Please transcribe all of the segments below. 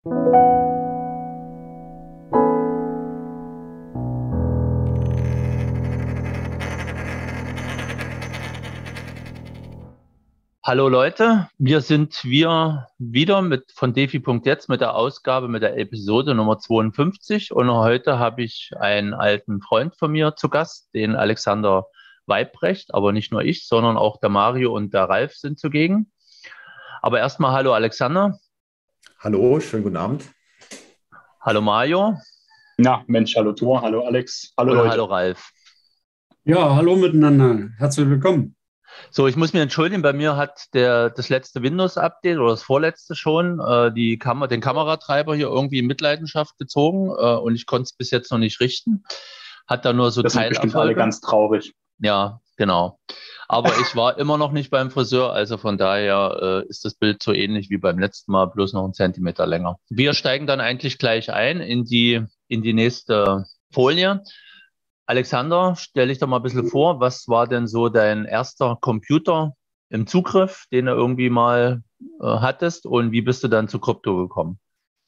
Hallo Leute, wir wieder von Defi.jetzt mit der Ausgabe, mit der Episode Nummer 52 und heute habe ich einen alten Freund von mir zu Gast, den Alexander Weibrecht, aber nicht nur ich, sondern auch der Mario und der Ralf sind zugegen. Aber erstmal hallo Alexander. Hallo, schönen guten Abend. Hallo Mario. Na, Mensch, hallo Thor, hallo Alex, hallo und Leute. Hallo Ralf. Ja, hallo miteinander. Herzlich willkommen. So, ich muss mich entschuldigen, bei mir hat das letzte Windows-Update oder das vorletzte schon den Kameratreiber hier irgendwie in Mitleidenschaft gezogen und ich konnte es bis jetzt noch nicht richten. Hat da nur so Das sind bestimmt alle Teilerfolge. ganz traurig. Ja, genau. Aber ich war immer noch nicht beim Friseur, also von daher ist das Bild so ähnlich wie beim letzten Mal, bloß noch einen Zentimeter länger. Wir steigen dann eigentlich gleich ein in die nächste Folie. Alexander, stell dich doch mal ein bisschen vor, was war denn so dein erster Computer im Zugriff, den du irgendwie mal hattest und wie bist du dann zu Krypto gekommen?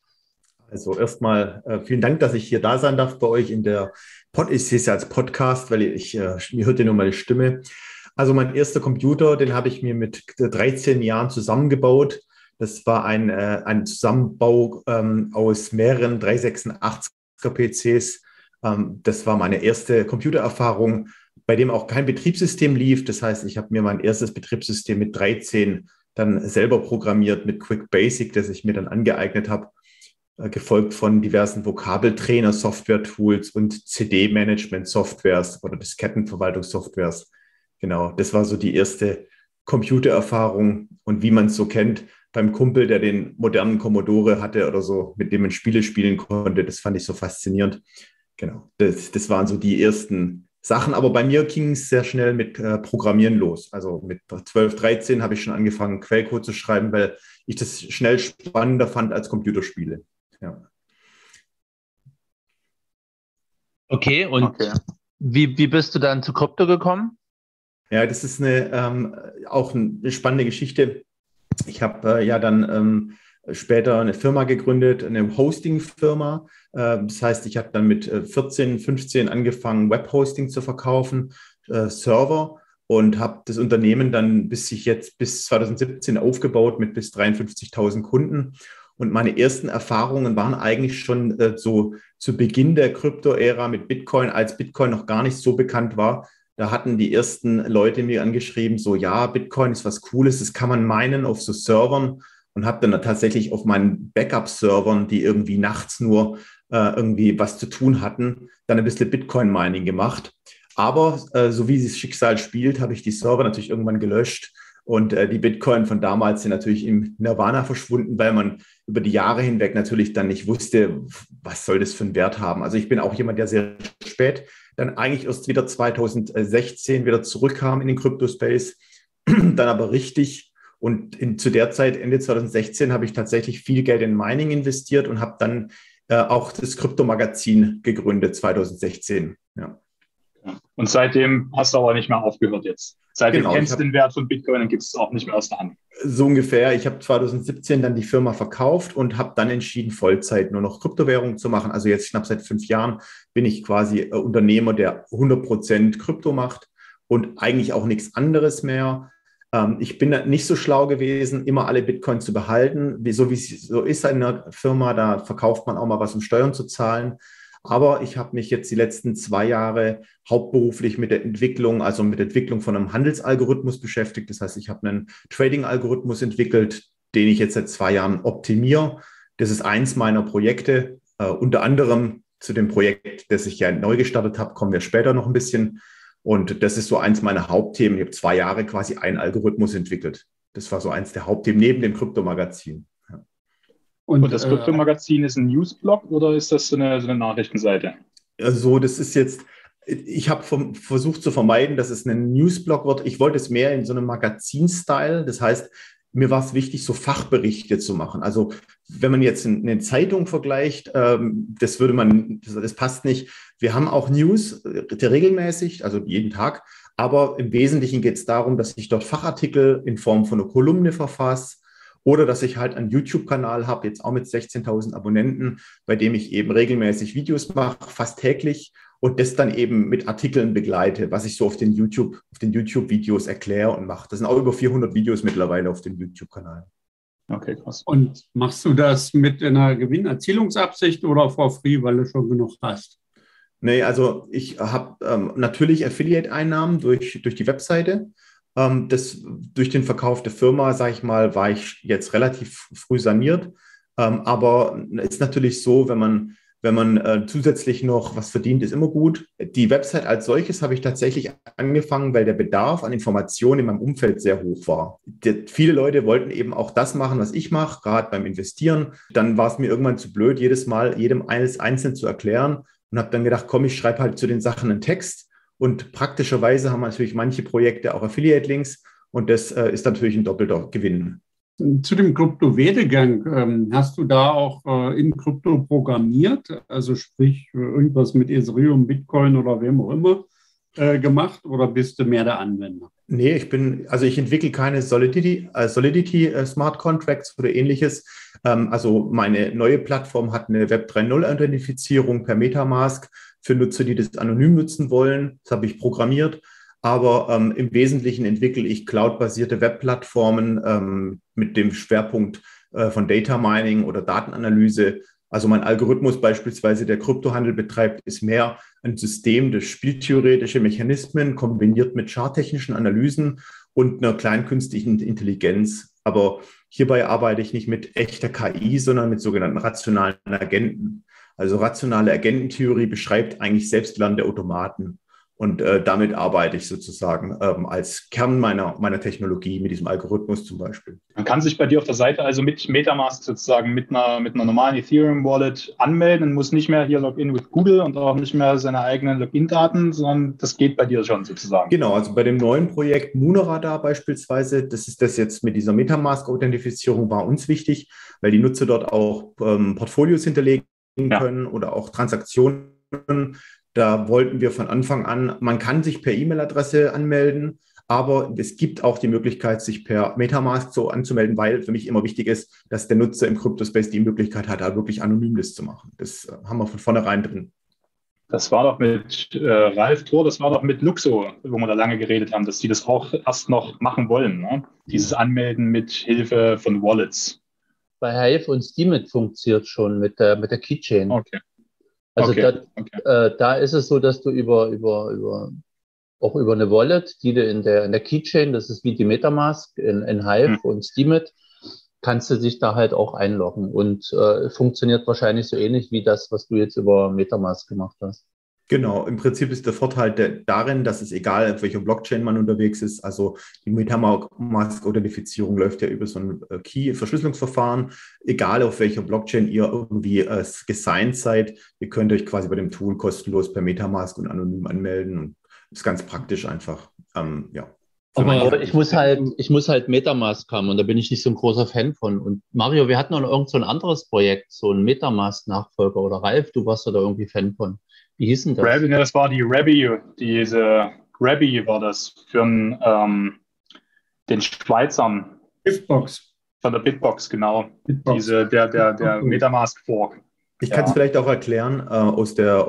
Also erstmal vielen Dank, dass ich hier da sein darf bei euch in der ich sehe es ja als Podcast, weil mir hört ja nur meine Stimme. Also mein erster Computer, den habe ich mir mit 13 Jahren zusammengebaut. Das war ein Zusammenbau aus mehreren 386er PCs. Das war meine erste Computererfahrung, bei dem auch kein Betriebssystem lief. Das heißt, ich habe mir mein erstes Betriebssystem mit 13 dann selber programmiert mit Quick Basic, das ich mir dann angeeignet habe, gefolgt von diversen Vokabeltrainer, Software-Tools und CD-Management-Softwares oder Diskettenverwaltungssoftwares. Genau, das war so die erste Computererfahrung und wie man es so kennt, beim Kumpel, der den modernen Commodore hatte oder so, mit dem man Spiele spielen konnte, das fand ich so faszinierend. Genau, das waren so die ersten Sachen. Aber bei mir ging es sehr schnell mit Programmieren los. Also mit 12, 13 habe ich schon angefangen, Quellcode zu schreiben, weil ich das schnell spannender fand als Computerspiele. Ja. Okay, und Wie bist du dann zu Krypto gekommen? Ja, das ist auch eine spannende Geschichte. Ich habe dann später eine Firma gegründet, eine Hosting-Firma. Das heißt, ich habe dann mit 14, 15 angefangen, Webhosting zu verkaufen, Server, und habe das Unternehmen dann bis 2017 aufgebaut mit bis 53.000 Kunden. Und meine ersten Erfahrungen waren eigentlich schon so zu Beginn der Krypto-Ära mit Bitcoin, als Bitcoin noch gar nicht so bekannt war. Da hatten die ersten Leute mir angeschrieben, so ja, Bitcoin ist was Cooles, das kann man minen auf so Servern, und habe dann tatsächlich auf meinen Backup-Servern, die irgendwie nachts nur irgendwie was zu tun hatten, dann ein bisschen Bitcoin-Mining gemacht. Aber so wie das Schicksal spielt, habe ich die Server natürlich irgendwann gelöscht und die Bitcoin von damals sind natürlich im Nirvana verschwunden, weil man über die Jahre hinweg natürlich dann nicht wusste, was soll das für einen Wert haben. Also ich bin auch jemand, der sehr spät dann eigentlich erst wieder 2016 wieder zurückkam in den Crypto-Space, dann aber richtig. Und zu der Zeit, Ende 2016, habe ich tatsächlich viel Geld in Mining investiert und habe dann auch das Krypto-Magazin gegründet, 2016. Ja. Und seitdem hast du aber nicht mehr aufgehört jetzt. Seitdem Genau, kennst du den Wert von Bitcoin und gibst es auch nicht mehr aus der Hand. So ungefähr. Ich habe 2017 dann die Firma verkauft und habe dann entschieden, Vollzeit nur noch Kryptowährungen zu machen. Also jetzt knapp seit 5 Jahren bin ich quasi Unternehmer, der 100% Krypto macht und eigentlich auch nichts anderes mehr. Ich bin nicht so schlau gewesen, immer alle Bitcoin zu behalten. So wie es so ist in einer Firma, da verkauft man auch mal was, um Steuern zu zahlen. Aber ich habe mich jetzt die letzten 2 Jahre hauptberuflich mit der Entwicklung, also mit der Entwicklung von einem Handelsalgorithmus beschäftigt. Das heißt, ich habe einen Trading-Algorithmus entwickelt, den ich jetzt seit 2 Jahren optimiere. Das ist eins meiner Projekte. Unter anderem zu dem Projekt, das ich ja neu gestartet habe, kommen wir später noch ein bisschen. Und das ist so eins meiner Hauptthemen. Ich habe 2 Jahre quasi einen Algorithmus entwickelt. Das war so eins der Hauptthemen neben dem Kryptomagazin. Ja. Und das Kryptomagazin ist ein Newsblog oder ist das so eine Nachrichtenseite? Also das ist jetzt, ich habe versucht zu vermeiden, dass es ein Newsblog wird. Ich wollte es mehr in so einem Magazin-Style. Das heißt, mir war es wichtig, so Fachberichte zu machen. Also wenn man jetzt eine Zeitung vergleicht, das passt nicht. Wir haben auch News, regelmäßig, also jeden Tag. Aber im Wesentlichen geht es darum, dass ich dort Fachartikel in Form von einer Kolumne verfasse Oder dass ich halt einen YouTube-Kanal habe, jetzt auch mit 16.000 Abonnenten, bei dem ich eben regelmäßig Videos mache, fast täglich und das dann eben mit Artikeln begleite, was ich so auf den YouTube-Videos erkläre und mache. Das sind auch über 400 Videos mittlerweile auf dem YouTube-Kanal. Okay, krass. Und machst du das mit einer Gewinnerzielungsabsicht oder for free, weil du schon genug hast? Nee, also ich habe natürlich Affiliate-Einnahmen durch die Webseite. Durch den Verkauf der Firma, sage ich mal, war ich jetzt relativ früh saniert. Aber es ist natürlich so, wenn man zusätzlich noch was verdient, ist immer gut. Die Website als solches habe ich tatsächlich angefangen, weil der Bedarf an Informationen in meinem Umfeld sehr hoch war. Viele Leute wollten eben auch das machen, was ich mache, gerade beim Investieren. Dann war es mir irgendwann zu blöd, jedes Mal jedem alles einzeln zu erklären und habe dann gedacht, komm, ich schreibe halt zu den Sachen einen Text. Und praktischerweise haben natürlich manche Projekte auch Affiliate-Links und das ist natürlich ein doppelter Gewinn. Zu dem Krypto-Werdegang, hast du da auch in Krypto programmiert, also sprich irgendwas mit Ethereum, Bitcoin oder wem auch immer gemacht oder bist du mehr der Anwender? Nee, ich entwickle keine Solidity Smart Contracts oder ähnliches. Also meine neue Plattform hat eine Web 3.0 Authentifizierung per MetaMask für Nutzer, die das anonym nutzen wollen. Das habe ich programmiert. Aber im Wesentlichen entwickle ich cloud-basierte Webplattformen mit dem Schwerpunkt von Data Mining oder Datenanalyse. Also mein Algorithmus beispielsweise, der Kryptohandel betreibt, ist mehr ein System, das spieltheoretische Mechanismen kombiniert mit charttechnischen Analysen und einer kleinkünstlichen Intelligenz. Aber hierbei arbeite ich nicht mit echter KI, sondern mit sogenannten rationalen Agenten. Also rationale Agententheorie beschreibt eigentlich selbstlernende Automaten. Und damit arbeite ich sozusagen als Kern meiner Technologie mit diesem Algorithmus zum Beispiel. Man kann sich bei dir auf der Seite also mit MetaMask sozusagen mit einer normalen Ethereum-Wallet anmelden und muss nicht mehr hier Login with Google und auch nicht mehr seine eigenen Login-Daten, sondern das geht bei dir schon sozusagen. Genau, also bei dem neuen Projekt Muneradar beispielsweise, das ist das jetzt mit dieser MetaMask-Authentifizierung war uns wichtig, weil die Nutzer dort auch Portfolios hinterlegen können oder auch Transaktionen. Da wollten wir von Anfang an, man kann sich per E-Mail-Adresse anmelden, aber es gibt auch die Möglichkeit, sich per MetaMask so anzumelden, weil für mich immer wichtig ist, dass der Nutzer im Cryptospace die Möglichkeit hat, da wirklich anonym das zu machen. Das haben wir von vornherein drin. Das war doch mit Ralf Thor, das war doch mit Luxo, wo wir da lange geredet haben, dass die das auch erst noch machen wollen, ne? Dieses Anmelden mit Hilfe von Wallets. Bei Hive und Steemit funktioniert schon mit der Keychain. Okay. Also Okay. da ist es so, dass du auch über eine Wallet, die du in der Keychain, das ist wie die MetaMask in Hive und Steemit, kannst du dich da halt auch einloggen und funktioniert wahrscheinlich so ähnlich wie das, was du jetzt über MetaMask gemacht hast. Genau, im Prinzip ist der Vorteil darin, dass es egal, auf welcher Blockchain man unterwegs ist, also die MetaMask-Authentifizierung läuft ja über so ein Key-Verschlüsselungsverfahren, egal auf welcher Blockchain ihr irgendwie gesigned seid, ihr könnt euch quasi bei dem Tool kostenlos per MetaMask und anonym anmelden und ist ganz praktisch einfach, ja. Aber ich muss halt MetaMask haben und da bin ich nicht so ein großer Fan von. Und Mario, wir hatten noch irgend so ein anderes Projekt, so ein MetaMask-Nachfolger oder Ralf, du warst da irgendwie Fan von. Wie hieß denn das? Rabby, das war die Rabby, Rabby war das für den Schweizern. Bitbox. Von der Bitbox, genau. Bitbox. Der MetaMask-Fork. Ich kann es vielleicht auch erklären aus der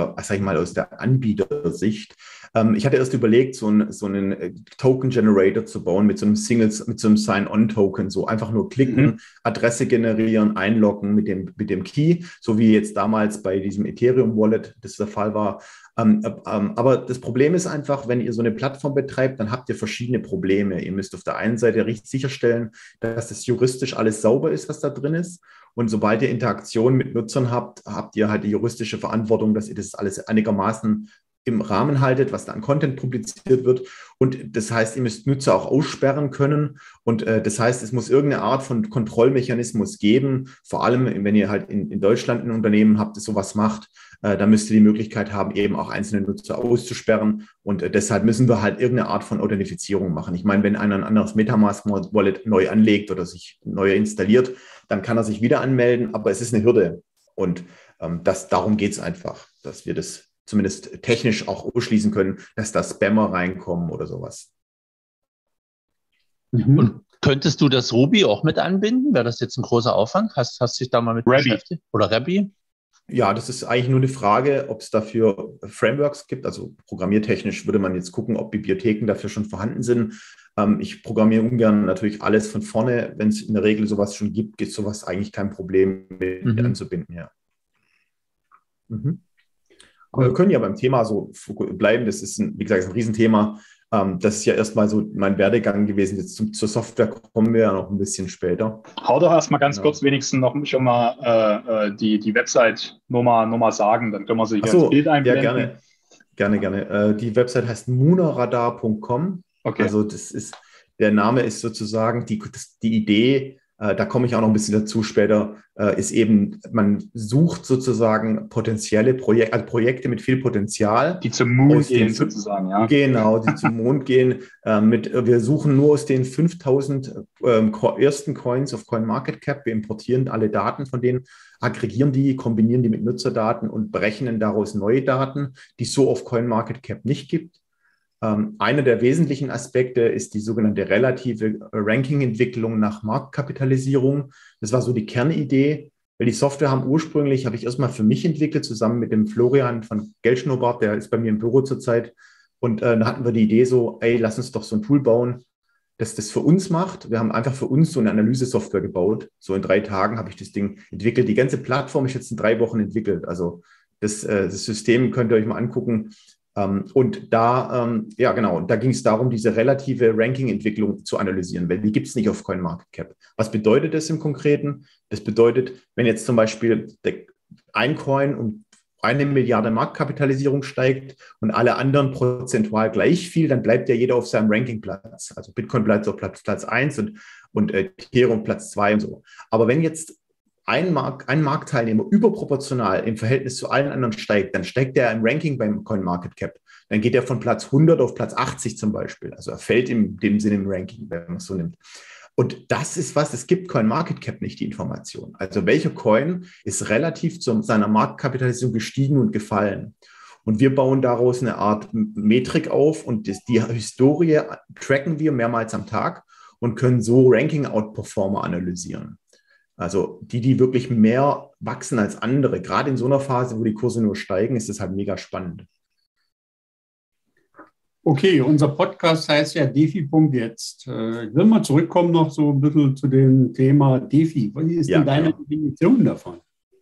Anbietersicht. Ich hatte erst überlegt, so einen Token-Generator zu bauen mit so einem Sign-On-Token, so einfach nur klicken, Adresse generieren, einloggen mit dem Key, so wie jetzt damals bei diesem Ethereum-Wallet das der Fall war. Aber das Problem ist einfach, wenn ihr so eine Plattform betreibt, dann habt ihr verschiedene Probleme. Ihr müsst auf der einen Seite sicherstellen, dass das juristisch alles sauber ist, was da drin ist. Und sobald ihr Interaktion mit Nutzern habt, habt ihr halt die juristische Verantwortung, dass ihr das alles einigermaßen im Rahmen haltet, was da an Content publiziert wird. Und das heißt, ihr müsst Nutzer auch aussperren können. Und das heißt, es muss irgendeine Art von Kontrollmechanismus geben. Vor allem, wenn ihr halt in Deutschland ein Unternehmen habt, das sowas macht, da müsst ihr die Möglichkeit haben, eben auch einzelne Nutzer auszusperren. Und deshalb müssen wir halt irgendeine Art von Authentifizierung machen. Ich meine, wenn einer ein anderes MetaMask-Wallet neu anlegt oder sich neu installiert, dann kann er sich wieder anmelden, aber es ist eine Hürde. Und darum geht es einfach, dass wir das zumindest technisch auch ausschließen können, dass da Spammer reinkommen oder sowas. Und Könntest du das Ruby auch mit anbinden? Wäre das jetzt ein großer Aufwand? Hast dich da mal mit beschäftigt? Oder Ruby? Ja, das ist eigentlich nur eine Frage, ob es dafür Frameworks gibt. Also programmiertechnisch würde man jetzt gucken, ob Bibliotheken dafür schon vorhanden sind. Ich programmiere ungern natürlich alles von vorne. Wenn es in der Regel sowas schon gibt, ist sowas eigentlich kein Problem mit anzubinden. Ja. Aber wir können ja beim Thema so bleiben. Das ist, wie gesagt, ein Riesenthema. Das ist ja erstmal so mein Werdegang gewesen. Jetzt zur Software kommen wir ja noch ein bisschen später. Hau doch erstmal ganz kurz wenigstens noch schon mal die Website nur mal sagen, dann können wir sie hier ins Bild einblenden. Ja, gerne. Die Website heißt munaradar.com. Okay. Also der Name ist sozusagen die Idee, da komme ich auch noch ein bisschen dazu später, ist eben, man sucht sozusagen potenzielle Projekte mit viel Potenzial. Die zum Mond gehen sozusagen, ja. Genau, die zum Mond gehen. Wir suchen nur aus den 5000 ersten Coins auf CoinMarketCap. Wir importieren alle Daten von denen, aggregieren die, kombinieren die mit Nutzerdaten und berechnen daraus neue Daten, die es so auf CoinMarketCap nicht gibt. Einer der wesentlichen Aspekte ist die sogenannte relative Ranking-Entwicklung nach Marktkapitalisierung. Das war so die Kernidee, weil die Software habe ich erstmal für mich entwickelt, zusammen mit dem Florian von Geldschnurrbart, der ist bei mir im Büro zurzeit. Und da hatten wir die Idee so, lass uns doch so ein Tool bauen, das für uns macht. Wir haben einfach für uns so eine Analyse-Software gebaut. So in 3 Tagen habe ich das Ding entwickelt. Die ganze Plattform ist jetzt in 3 Wochen entwickelt. Also das System könnt ihr euch mal angucken. Und da ging es darum, diese relative Ranking-Entwicklung zu analysieren, weil die gibt es nicht auf CoinMarketCap. Was bedeutet das im Konkreten? Das bedeutet, wenn jetzt zum Beispiel ein Coin um 1 Milliarde Marktkapitalisierung steigt und alle anderen prozentual gleich viel, dann bleibt ja jeder auf seinem Rankingplatz. Also Bitcoin bleibt auf Platz 1 und Ethereum Platz 2 und so. Aber wenn jetzt ein Marktteilnehmer überproportional im Verhältnis zu allen anderen steigt, dann steigt der im Ranking beim CoinMarketCap. Dann geht er von Platz 100 auf Platz 80 zum Beispiel. Also er fällt in dem Sinne im Ranking, wenn man es so nimmt. Und das ist es gibt CoinMarketCap nicht, die Information. Also welcher Coin ist relativ zu seiner Marktkapitalisierung gestiegen und gefallen. Und wir bauen daraus eine Art Metrik auf und die Historie tracken wir mehrmals am Tag und können so Ranking-Outperformer analysieren. Also die wirklich mehr wachsen als andere. Gerade in so einer Phase, wo die Kurse nur steigen, ist das halt mega spannend. Okay, unser Podcast heißt ja DeFi.jetzt. Ich will mal zurückkommen noch so ein bisschen zu dem Thema DeFi. Wie ist denn deine Definition davon?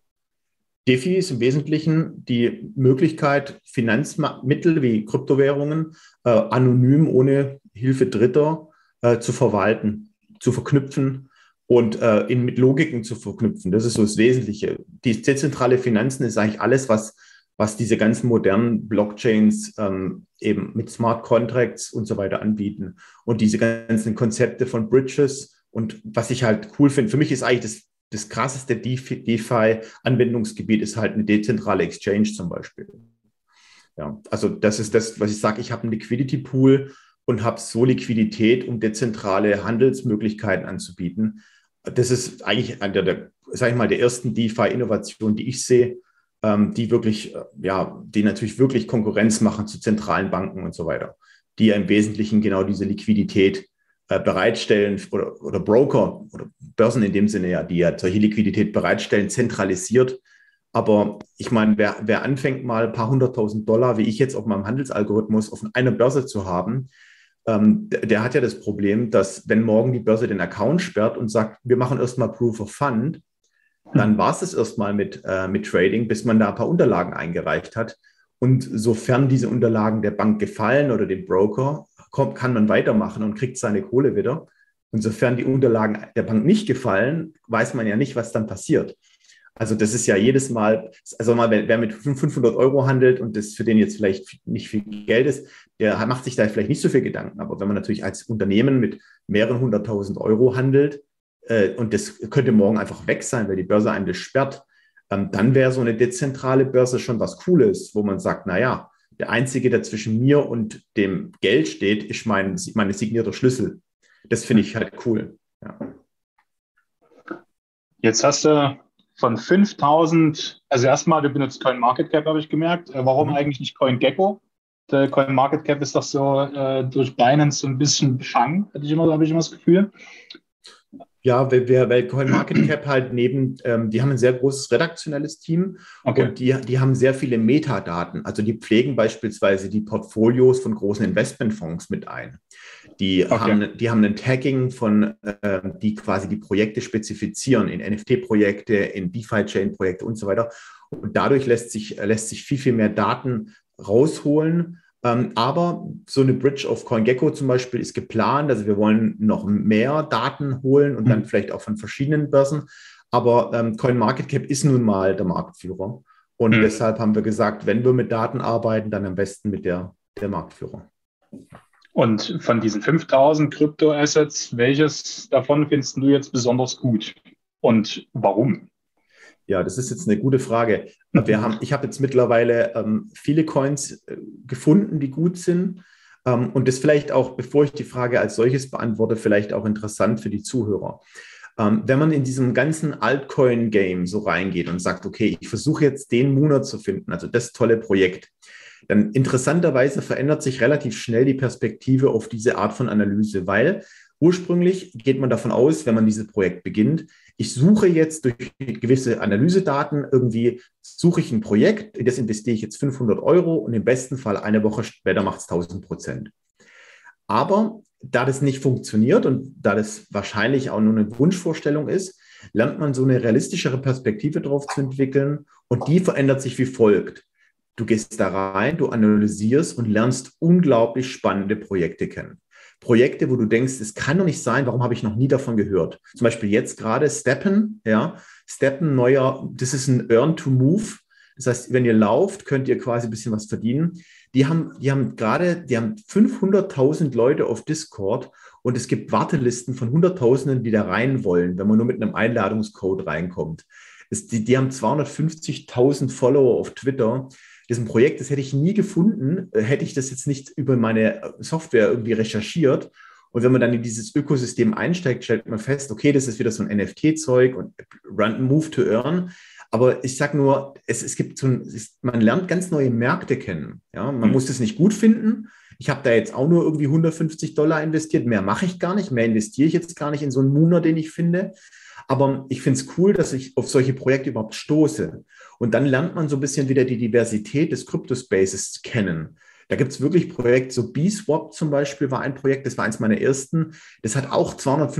DeFi ist im Wesentlichen die Möglichkeit, Finanzmittel wie Kryptowährungen anonym ohne Hilfe Dritter zu verwalten, zu verknüpfen und mit Logiken zu verknüpfen. Das ist so das Wesentliche. Die dezentrale Finanzen ist eigentlich alles, was diese ganzen modernen Blockchains eben mit Smart Contracts und so weiter anbieten. Und diese ganzen Konzepte von Bridges und was ich halt cool finde, für mich ist eigentlich das krasseste DeFi-Anwendungsgebiet ist halt eine dezentrale Exchange zum Beispiel. Ja, also das ist das, was ich sage, ich habe einen Liquidity-Pool und habe so Liquidität, um dezentrale Handelsmöglichkeiten anzubieten. Das ist eigentlich eine der ersten DeFi-Innovationen, die ich sehe, die natürlich wirklich Konkurrenz machen zu zentralen Banken und so weiter, die ja im Wesentlichen genau diese Liquidität bereitstellen oder Broker oder Börsen in dem Sinne ja, die ja solche Liquidität bereitstellen, zentralisiert. Aber ich meine, wer anfängt mal ein paar $100.000, wie ich jetzt auf meinem Handelsalgorithmus auf einer Börse zu haben, der hat ja das Problem, dass wenn morgen die Börse den Account sperrt und sagt, wir machen erstmal Proof of Fund, dann war es das erstmal mit Trading, bis man da ein paar Unterlagen eingereicht hat. Und sofern diese Unterlagen der Bank gefallen oder dem Broker, kann man weitermachen und kriegt seine Kohle wieder. Und sofern die Unterlagen der Bank nicht gefallen, weiß man ja nicht, was dann passiert. Also das ist ja jedes Mal, also wer mit 500 € handelt und das für den jetzt vielleicht nicht viel Geld ist, der macht sich da vielleicht nicht so viel Gedanken. Aber wenn man natürlich als Unternehmen mit mehreren 100.000 € handelt und das könnte morgen einfach weg sein, weil die Börse einem das sperrt, dann wäre so eine dezentrale Börse schon was Cooles, wo man sagt, naja, der Einzige, der zwischen mir und dem Geld steht, ist meine signierte Schlüssel. Das finde ich halt cool. Ja. Jetzt hast du von 5.000, also erstmal, du benutzt CoinMarketCap, habe ich gemerkt. Warum eigentlich nicht CoinGecko? der CoinMarketCap ist doch so durch Binance so ein bisschen befangen, habe ich immer das Gefühl. Ja, weil CoinMarketCap halt die haben ein sehr großes redaktionelles Team und die haben sehr viele Metadaten. Also die pflegen beispielsweise die Portfolios von großen Investmentfonds mit ein. Die haben ein Tagging die quasi die Projekte spezifizieren in NFT-Projekte, in DeFi-Chain-Projekte und so weiter. Und dadurch lässt sich viel, viel mehr Daten rausholen. Aber so eine Bridge auf CoinGecko zum Beispiel ist geplant. Also wir wollen noch mehr Daten holen und dann vielleicht auch von verschiedenen Börsen. Aber CoinMarketCap ist nun mal der Marktführer. Und deshalb haben wir gesagt, wenn wir mit Daten arbeiten, dann am besten mit der Marktführer. Und von diesen 5000 Kryptoassets, welches davon findest du jetzt besonders gut? Und warum? Ja, das ist jetzt eine gute Frage. Ich habe jetzt mittlerweile viele Coins gefunden, die gut sind. Und das vielleicht auch, bevor ich die Frage als solches beantworte, vielleicht auch interessant für die Zuhörer. Wenn man in diesem ganzen Altcoin-Game so reingeht und sagt, okay, ich versuche jetzt den Monat zu finden, also das tolle Projekt, dann interessanterweise verändert sich relativ schnell die Perspektive auf diese Art von Analyse, weil ursprünglich geht man davon aus, wenn man dieses Projekt beginnt, ich suche jetzt durch gewisse Analysedaten suche ich ein Projekt, in das investiere ich jetzt 500 € und im besten Fall eine Woche später macht es 1000%. Aber da das nicht funktioniert und da das wahrscheinlich auch nur eine Wunschvorstellung ist, lernt man so eine realistischere Perspektive drauf zu entwickeln und die verändert sich wie folgt. Du gehst da rein, du analysierst und lernst unglaublich spannende Projekte kennen. Projekte, wo du denkst, es kann doch nicht sein, warum habe ich noch nie davon gehört? Zum Beispiel jetzt gerade Steppen, Steppen das ist ein Earn to Move. Das heißt, wenn ihr lauft, könnt ihr quasi ein bisschen was verdienen. Die haben 500.000 Leute auf Discord und es gibt Wartelisten von Hunderttausenden, die da rein wollen, wenn man nur mit einem Einladungscode reinkommt. Die haben 250.000 Follower auf Twitter. Das ist ein Projekt, das hätte ich nie gefunden, hätte ich das jetzt nicht über meine Software irgendwie recherchiert. Und wenn man dann in dieses Ökosystem einsteigt, stellt man fest, okay, das ist wieder so ein NFT-Zeug und Move to Earn. Aber ich sage nur, man lernt ganz neue Märkte kennen. Ja? Man muss das nicht gut finden. Ich habe da jetzt auch nur irgendwie $150 investiert. Mehr mache ich gar nicht. Mehr investiere ich jetzt gar nicht in so einen Mooner, den ich finde. Aber ich finde es cool, dass ich auf solche Projekte überhaupt stoße. Und dann lernt man so ein bisschen wieder die Diversität des Crypto-Spaces kennen. Da gibt es wirklich Projekte, so BSwap zum Beispiel war ein Projekt, das war eins meiner ersten. Das hat auch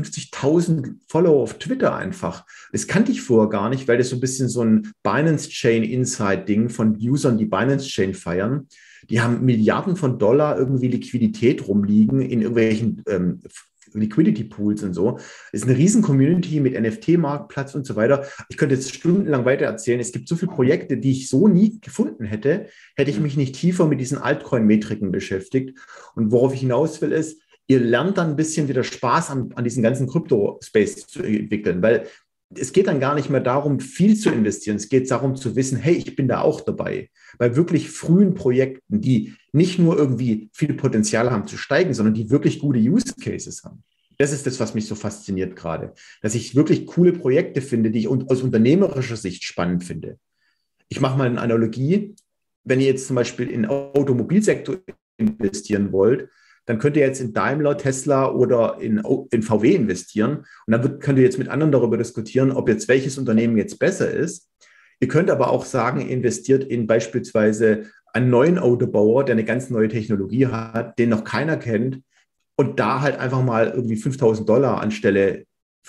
250.000 Follower auf Twitter einfach. Das kannte ich vorher gar nicht, weil das so ein bisschen so ein Binance-Chain-Inside-Ding von Usern, die Binance-Chain feiern. Die haben Milliarden von Dollar irgendwie Liquidität rumliegen in irgendwelchen Liquidity Pools und so. Es ist eine riesen Community mit NFT-Marktplatz und so weiter. Ich könnte jetzt stundenlang weiter erzählen. Es gibt so viele Projekte, die ich so nie gefunden hätte ich mich nicht tiefer mit diesen Altcoin-Metriken beschäftigt. Und worauf ich hinaus will, ist, ihr lernt dann ein bisschen wieder Spaß an diesem ganzen Crypto-Space zu entwickeln, weil es geht dann gar nicht mehr darum, viel zu investieren. Es geht darum zu wissen, hey, ich bin da auch dabei. Bei wirklich frühen Projekten, die nicht nur irgendwie viel Potenzial haben zu steigen, sondern die wirklich gute Use Cases haben. Das ist das, was mich so fasziniert gerade. Dass ich wirklich coole Projekte finde, die ich aus unternehmerischer Sicht spannend finde. Ich mache mal eine Analogie. Wenn ihr jetzt zum Beispiel in den Automobilsektor investieren wollt, dann könnt ihr jetzt in Daimler, Tesla oder in VW investieren. Und dann könnt ihr jetzt mit anderen darüber diskutieren, ob jetzt welches Unternehmen jetzt besser ist. Ihr könnt aber auch sagen, ihr investiert in beispielsweise einen neuen Autobauer, der eine ganz neue Technologie hat, den noch keiner kennt. Und da halt einfach mal irgendwie $5.000 anstelle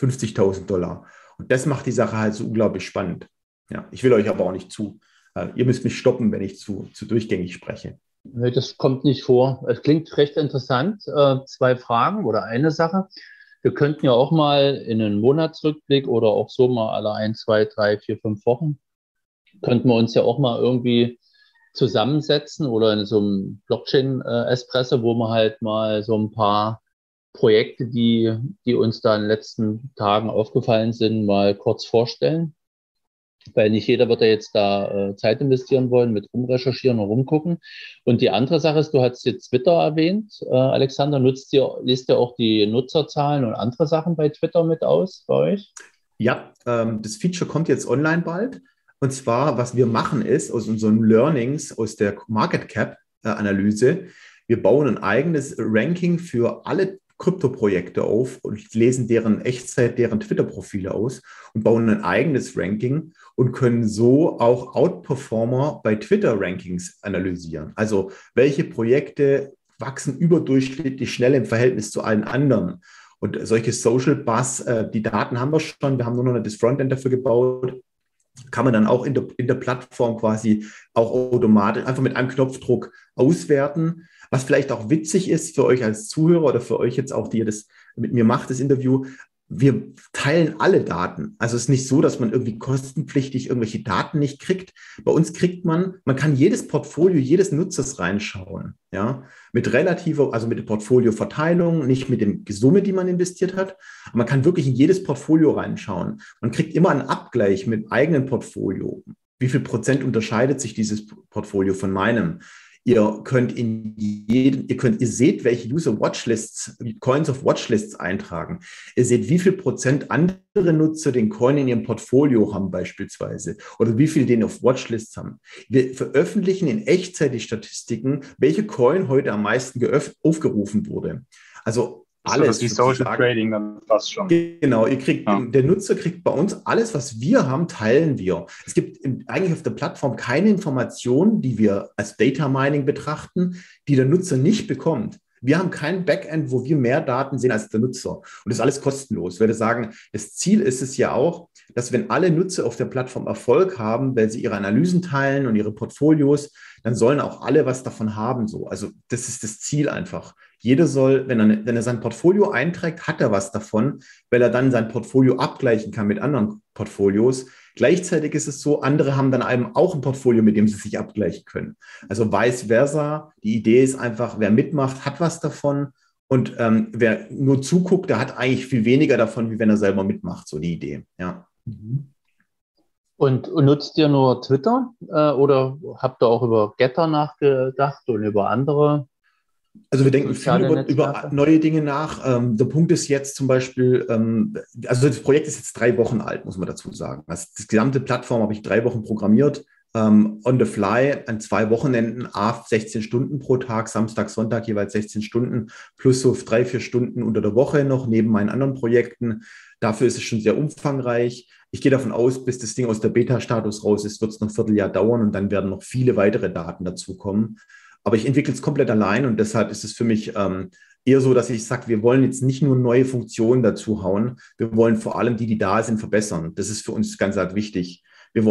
$50.000. Und das macht die Sache halt so unglaublich spannend. Ja, ich will euch aber auch nicht ihr müsst mich stoppen, wenn ich zu durchgängig spreche. Nee, das kommt nicht vor. Es klingt recht interessant. 2 Fragen oder eine Sache. Wir könnten ja auch mal in einen Monatsrückblick oder auch so mal alle 1, 2, 3, 4, 5 Wochen, könnten wir uns ja auch mal irgendwie zusammensetzen oder in so einem Blockchain-Espresso, wo wir halt mal so ein paar Projekte, die uns da in den letzten Tagen aufgefallen sind, mal kurz vorstellen. Weil nicht jeder wird ja jetzt da Zeit investieren wollen, mit rumrecherchieren und rumgucken. Und die andere Sache ist, du hast jetzt Twitter erwähnt, Alexander, liest ihr auch die Nutzerzahlen und andere Sachen bei Twitter mit aus bei euch? Ja, das Feature kommt jetzt online bald. Und zwar, was wir machen ist, aus unseren Learnings aus der Market Cap, Analyse. Wir bauen ein eigenes Ranking für alle Krypto-Projekte auf und lesen deren Echtzeit, deren Twitter-Profile aus und bauen ein eigenes Ranking und können so auch Outperformer bei Twitter-Rankings analysieren. Also welche Projekte wachsen überdurchschnittlich schnell im Verhältnis zu allen anderen. Und solche Social Buzz, die Daten haben wir schon, wir haben nur noch das Frontend dafür gebaut, kann man dann auch in der Plattform quasi auch automatisch einfach mit einem Knopfdruck auswerten. Was vielleicht auch witzig ist für euch als Zuhörer oder für euch jetzt auch, die ihr das mit mir macht, das Interview, wir teilen alle Daten. Also es ist nicht so, dass man irgendwie kostenpflichtig irgendwelche Daten nicht kriegt. Bei uns kriegt man kann jedes Portfolio jedes Nutzers reinschauen, ja, mit relativer, also mit der Portfolioverteilung, nicht mit dem Summe, die man investiert hat. Aber man kann wirklich in jedes Portfolio reinschauen. Man kriegt immer einen Abgleich mit dem eigenen Portfolio. Wie viel Prozent unterscheidet sich dieses Portfolio von meinem? Ihr seht, welche User Watchlists, Coins of Watchlists eintragen. Ihr seht, wie viel Prozent andere Nutzer den Coin in ihrem Portfolio haben beispielsweise oder wie viel den auf Watchlists haben. Wir veröffentlichen in Echtzeit die Statistiken, welche Coin heute am meisten aufgerufen wurde. Also alles. Also die Social Trading dann fast schon. Genau, der Nutzer kriegt bei uns alles, was wir haben, teilen wir. Es gibt eigentlich auf der Plattform keine Informationen, die wir als Data Mining betrachten, die der Nutzer nicht bekommt. Wir haben kein Backend, wo wir mehr Daten sehen als der Nutzer. Und das ist alles kostenlos. Ich würde sagen, das Ziel ist es ja auch, dass wenn alle Nutzer auf der Plattform Erfolg haben, weil sie ihre Analysen teilen und ihre Portfolios, dann sollen auch alle was davon haben. So. Also das ist das Ziel einfach. Jeder soll, wenn er sein Portfolio einträgt, hat er was davon, weil er dann sein Portfolio abgleichen kann mit anderen Portfolios. Gleichzeitig ist es so, andere haben dann eben auch ein Portfolio, mit dem sie sich abgleichen können. Also vice versa. Die Idee ist einfach, wer mitmacht, hat was davon. Und wer nur zuguckt, der hat eigentlich viel weniger davon, wie wenn er selber mitmacht. So die Idee, ja. Und nutzt ihr nur Twitter oder habt ihr auch über Getter nachgedacht und über andere? Also wir denken viel über neue Dinge nach. Der Punkt ist jetzt zum Beispiel, also das Projekt ist jetzt 3 Wochen alt, muss man dazu sagen. Also das gesamte Plattform habe ich 3 Wochen programmiert, on the fly, an 2 Wochenenden, 16 Stunden pro Tag, Samstag, Sonntag jeweils 16 Stunden, plus so 3-4 Stunden unter der Woche noch neben meinen anderen Projekten. Dafür ist es schon sehr umfangreich. Ich gehe davon aus, bis das Ding aus der Beta-Status raus ist, wird es noch ein Vierteljahr dauern und dann werden noch viele weitere Daten dazukommen. Aber ich entwickle es komplett allein und deshalb ist es für mich eher so, dass ich sage, wir wollen jetzt nicht nur neue Funktionen dazu hauen, wir wollen vor allem die da sind, verbessern. Das ist für uns ganz arg wichtig.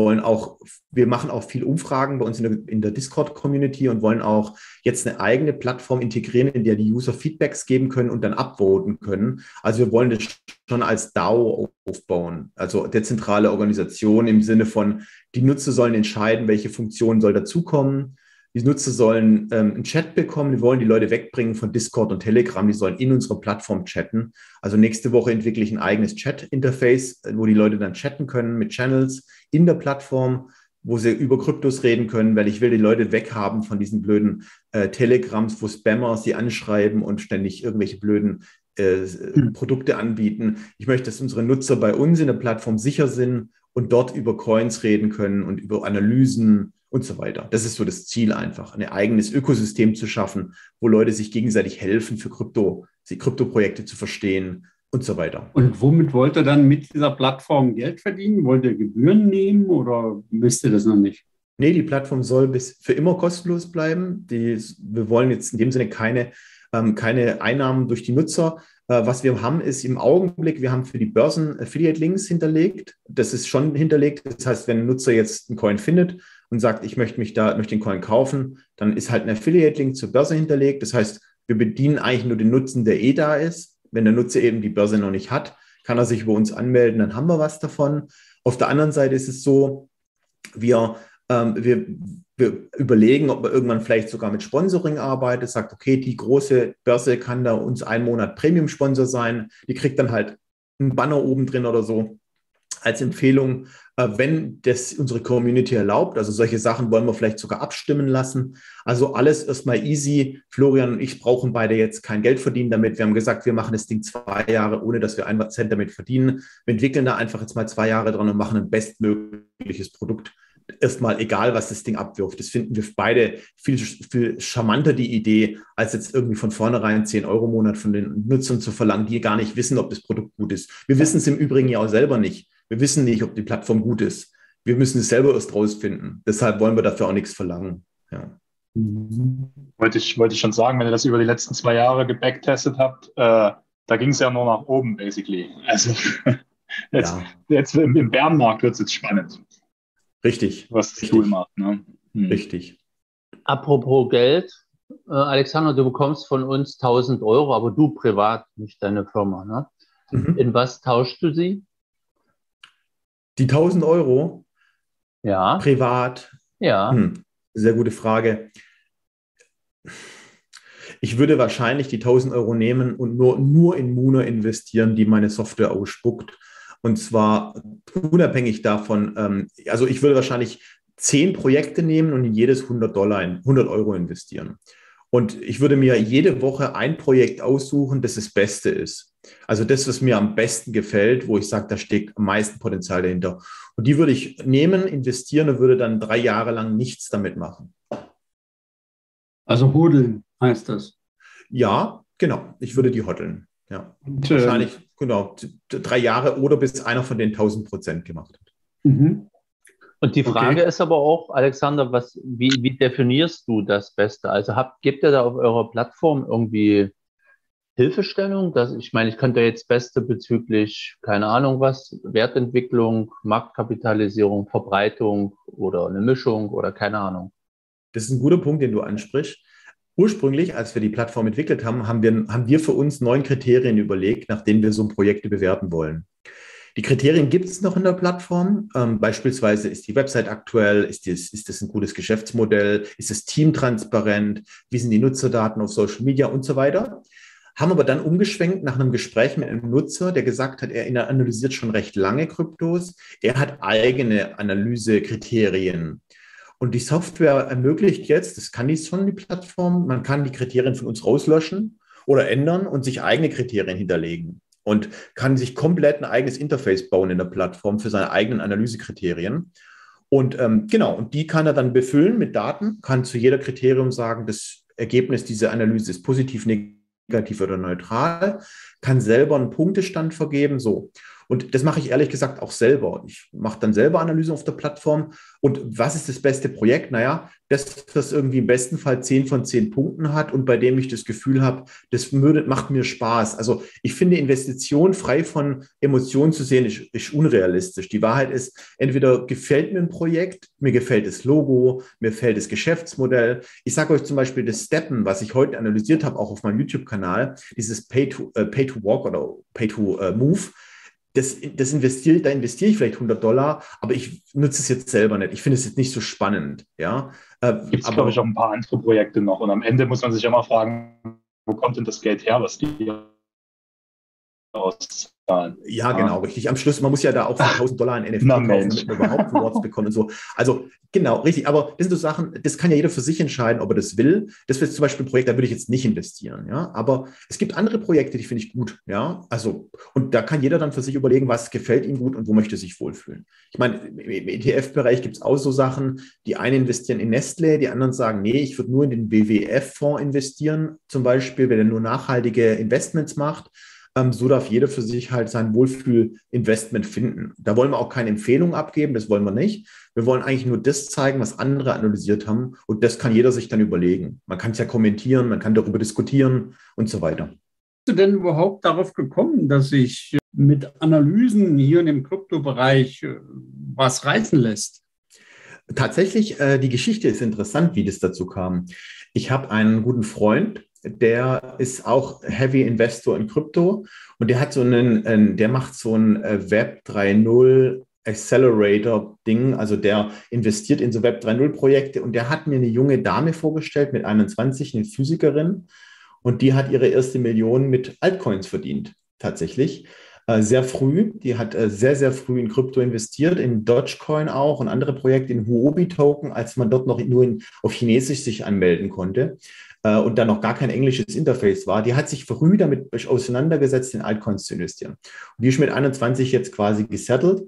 Wir machen auch viel Umfragen bei uns in der Discord-Community und wollen auch jetzt eine eigene Plattform integrieren, in der die User Feedbacks geben können und dann upvoten können. Also wir wollen das schon als DAO aufbauen, also dezentrale Organisation im Sinne von, die Nutzer sollen entscheiden, welche Funktion soll dazukommen. Die Nutzer sollen einen Chat bekommen. Wir wollen die Leute wegbringen von Discord und Telegram. Die sollen in unserer Plattform chatten. Also nächste Woche entwickle ich ein eigenes Chat-Interface, wo die Leute dann chatten können mit Channels in der Plattform, wo sie über Kryptos reden können, weil ich will die Leute weghaben von diesen blöden Telegrams, wo Spammer sie anschreiben und ständig irgendwelche blöden Produkte anbieten. Ich möchte, dass unsere Nutzer bei uns in der Plattform sicher sind und dort über Coins reden können und über Analysen und so weiter. Das ist so das Ziel einfach, ein eigenes Ökosystem zu schaffen, wo Leute sich gegenseitig helfen, für Kryptoprojekte zu verstehen und so weiter. Und womit wollt ihr dann mit dieser Plattform Geld verdienen? Wollt ihr Gebühren nehmen oder wisst ihr das noch nicht? Nee, die Plattform soll für immer kostenlos bleiben. Wir wollen jetzt in dem Sinne keine Einnahmen durch die Nutzer. Was wir haben, ist im Augenblick, wir haben für die Börsen Affiliate-Links hinterlegt. Das ist schon hinterlegt. Das heißt, wenn ein Nutzer jetzt einen Coin findet und sagt, ich möchte den Coin kaufen, dann ist halt ein Affiliate-Link zur Börse hinterlegt. Das heißt, wir bedienen eigentlich nur den Nutzen, der da ist. Wenn der Nutzer eben die Börse noch nicht hat, kann er sich über uns anmelden, dann haben wir was davon. Auf der anderen Seite ist es so, wir überlegen, ob man irgendwann vielleicht sogar mit Sponsoring arbeitet, sagt, okay, die große Börse kann da uns 1 Monat Premium-Sponsor sein, die kriegt dann halt einen Banner oben drin oder so als Empfehlung, wenn das unsere Community erlaubt. Also solche Sachen wollen wir vielleicht sogar abstimmen lassen. Also alles erstmal easy. Florian und ich brauchen beide jetzt kein Geld verdienen damit. Wir haben gesagt, wir machen das Ding 2 Jahre, ohne dass wir 1 Cent damit verdienen. Wir entwickeln da einfach jetzt mal 2 Jahre dran und machen ein bestmögliches Produkt. erstmal egal, was das Ding abwirft. Das finden wir beide viel, viel charmanter, die Idee, als jetzt irgendwie von vornherein 10 Euro im Monat von den Nutzern zu verlangen, die gar nicht wissen, ob das Produkt gut ist. Wir wissen es im Übrigen ja auch selber nicht. Wir wissen nicht, ob die Plattform gut ist. Wir müssen es selber erst rausfinden. Deshalb wollen wir dafür auch nichts verlangen. Ja. Wollte ich schon sagen, wenn ihr das über die letzten 2 Jahre gebacktestet habt, da ging es ja nur nach oben, basically. Also jetzt im Bärenmarkt wird es jetzt spannend. Richtig. Was das Tool macht. Ne? Richtig. Apropos Geld, Alexander, du bekommst von uns 1.000 Euro, aber du privat, nicht deine Firma. Ne? In was tauschst du sie? Die 1.000 Euro? Ja. Privat? Ja. Sehr gute Frage. Ich würde wahrscheinlich die 1.000 Euro nehmen und nur in Muna investieren, die meine Software ausspuckt. Und zwar unabhängig davon, also ich würde wahrscheinlich 10 Projekte nehmen und in jedes 100 Euro investieren. Und ich würde mir jede Woche ein Projekt aussuchen, das Beste ist. Also das, was mir am besten gefällt, wo ich sage, da steckt am meisten Potenzial dahinter. Und die würde ich nehmen, investieren und würde dann 3 Jahre lang nichts damit machen. Also hodeln heißt das? Ja, genau. Ich würde die hodeln. Ja. Und, wahrscheinlich, genau, 3 Jahre oder bis einer von den 1.000% gemacht hat. Und die Frage ist aber auch, Alexander, wie definierst du das Beste? Also gebt ihr da auf eurer Plattform irgendwie Hilfestellung? Ich meine, ich könnte jetzt Beste bezüglich, keine Ahnung was, Wertentwicklung, Marktkapitalisierung, Verbreitung oder eine Mischung oder keine Ahnung. Das ist ein guter Punkt, den du ansprichst. Ursprünglich, als wir die Plattform entwickelt haben, haben wir für uns 9 Kriterien überlegt, nach denen wir so Projekte bewerten wollen. Die Kriterien gibt es noch in der Plattform. Beispielsweise ist die Website aktuell, ist das ein gutes Geschäftsmodell, ist das Team transparent, wie sind die Nutzerdaten auf Social Media und so weiter. Haben aber dann umgeschwenkt nach einem Gespräch mit einem Nutzer, der gesagt hat, er analysiert schon recht lange Kryptos. Er hat eigene Analysekriterien. Und die Software ermöglicht jetzt, das kann die Plattform, man kann die Kriterien von uns rauslöschen oder ändern und sich eigene Kriterien hinterlegen und kann sich komplett ein eigenes Interface bauen in der Plattform für seine eigenen Analysekriterien. Und und die kann er dann befüllen mit Daten, kann zu jeder Kriterium sagen, das Ergebnis dieser Analyse ist positiv, negativ oder neutral, kann selber einen Punktestand vergeben, so. Und das mache ich ehrlich gesagt auch selber. Ich mache dann selber Analysen auf der Plattform. Und was ist das beste Projekt? Naja, das irgendwie im besten Fall 10 von 10 Punkten hat und bei dem ich das Gefühl habe, das macht mir Spaß. Also ich finde, Investition frei von Emotionen zu sehen, ist unrealistisch. Die Wahrheit ist, entweder gefällt mir ein Projekt, mir gefällt das Logo, mir gefällt das Geschäftsmodell. Ich sage euch zum Beispiel das Steppen, was ich heute analysiert habe, auch auf meinem YouTube-Kanal, dieses Pay-to-Walk oder Pay-to-Move. Da investiere ich vielleicht $100, aber ich nutze es jetzt selber nicht. Ich finde es jetzt nicht so spannend. Ja? Gibt es, glaube ich, auch ein paar andere Projekte noch. Und am Ende muss man sich immer fragen, wo kommt denn das Geld her, was die auszahlen? Ja, genau, richtig. Am Schluss, man muss ja da auch für $1.000 in NFT kaufen, damit man überhaupt Rewards bekommt und so. Also genau, richtig. Aber das sind so Sachen, das kann ja jeder für sich entscheiden, ob er das will. Das wäre zum Beispiel ein Projekt, da würde ich jetzt nicht investieren. Ja? Aber es gibt andere Projekte, die finde ich gut. Ja? Also, und da kann jeder dann für sich überlegen, was gefällt ihm gut und wo möchte er sich wohlfühlen. Ich meine, im ETF-Bereich gibt es auch so Sachen, die einen investieren in Nestlé, die anderen sagen, nee, ich würde nur in den WWF-Fonds investieren, zum Beispiel, wenn er nur nachhaltige Investments macht. So darf jeder für sich halt sein Wohlfühl-Investment finden. Da wollen wir auch keine Empfehlung abgeben, das wollen wir nicht. Wir wollen eigentlich nur das zeigen, was andere analysiert haben und das kann jeder sich dann überlegen. Man kann es ja kommentieren, man kann darüber diskutieren und so weiter. Bist du denn überhaupt darauf gekommen, dass sich mit Analysen hier in dem Kryptobereich was reißen lässt? Tatsächlich, die Geschichte ist interessant, wie das dazu kam. Ich habe einen guten Freund, der ist auch Heavy Investor in Krypto und der hat der macht so ein Web 3.0 Accelerator-Ding, also der investiert in so Web 3.0 Projekte und der hat mir eine junge Dame vorgestellt mit 21, eine Physikerin und die hat ihre erste Million mit Altcoins verdient, tatsächlich. Sehr früh, die hat sehr, sehr früh in Krypto investiert, in Dogecoin auch und andere Projekte, in Huobi-Token, als man dort noch nur auf Chinesisch sich anmelden konnte und dann noch gar kein englisches Interface war. Die hat sich früh damit auseinandergesetzt, in Altcoins zu investieren. Und die ist mit 21 jetzt quasi gesettelt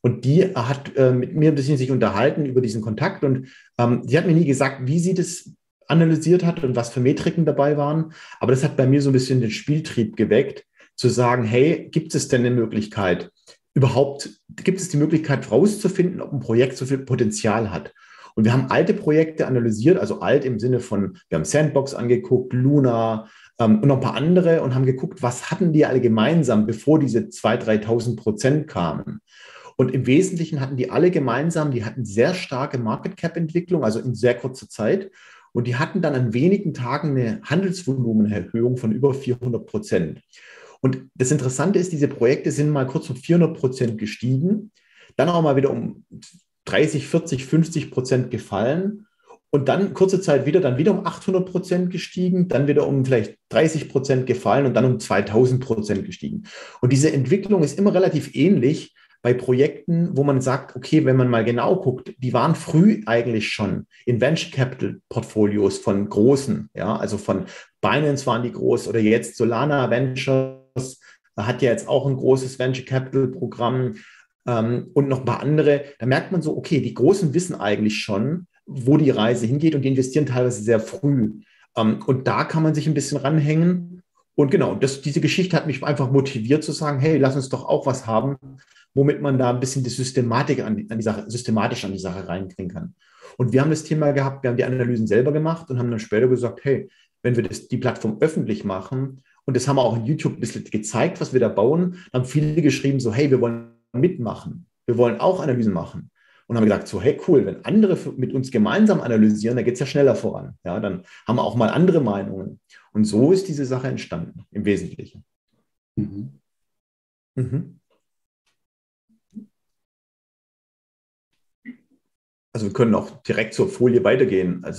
Und die hat mit mir ein bisschen sich unterhalten über diesen Kontakt. Und sie hat mir nie gesagt, wie sie das analysiert hat und was für Metriken dabei waren. Aber das hat bei mir so ein bisschen den Spieltrieb geweckt, zu sagen, hey, gibt es denn eine Möglichkeit, gibt es die Möglichkeit herauszufinden, ob ein Projekt so viel Potenzial hat? Und wir haben alte Projekte analysiert, also alt im Sinne von, wir haben Sandbox angeguckt, Luna und noch ein paar andere und haben geguckt, was hatten die alle gemeinsam, bevor diese 2.000, 3.000% kamen. Und im Wesentlichen hatten die alle gemeinsam, die hatten sehr starke Market Cap Entwicklung, also in sehr kurzer Zeit. Und die hatten dann an wenigen Tagen eine Handelsvolumenerhöhung von über 400%. Und das Interessante ist, diese Projekte sind mal kurz um 400% gestiegen, dann auch mal wieder um 30, 40, 50% gefallen und dann kurze Zeit wieder um 800% gestiegen, dann wieder um vielleicht 30% gefallen und dann um 2000% gestiegen. Und diese Entwicklung ist immer relativ ähnlich bei Projekten, wo man sagt, okay, wenn man mal genau guckt, die waren früh eigentlich schon in Venture Capital Portfolios von großen, ja, also von Binance waren die groß oder jetzt Solana Ventures hat ja jetzt auch ein großes Venture Capital Programm und noch ein paar andere. Da merkt man so, okay, die Großen wissen eigentlich schon, wo die Reise hingeht und die investieren teilweise sehr früh. Und da kann man sich ein bisschen ranhängen. Und genau, diese Geschichte hat mich einfach motiviert zu sagen, hey, lass uns doch auch was haben, womit man da ein bisschen die systematisch an die Sache reinkriegen kann. Und wir haben das Thema gehabt, wir haben die Analysen selber gemacht und haben dann später gesagt, hey, wenn wir die Plattform öffentlich machen, und das haben wir auch in YouTube ein bisschen gezeigt, was wir da bauen, haben viele geschrieben so, hey, wir wollen mitmachen, wir wollen auch Analysen machen. Und haben gesagt, so, hey, cool, wenn andere mit uns gemeinsam analysieren, dann geht es ja schneller voran. Ja, dann haben wir auch mal andere Meinungen. Und so ist diese Sache entstanden, im Wesentlichen. Mhm. Mhm. Also wir können auch direkt zur Folie weitergehen. Also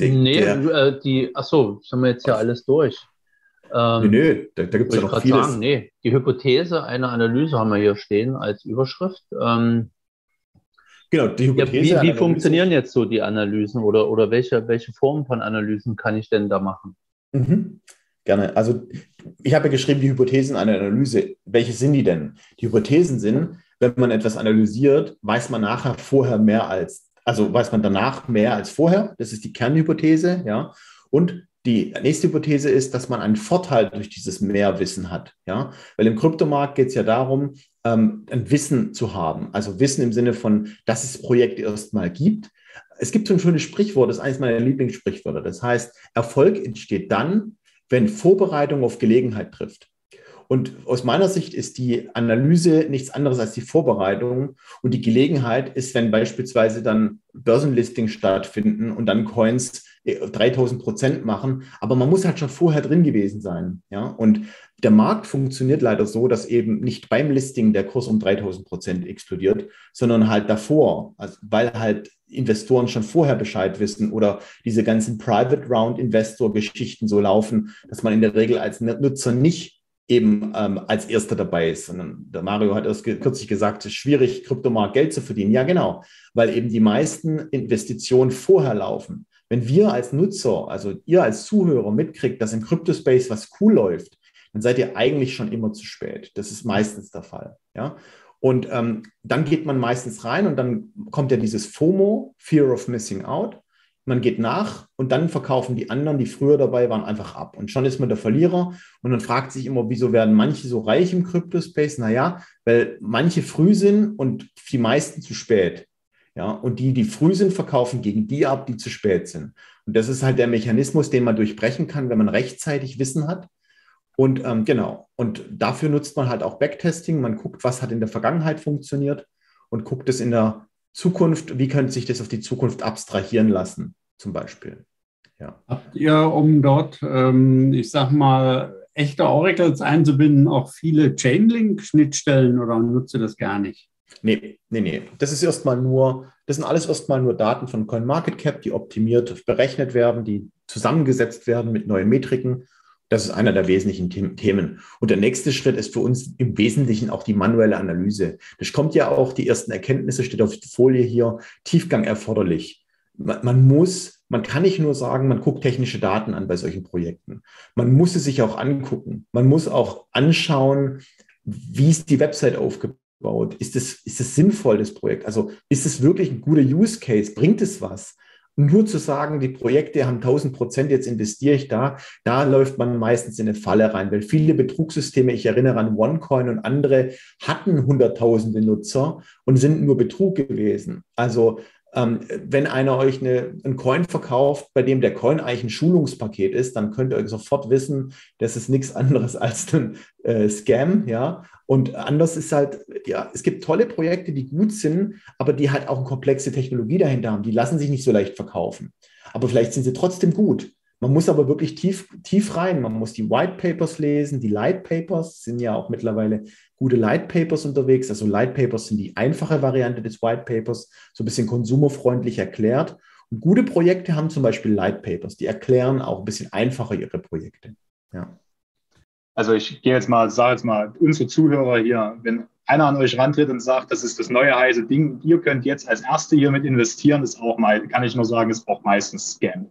achso, das haben wir jetzt ja alles durch. Da gibt es ja noch vieles. Sagen, die Hypothese einer Analyse haben wir hier stehen als Überschrift. Genau, die Hypothese. Wie funktionieren jetzt so die Analysen oder welche Formen von Analysen kann ich denn da machen? Mhm. Gerne. Also ich habe ja geschrieben, die Hypothesen einer Analyse. Welche sind die denn? Die Hypothesen sind, wenn man etwas analysiert, weiß man danach mehr als vorher. Das ist die Kernhypothese, ja. Und die nächste Hypothese ist, dass man einen Vorteil durch dieses Mehrwissen hat, ja. Weil im Kryptomarkt geht es ja darum, ein Wissen zu haben. Also Wissen im Sinne von, dass es Projekte erstmal gibt. Es gibt so ein schönes Sprichwort, das ist eines meiner Lieblingssprichwörter. Das heißt, Erfolg entsteht dann, wenn Vorbereitung auf Gelegenheit trifft. Und aus meiner Sicht ist die Analyse nichts anderes als die Vorbereitung. Und die Gelegenheit ist, wenn beispielsweise dann Börsenlistings stattfinden und dann Coins 3.000% machen. Aber man muss halt schon vorher drin gewesen sein. Ja? Und der Markt funktioniert leider so, dass eben nicht beim Listing der Kurs um 3.000% explodiert, sondern halt davor. Also weil halt Investoren schon vorher Bescheid wissen oder diese ganzen Private Round Investor Geschichten so laufen, dass man in der Regel als Nutzer nicht eben als Erster dabei ist. Und der Mario hat erst kürzlich gesagt, es ist schwierig, Kryptomarkt Geld zu verdienen. Ja, genau, weil eben die meisten Investitionen vorher laufen. Wenn wir als Nutzer, also ihr als Zuhörer mitkriegt, dass im Kryptospace was cool läuft, dann seid ihr eigentlich schon immer zu spät. Das ist meistens der Fall. Ja? Und dann geht man meistens rein und dann kommt ja dieses FOMO, Fear of Missing Out. Man geht nach und dann verkaufen die anderen, die früher dabei waren, einfach ab. Und schon ist man der Verlierer. Und man fragt sich immer, wieso werden manche so reich im Kryptospace? Naja, weil manche früh sind und die meisten zu spät. Ja, und die früh sind, verkaufen gegen die ab, die zu spät sind. Und das ist halt der Mechanismus, den man durchbrechen kann, wenn man rechtzeitig Wissen hat. Und genau, und dafür nutzt man halt auch Backtesting. Man guckt, was hat in der Vergangenheit funktioniert und guckt es in der Zukunft, wie könnte sich das auf die Zukunft abstrahieren lassen, zum Beispiel. Ja. Habt ihr, um dort, ich sag mal, echte Oracles einzubinden, auch viele Chainlink-Schnittstellen oder nutzt ihr das gar nicht? Nee. Das sind alles erstmal nur Daten von CoinMarketCap, die optimiert berechnet werden, die zusammengesetzt werden mit neuen Metriken. Das ist einer der wesentlichen Themen. Und der nächste Schritt ist für uns im Wesentlichen auch die manuelle Analyse. Das kommt ja auch, die ersten Erkenntnisse, steht auf der Folie hier, Tiefgang erforderlich. Man kann nicht nur sagen, man guckt technische Daten an bei solchen Projekten. Man muss es sich auch angucken. Man muss auch anschauen, wie ist die Website aufgebaut. aufgebaut? Ist es sinnvoll, das Projekt? Also ist es wirklich ein guter Use Case? Bringt es was? Und nur zu sagen, die Projekte haben 1000%, jetzt investiere ich da läuft man meistens in eine Falle rein, weil viele Betrugssysteme, ich erinnere an OneCoin und andere, hatten hunderttausende Nutzer und sind nur Betrug gewesen. Also wenn einer euch einen Coin verkauft, bei dem der Coin eigentlich ein Schulungspaket ist, dann könnt ihr sofort wissen, das ist nichts anderes als ein Scam, ja. Und anders ist halt, ja, es gibt tolle Projekte, die gut sind, aber die halt auch eine komplexe Technologie dahinter haben. Die lassen sich nicht so leicht verkaufen. Aber vielleicht sind sie trotzdem gut. Man muss aber wirklich tief rein. Man muss die White Papers lesen, die Light Papers sind ja auch mittlerweile gute Light Papers unterwegs. Also Light Papers sind die einfache Variante des White Papers, so ein bisschen konsumerfreundlich erklärt. Und gute Projekte haben zum Beispiel Light Papers, die erklären auch ein bisschen einfacher ihre Projekte. Ja. Also ich sage jetzt mal, unsere Zuhörer hier, wenn einer an euch rantritt und sagt, das ist das neue heiße Ding, ihr könnt jetzt als Erste hiermit investieren, ist auch mal, kann ich nur sagen, ist auch meistens Scam.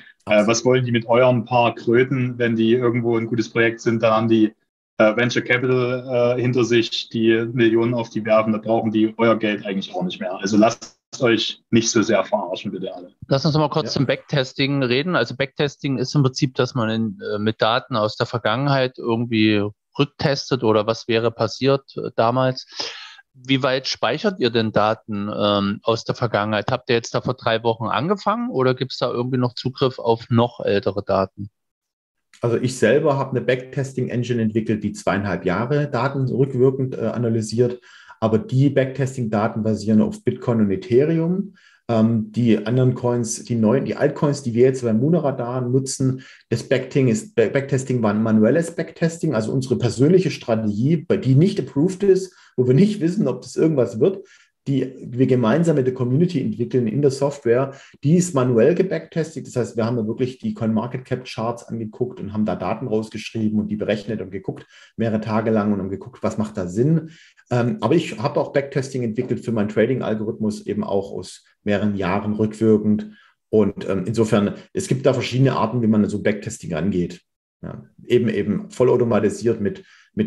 Was wollen die mit euren paar Kröten, wenn die irgendwo ein gutes Projekt sind, dann haben die Venture Capital hinter sich, die Millionen auf die werfen, da brauchen die euer Geld eigentlich auch nicht mehr. Also lasst euch nicht so sehr verarschen, bitte alle. Lass uns mal kurz zum Backtesting reden. Also Backtesting ist im Prinzip, dass man mit Daten aus der Vergangenheit irgendwie rücktestet oder was wäre passiert damals. Wie weit speichert ihr denn Daten aus der Vergangenheit? Habt ihr jetzt da vor 3 Wochen angefangen oder gibt es da irgendwie noch Zugriff auf noch ältere Daten? Also ich selber habe eine Backtesting-Engine entwickelt, die 2,5 Jahre Daten rückwirkend analysiert. Aber die Backtesting-Daten basieren auf Bitcoin und Ethereum. Die anderen Coins, die Altcoins, die wir jetzt bei Munaradar nutzen, das Backtesting war ein manuelles Backtesting, also unsere persönliche Strategie, bei die nicht approved ist, wo wir nicht wissen, ob das irgendwas wird, die wir gemeinsam mit der Community entwickeln in der Software, die ist manuell gebacktestet. Das heißt, wir haben da wirklich die CoinMarketCap-Charts angeguckt und haben da Daten rausgeschrieben und die berechnet und geguckt, mehrere Tage lang und haben geguckt, was macht da Sinn. Aber ich habe auch Backtesting entwickelt für meinen Trading-Algorithmus, eben auch aus mehreren Jahren rückwirkend. Und insofern, es gibt da verschiedene Arten, wie man so Backtesting angeht. Ja, eben vollautomatisiert mit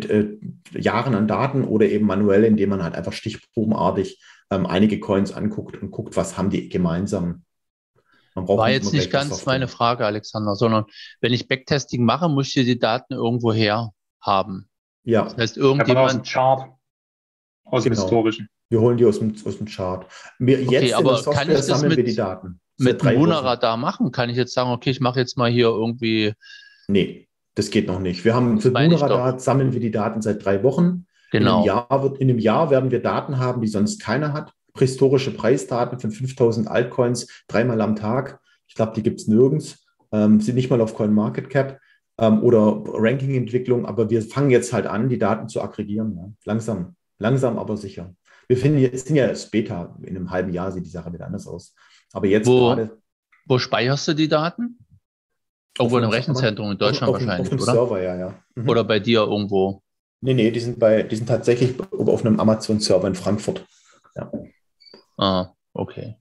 Jahren an Daten oder eben manuell, indem man halt einfach stichprobenartig einige Coins anguckt und guckt, was haben die gemeinsam. Man braucht War jetzt nicht ganz meine Frage, Alexander, sondern wenn ich Backtesting mache, muss ich die Daten irgendwo her haben. Ja. Das heißt, irgendjemand aus dem Chart, aus dem historischen. Wir holen die aus dem Chart. Okay, aber kann ich das wir die Daten. Mit Munaradar machen? Kann ich jetzt sagen, okay, ich mache jetzt mal hier irgendwie... Nee, das geht noch nicht. Wir haben für Munaradar sammeln wir die Daten seit 3 Wochen. Genau. In einem Jahr werden wir Daten haben, die sonst keiner hat. Prähistorische Preisdaten von 5000 Altcoins 3-mal am Tag. Ich glaube, die gibt es nirgends. Sind nicht mal auf CoinMarketCap oder Ranking-Entwicklung. Aber wir fangen jetzt halt an, die Daten zu aggregieren. Ja. Langsam, aber sicher. Wir sind ja erst Beta. In einem halben Jahr sieht die Sache wieder anders aus. Aber jetzt gerade. Wo speicherst du die Daten? Irgendwo in einem Rechenzentrum in Deutschland wahrscheinlich, auf einem oder? Server, ja. Mhm. Oder bei dir irgendwo? Nee, die sind tatsächlich auf einem Amazon-Server in Frankfurt. Ja. Ah, okay.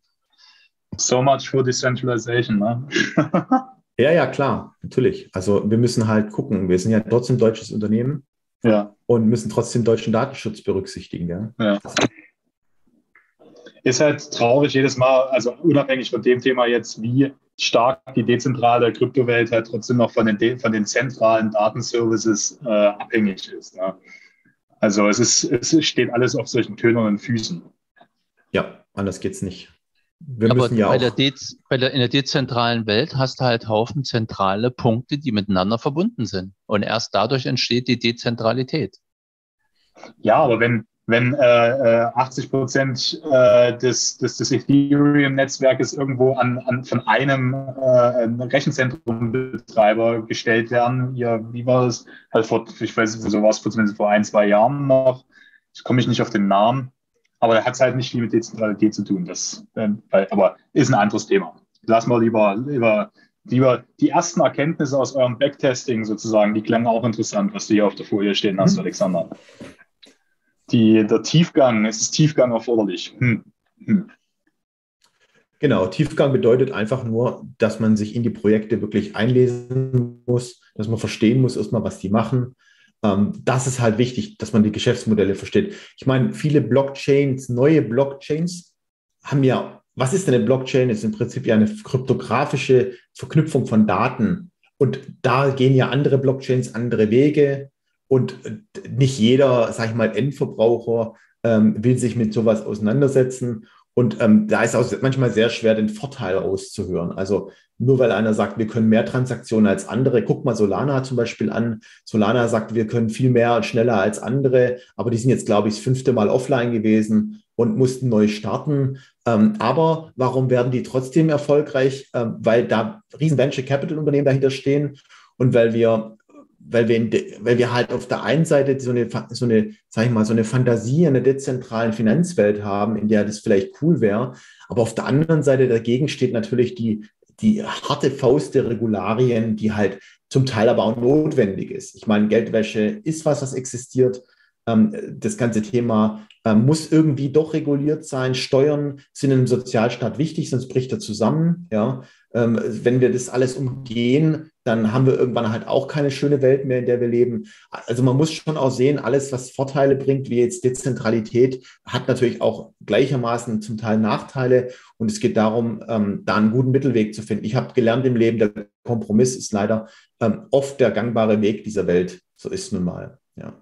So much for decentralization, ne? Ja, klar, natürlich. Also wir müssen halt gucken. Wir sind ja trotzdem ein deutsches Unternehmen und müssen trotzdem deutschen Datenschutz berücksichtigen. Ja. Ist halt traurig jedes Mal, also unabhängig von dem Thema jetzt, wie stark die dezentrale Kryptowelt halt trotzdem noch von den zentralen Datenservices abhängig ist. Ne? Also es steht alles auf solchen tönernen Füßen. Ja, anders geht's nicht. Aber in der dezentralen Welt hast du halt Haufen zentrale Punkte, die miteinander verbunden sind. Und erst dadurch entsteht die Dezentralität. Ja, aber wenn 80% des Ethereum-Netzwerkes irgendwo von einem Rechenzentrombetreiber gestellt werden, wie war das? Also ich weiß nicht, so war es zumindest vor 1-2 Jahren noch. Ich komme nicht auf den Namen, aber da hat es halt nicht viel mit Dezentralität zu tun. Aber ist ein anderes Thema. Lassen wir lieber die ersten Erkenntnisse aus eurem Backtesting sozusagen, die klangen auch interessant, was du hier auf der Folie stehen hast, Alexander. Der Tiefgang, es ist Tiefgang erforderlich. Genau, Tiefgang bedeutet einfach nur, dass man sich in die Projekte wirklich einlesen muss, dass man verstehen muss erstmal, was die machen. Das ist halt wichtig, dass man die Geschäftsmodelle versteht. Ich meine, viele Blockchains, neue Blockchains haben ja, was ist denn eine Blockchain? Ist im Prinzip ja eine kryptografische Verknüpfung von Daten. Und da gehen ja andere Blockchains andere Wege. Und nicht jeder, sag ich mal, Endverbraucher will sich mit sowas auseinandersetzen. Und da ist auch manchmal sehr schwer, den Vorteil auszuhören. Also nur weil einer sagt, wir können mehr Transaktionen als andere. Guck mal Solana zum Beispiel an. Solana sagt, wir können viel mehr und schneller als andere. Aber die sind jetzt, glaube ich, das 5. Mal offline gewesen und mussten neu starten. Aber warum werden die trotzdem erfolgreich? Weil da riesen Venture Capital Unternehmen dahinter stehen und weil wir halt auf der einen Seite so eine, sag ich mal, so eine Fantasie in der dezentralen Finanzwelt haben, in der das vielleicht cool wäre. Aber auf der anderen Seite dagegen steht natürlich die harte Faust der Regularien, die halt zum Teil aber auch notwendig ist. Ich meine, Geldwäsche ist was existiert. Das ganze Thema muss irgendwie doch reguliert sein. Steuern sind im Sozialstaat wichtig, sonst bricht er zusammen. Ja? Wenn wir das alles umgehen, dann haben wir irgendwann halt auch keine schöne Welt mehr, in der wir leben. Also man muss schon auch sehen, alles, was Vorteile bringt, wie jetzt Dezentralität, hat natürlich auch gleichermaßen zum Teil Nachteile. Und es geht darum, da einen guten Mittelweg zu finden. Ich habe gelernt im Leben, der Kompromiss ist leider oft der gangbare Weg dieser Welt. So ist nun mal, ja.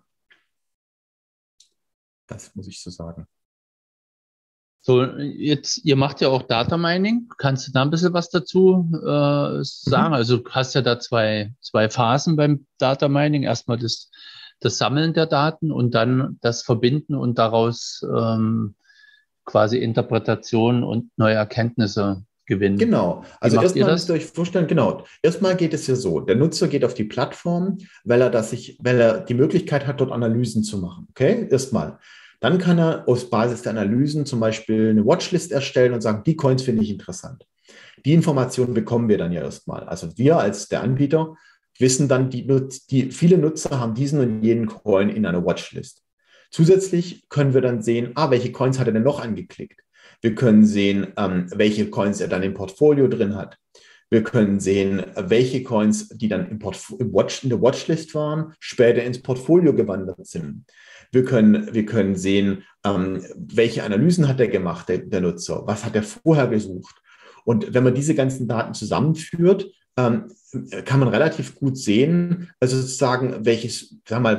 Das muss ich so sagen. So, jetzt, ihr macht ja auch Data Mining. Kannst du da ein bisschen was dazu sagen? Also du hast ja da zwei Phasen beim Data Mining. Erstmal das Sammeln der Daten und dann das Verbinden und daraus quasi Interpretationen und neue Erkenntnisse gewinnen. Genau. Also erstmal müsst ihr euch vorstellen, genau. Erstmal geht es ja so. Der Nutzer geht auf die Plattform, weil er die Möglichkeit hat, dort Analysen zu machen. Okay, erstmal. Dann kann er auf Basis der Analysen zum Beispiel eine Watchlist erstellen und sagen, die Coins finde ich interessant. Die Informationen bekommen wir dann ja erstmal. Also wir als der Anbieter wissen dann, viele Nutzer haben diesen und jenen Coin in einer Watchlist. Zusätzlich können wir dann sehen, welche Coins hat er denn noch angeklickt? Wir können sehen, welche Coins er dann im Portfolio drin hat. Wir können sehen, welche Coins, die dann in der Watchlist waren, später ins Portfolio gewandert sind. Wir können sehen, welche Analysen hat er gemacht, der Nutzer, was hat er vorher gesucht. Und wenn man diese ganzen Daten zusammenführt, kann man relativ gut sehen, also sozusagen, welches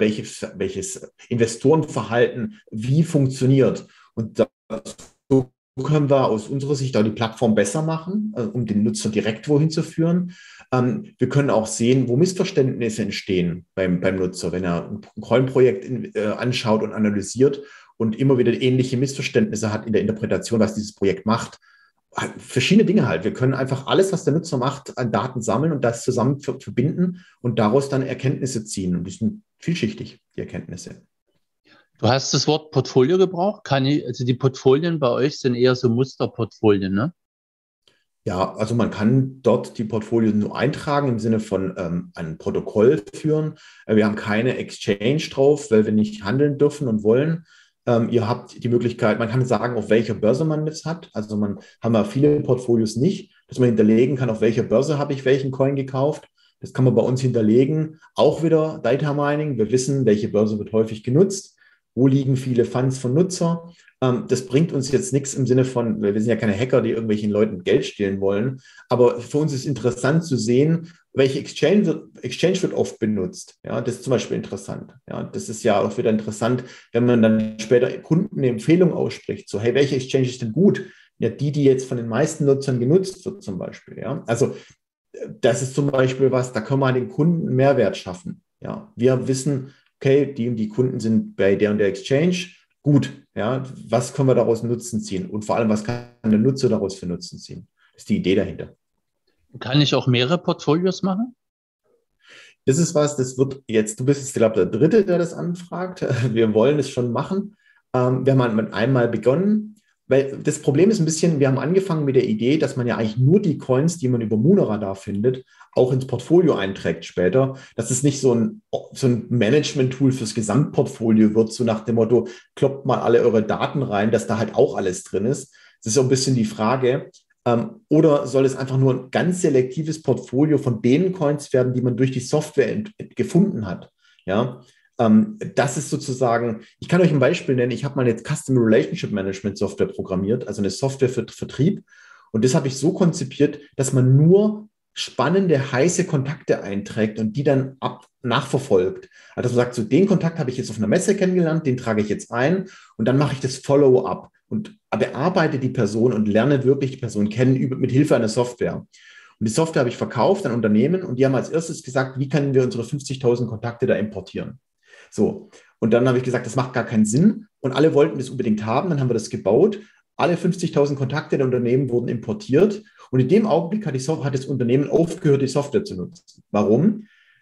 Investorenverhalten wie funktioniert. Und so können wir aus unserer Sicht auch die Plattform besser machen, um den Nutzer direkt wohin zu führen. Wir können auch sehen, wo Missverständnisse entstehen beim Nutzer, wenn er ein Coin-Projekt anschaut und analysiert und immer wieder ähnliche Missverständnisse hat in der Interpretation, was dieses Projekt macht. Verschiedene Dinge halt. Wir können einfach alles, was der Nutzer macht, an Daten sammeln und das zusammen verbinden und daraus dann Erkenntnisse ziehen. Und die sind vielschichtig, die Erkenntnisse. Du hast das Wort Portfolio gebraucht. Also die Portfolien bei euch sind eher so Musterportfolien, ne? Ja, also man kann dort die Portfolien nur eintragen im Sinne von ein Protokoll führen. Wir haben keine Exchange drauf, weil wir nicht handeln dürfen und wollen. Ihr habt die Möglichkeit, man kann sagen, auf welcher Börse man das hat. Also haben wir viele Portfolios nicht, dass man hinterlegen kann, auf welcher Börse habe ich welchen Coin gekauft. Das kann man bei uns hinterlegen. Auch wieder Data Mining. Wir wissen, welche Börse wird häufig genutzt. Wo liegen viele Funds von Nutzer? Das bringt uns jetzt nichts im Sinne von, wir sind ja keine Hacker, die irgendwelchen Leuten Geld stehlen wollen. Aber für uns ist interessant zu sehen, welche Exchange wird oft benutzt. Ja, das ist zum Beispiel interessant. Ja, das ist ja auch wieder interessant, wenn man dann später Kunden eine Empfehlung ausspricht. So, hey, welche Exchange ist denn gut? Ja, die jetzt von den meisten Nutzern genutzt wird zum Beispiel. Ja, also das ist zum Beispiel was, da können wir den Kunden einen Mehrwert schaffen. Ja, wir wissen, okay, die und die Kunden sind bei der und der Exchange. Gut, ja, was können wir daraus Nutzen ziehen? Und vor allem, was kann der Nutzer daraus für Nutzen ziehen? Das ist die Idee dahinter. Kann ich auch mehrere Portfolios machen? Das ist was, das wird jetzt, du bist jetzt, glaube ich, der Dritte, der das anfragt. Wir wollen es schon machen. Wir haben mit einmal begonnen, weil das Problem ist ein bisschen, wir haben angefangen mit der Idee, dass man ja eigentlich nur die Coins, die man über Muneradar findet, auch ins Portfolio einträgt später, dass es nicht so ein Management-Tool fürs Gesamtportfolio wird, so nach dem Motto, kloppt mal alle eure Daten rein, dass da halt auch alles drin ist. Das ist so ein bisschen die Frage. Oder soll es einfach nur ein ganz selektives Portfolio von den Coins werden, die man durch die Software gefunden hat? Ja, Das ist sozusagen, ich kann euch ein Beispiel nennen, ich habe mal eine Customer Relationship Management Software programmiert, also eine Software für Vertrieb. Und das habe ich so konzipiert, dass man nur spannende, heiße Kontakte einträgt und die dann nachverfolgt. Also man sagt, so den Kontakt habe ich jetzt auf einer Messe kennengelernt, den trage ich jetzt ein und dann mache ich das Follow-up und bearbeite die Person und lerne wirklich die Person kennen mit Hilfe einer Software. Und die Software habe ich verkauft an Unternehmen und die haben als erstes gesagt, wie können wir unsere 50.000 Kontakte da importieren? So, und dann habe ich gesagt, das macht gar keinen Sinn und alle wollten das unbedingt haben, dann haben wir das gebaut. Alle 50.000 Kontakte der Unternehmen wurden importiert und in dem Augenblick hat das Unternehmen aufgehört, die Software zu nutzen. Warum?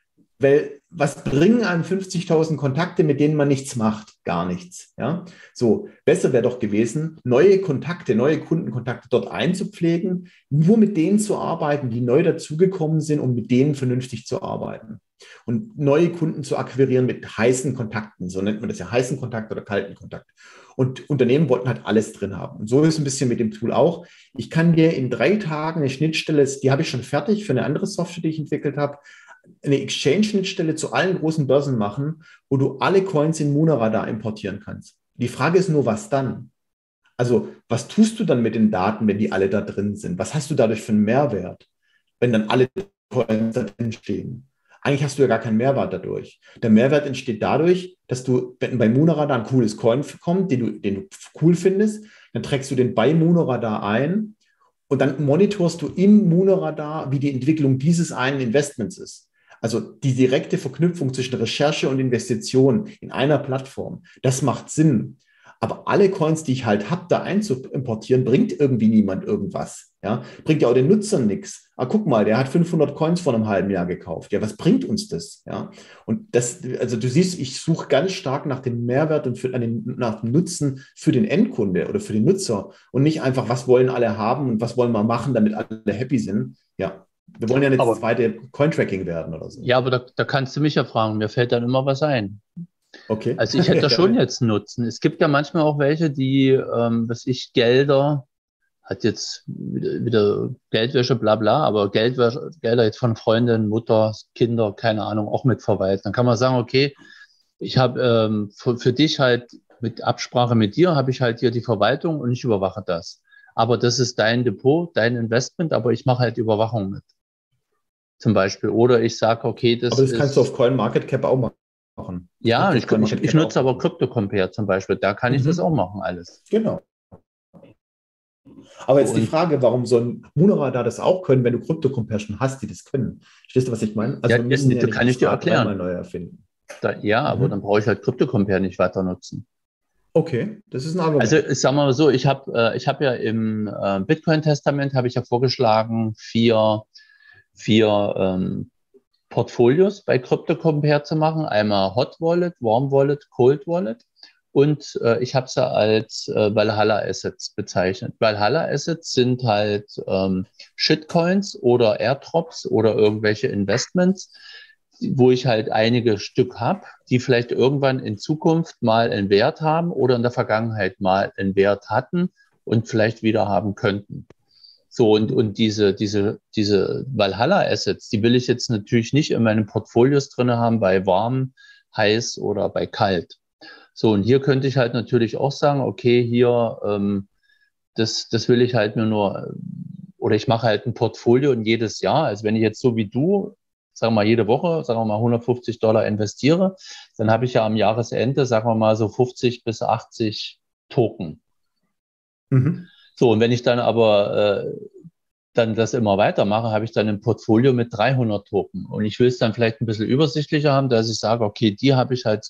Weil was bringen einem 50.000 Kontakte, mit denen man nichts macht? Gar nichts. Ja? So, besser wäre doch gewesen, neue Kontakte, neue Kundenkontakte dort einzupflegen, nur mit denen zu arbeiten, die neu dazugekommen sind, um mit denen vernünftig zu arbeiten. Und neue Kunden zu akquirieren mit heißen Kontakten, so nennt man das ja, heißen Kontakt oder kalten Kontakt. Und Unternehmen wollten halt alles drin haben. Und so ist es ein bisschen mit dem Tool auch. Ich kann dir in 3 Tagen eine Schnittstelle, die habe ich schon fertig für eine andere Software, die ich entwickelt habe, eine Exchange-Schnittstelle zu allen großen Börsen machen, wo du alle Coins in Munaradar importieren kannst. Die Frage ist nur, was dann? Also, was tust du dann mit den Daten, wenn die alle da drin sind? Was hast du dadurch für einen Mehrwert, wenn dann alle Coins da drin stehen? Eigentlich hast du ja gar keinen Mehrwert dadurch. Der Mehrwert entsteht dadurch, dass du, wenn bei Munaradar ein cooles Coin kommt, den du cool findest, dann trägst du den bei Munaradar ein und dann monitorst du im Munaradar, wie die Entwicklung dieses einen Investments ist. Also die direkte Verknüpfung zwischen Recherche und Investition in einer Plattform, das macht Sinn. Aber alle Coins, die ich halt habe, da einzuimportieren, bringt irgendwie niemand irgendwas. Ja? Bringt ja auch den Nutzern nichts. Ah, guck mal, der hat 500 Coins vor einem halben Jahr gekauft. Ja, was bringt uns das? Ja? Und das, also du siehst, ich suche ganz stark nach dem Mehrwert und nach dem Nutzen für den Endkunde oder für den Nutzer und nicht einfach, was wollen alle haben und was wollen wir machen, damit alle happy sind. Ja. Wir wollen ja nicht das zweite Coin-Tracking werden oder so. Ja, aber da kannst du mich ja fragen, mir fällt dann immer was ein. Okay. Also ich hätte da schon jetzt einen Nutzen. Es gibt ja manchmal auch welche, die, Gelder, hat jetzt wieder Geldwäsche, bla bla, aber Gelder jetzt von Freundinnen, Mutter, Kinder, keine Ahnung, auch mitverwalten. Dann kann man sagen, okay, ich habe für dich halt mit Absprache mit dir, habe ich halt hier die Verwaltung und ich überwache das. Aber das ist dein Depot, dein Investment, aber ich mache halt Überwachung mit. Zum Beispiel. Oder ich sage, okay, das kannst du auf CoinMarketCap auch machen. Ja, ich nutze aber CryptoCompare zum Beispiel. Da kann ich das auch machen, alles. Genau. Aber jetzt die Frage, warum soll Munaradar das auch können, wenn du CryptoCompare schon hast, die das können? Verstehst du, was ich meine? Also das kann ich dir erklären. Neu erfinden. Aber dann brauche ich halt CryptoCompare nicht weiter nutzen. Okay, das ist ein Argument. Also ich sage mal so, ich hab ja im Bitcoin-Testament habe ich ja vorgeschlagen, vier Portfolios bei CryptoCompare zu machen. Einmal Hot Wallet, Warm Wallet, Cold Wallet. Und ich habe sie als Valhalla Assets bezeichnet. Valhalla Assets sind halt Shitcoins oder Airdrops oder irgendwelche Investments, wo ich halt einige Stück habe, die vielleicht irgendwann in Zukunft mal einen Wert haben oder in der Vergangenheit mal einen Wert hatten und vielleicht wieder haben könnten. So, und diese Valhalla-Assets, die will ich jetzt natürlich nicht in meinen Portfolios drin haben bei warm, heiß oder bei kalt. So, und hier könnte ich halt natürlich auch sagen, okay, hier, das will ich halt nur, oder ich mache halt ein Portfolio in jedes Jahr. Also wenn ich jetzt so wie du, sagen wir mal jede Woche, sagen wir mal $150 investiere, dann habe ich ja am Jahresende, sagen wir mal so 50 bis 80 Token. Mhm. So, und wenn ich dann aber dann das immer weitermache, habe ich dann ein Portfolio mit 300 Token. Und ich will es dann vielleicht ein bisschen übersichtlicher haben, dass ich sage, okay, die habe ich halt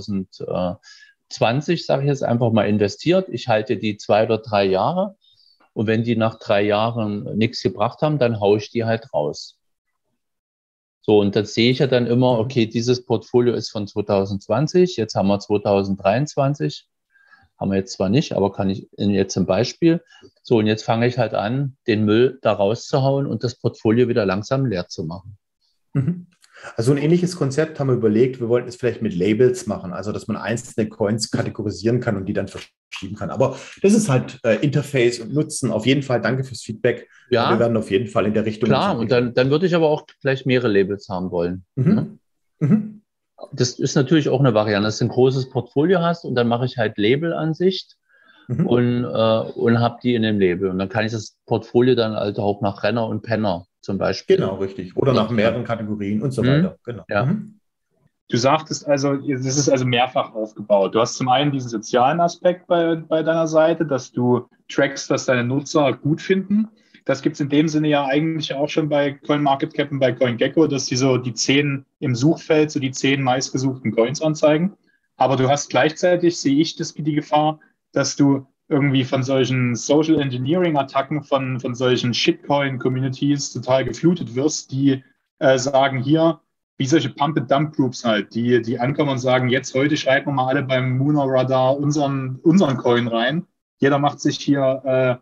2020, sage ich jetzt einfach mal, investiert. Ich halte die 2 oder 3 Jahre. Und wenn die nach 3 Jahren nichts gebracht haben, dann haue ich die halt raus. So, und das sehe ich ja dann immer, okay, dieses Portfolio ist von 2020, jetzt haben wir 2023. Haben wir jetzt zwar nicht, aber kann ich jetzt zum Beispiel. So, und jetzt fange ich halt an, den Müll da rauszuhauen und das Portfolio wieder langsam leer zu machen. Also ein ähnliches Konzept haben wir überlegt, wir wollten es vielleicht mit Labels machen, also dass man einzelne Coins kategorisieren kann und die dann verschieben kann. Aber das ist halt Interface und Nutzen. Auf jeden Fall danke fürs Feedback. Ja, wir werden auf jeden Fall in der Richtung. Klar, und dann würde ich aber auch gleich mehrere Labels haben wollen. Mhm. Mhm. Das ist natürlich auch eine Variante, dass du ein großes Portfolio hast und dann mache ich halt Labelansicht und habe die in dem Label. Und dann kann ich das Portfolio dann halt auch nach Renner und Penner zum Beispiel. Genau, richtig. Oder nach mehreren Kategorien und so weiter. Genau. Ja. Du sagtest also, das ist also mehrfach aufgebaut. Du hast zum einen diesen sozialen Aspekt bei deiner Seite, dass du trackst, was deine Nutzer gut finden. Das gibt es in dem Sinne ja eigentlich auch schon bei CoinMarketCap und bei CoinGecko, dass die so die 10 im Suchfeld, so die 10 meistgesuchten Coins anzeigen. Aber du hast gleichzeitig, sehe ich das die Gefahr, dass du irgendwie von solchen Social Engineering-Attacken, von solchen Shitcoin-Communities total geflutet wirst, die sagen hier, wie solche Pump-and-Dump-Groups halt, die ankommen und sagen, jetzt heute schreiben wir mal alle beim Lunar Radar unseren Coin rein. Jeder macht sich hier,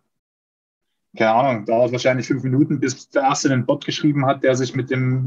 keine Ahnung, dauert wahrscheinlich 5 Minuten, bis der Erste einen Bot geschrieben hat, der sich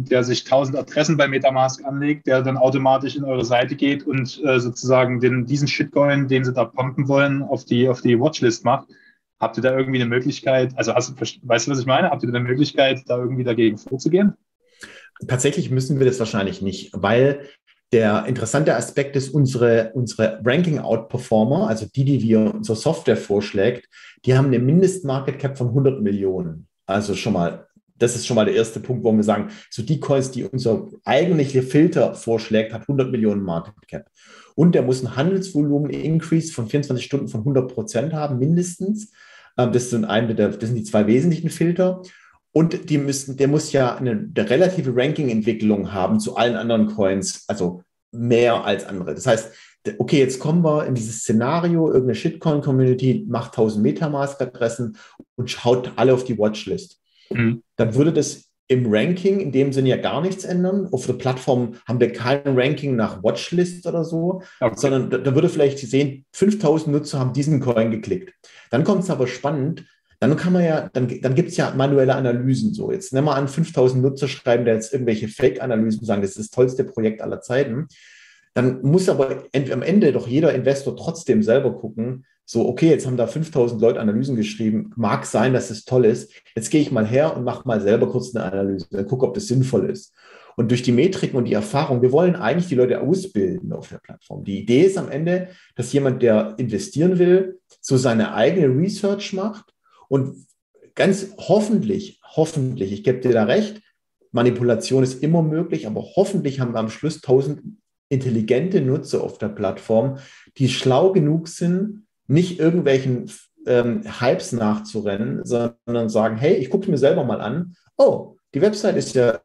1000 Adressen bei MetaMask anlegt, der dann automatisch in eure Seite geht und sozusagen diesen Shitcoin, den sie da pumpen wollen, auf die Watchlist macht. Habt ihr da irgendwie eine Möglichkeit, also weißt du, was ich meine? Habt ihr da eine Möglichkeit, da irgendwie dagegen vorzugehen? Tatsächlich müssen wir das wahrscheinlich nicht, weil der interessante Aspekt ist, unsere Ranking-Out-Performer, also die wir unsere Software vorschlägt, die haben eine Mindest-Market Cap von 100 Millionen. Also das ist schon mal der erste Punkt, wo wir sagen, so die Coins, die unser eigentlicher Filter vorschlägt, hat 100 Millionen Market Cap. Und der muss ein Handelsvolumen-Increase von 24 Stunden von 100% haben, mindestens. Das sind die 2 wesentlichen Filter. Und der muss ja eine relative Ranking-Entwicklung haben zu allen anderen Coins, also mehr als andere. Das heißt, okay, jetzt kommen wir in dieses Szenario, irgendeine Shitcoin-Community macht 1000 Metamask-Adressen und schaut alle auf die Watchlist. Dann würde das im Ranking in dem Sinne ja gar nichts ändern. Auf der Plattform haben wir kein Ranking nach Watchlist oder so, sondern da würde vielleicht sehen, 5000 Nutzer haben diesen Coin geklickt. Dann kommt es aber spannend. Dann gibt es ja manuelle Analysen. So, jetzt nehmen wir an, 5000 Nutzer schreiben da jetzt irgendwelche Fake-Analysen, sagen, das ist das tollste Projekt aller Zeiten. Dann muss aber am Ende doch jeder Investor trotzdem selber gucken, so, okay, jetzt haben da 5000 Leute Analysen geschrieben, mag sein, dass es toll ist. Jetzt gehe ich mal her und mache mal selber kurz eine Analyse, dann gucke, ob das sinnvoll ist. Und durch die Metriken und die Erfahrung, wir wollen eigentlich die Leute ausbilden auf der Plattform. Die Idee ist am Ende, dass jemand, der investieren will, so seine eigene Research macht. Und ganz hoffentlich, ich gebe dir da recht, Manipulation ist immer möglich, aber hoffentlich haben wir am Schluss 1000 intelligente Nutzer auf der Plattform, die schlau genug sind, nicht irgendwelchen Hypes nachzurennen, sondern sagen, hey, ich gucke es mir selber mal an. Oh, die Website ist ja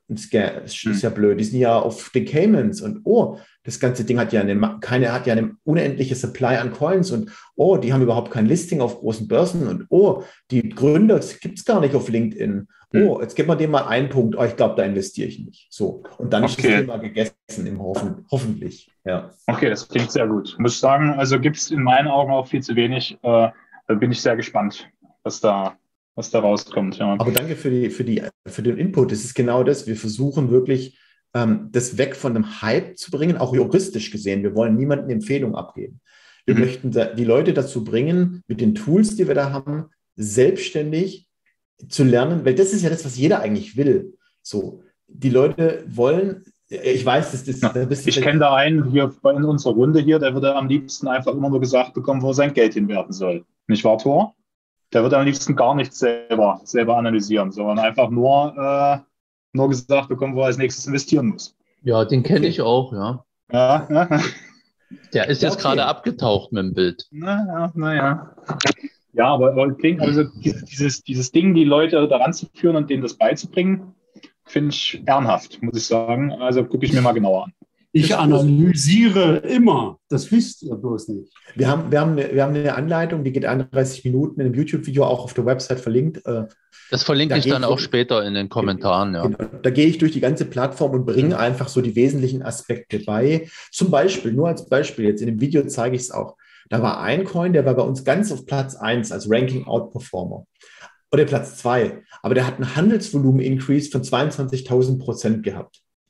ist ja blöd, die sind ja auf den Caymans und das ganze Ding hat ja eine unendliche Supply an Coins und die haben überhaupt kein Listing auf großen Börsen und die Gründer gibt es gar nicht auf LinkedIn. Jetzt gibt man dem mal einen Punkt, ich glaube, da investiere ich nicht. So, und dann ist das Thema gegessen, hoffentlich. Ja. Okay, das klingt sehr gut. Ich muss sagen, also gibt es in meinen Augen auch viel zu wenig. Da bin ich sehr gespannt, was da rauskommt. Ja. Aber danke für den Input. Das ist genau das. Wir versuchen wirklich, das weg von einem Hype zu bringen, auch juristisch gesehen. Wir wollen niemandem Empfehlung abgeben. Wir möchten die Leute dazu bringen, mit den Tools, die wir da haben, selbstständig zu lernen, weil das ist ja das, was jeder eigentlich will. So, die Leute wollen, ich weiß, ich kenne da einen hier in unserer Runde hier, der würde am liebsten einfach immer nur gesagt bekommen, wo er sein Geld hinwerfen soll. Nicht wahr, Thor? Der würde am liebsten gar nichts selber analysieren, sondern einfach nur gesagt bekommen, wo er als nächstes investieren muss. Ja, den kenne ich auch, ja. Ja. Der ist jetzt gerade abgetaucht mit dem Bild. Naja. Ja, aber also dieses Ding, die Leute daran zu führen und denen das beizubringen, finde ich ehrenhaft, muss ich sagen. Also gucke ich mir mal genauer an. Ich analysiere immer. Das wisst ihr bloß nicht. Wir haben eine Anleitung, die geht 31 Minuten in einem YouTube-Video, auch auf der Website verlinkt. Das verlinke ich dann auch später in den Kommentaren. Ja. Da gehe ich durch die ganze Plattform und bringe einfach so die wesentlichen Aspekte bei. Zum Beispiel, nur als Beispiel, jetzt in dem Video zeige ich es auch. Da war ein Coin, der war bei uns ganz auf Platz 1 als Ranking-Out-Performer. Oder Platz 2. Aber der hat einen Handelsvolumen-Increase von 22.000% gehabt.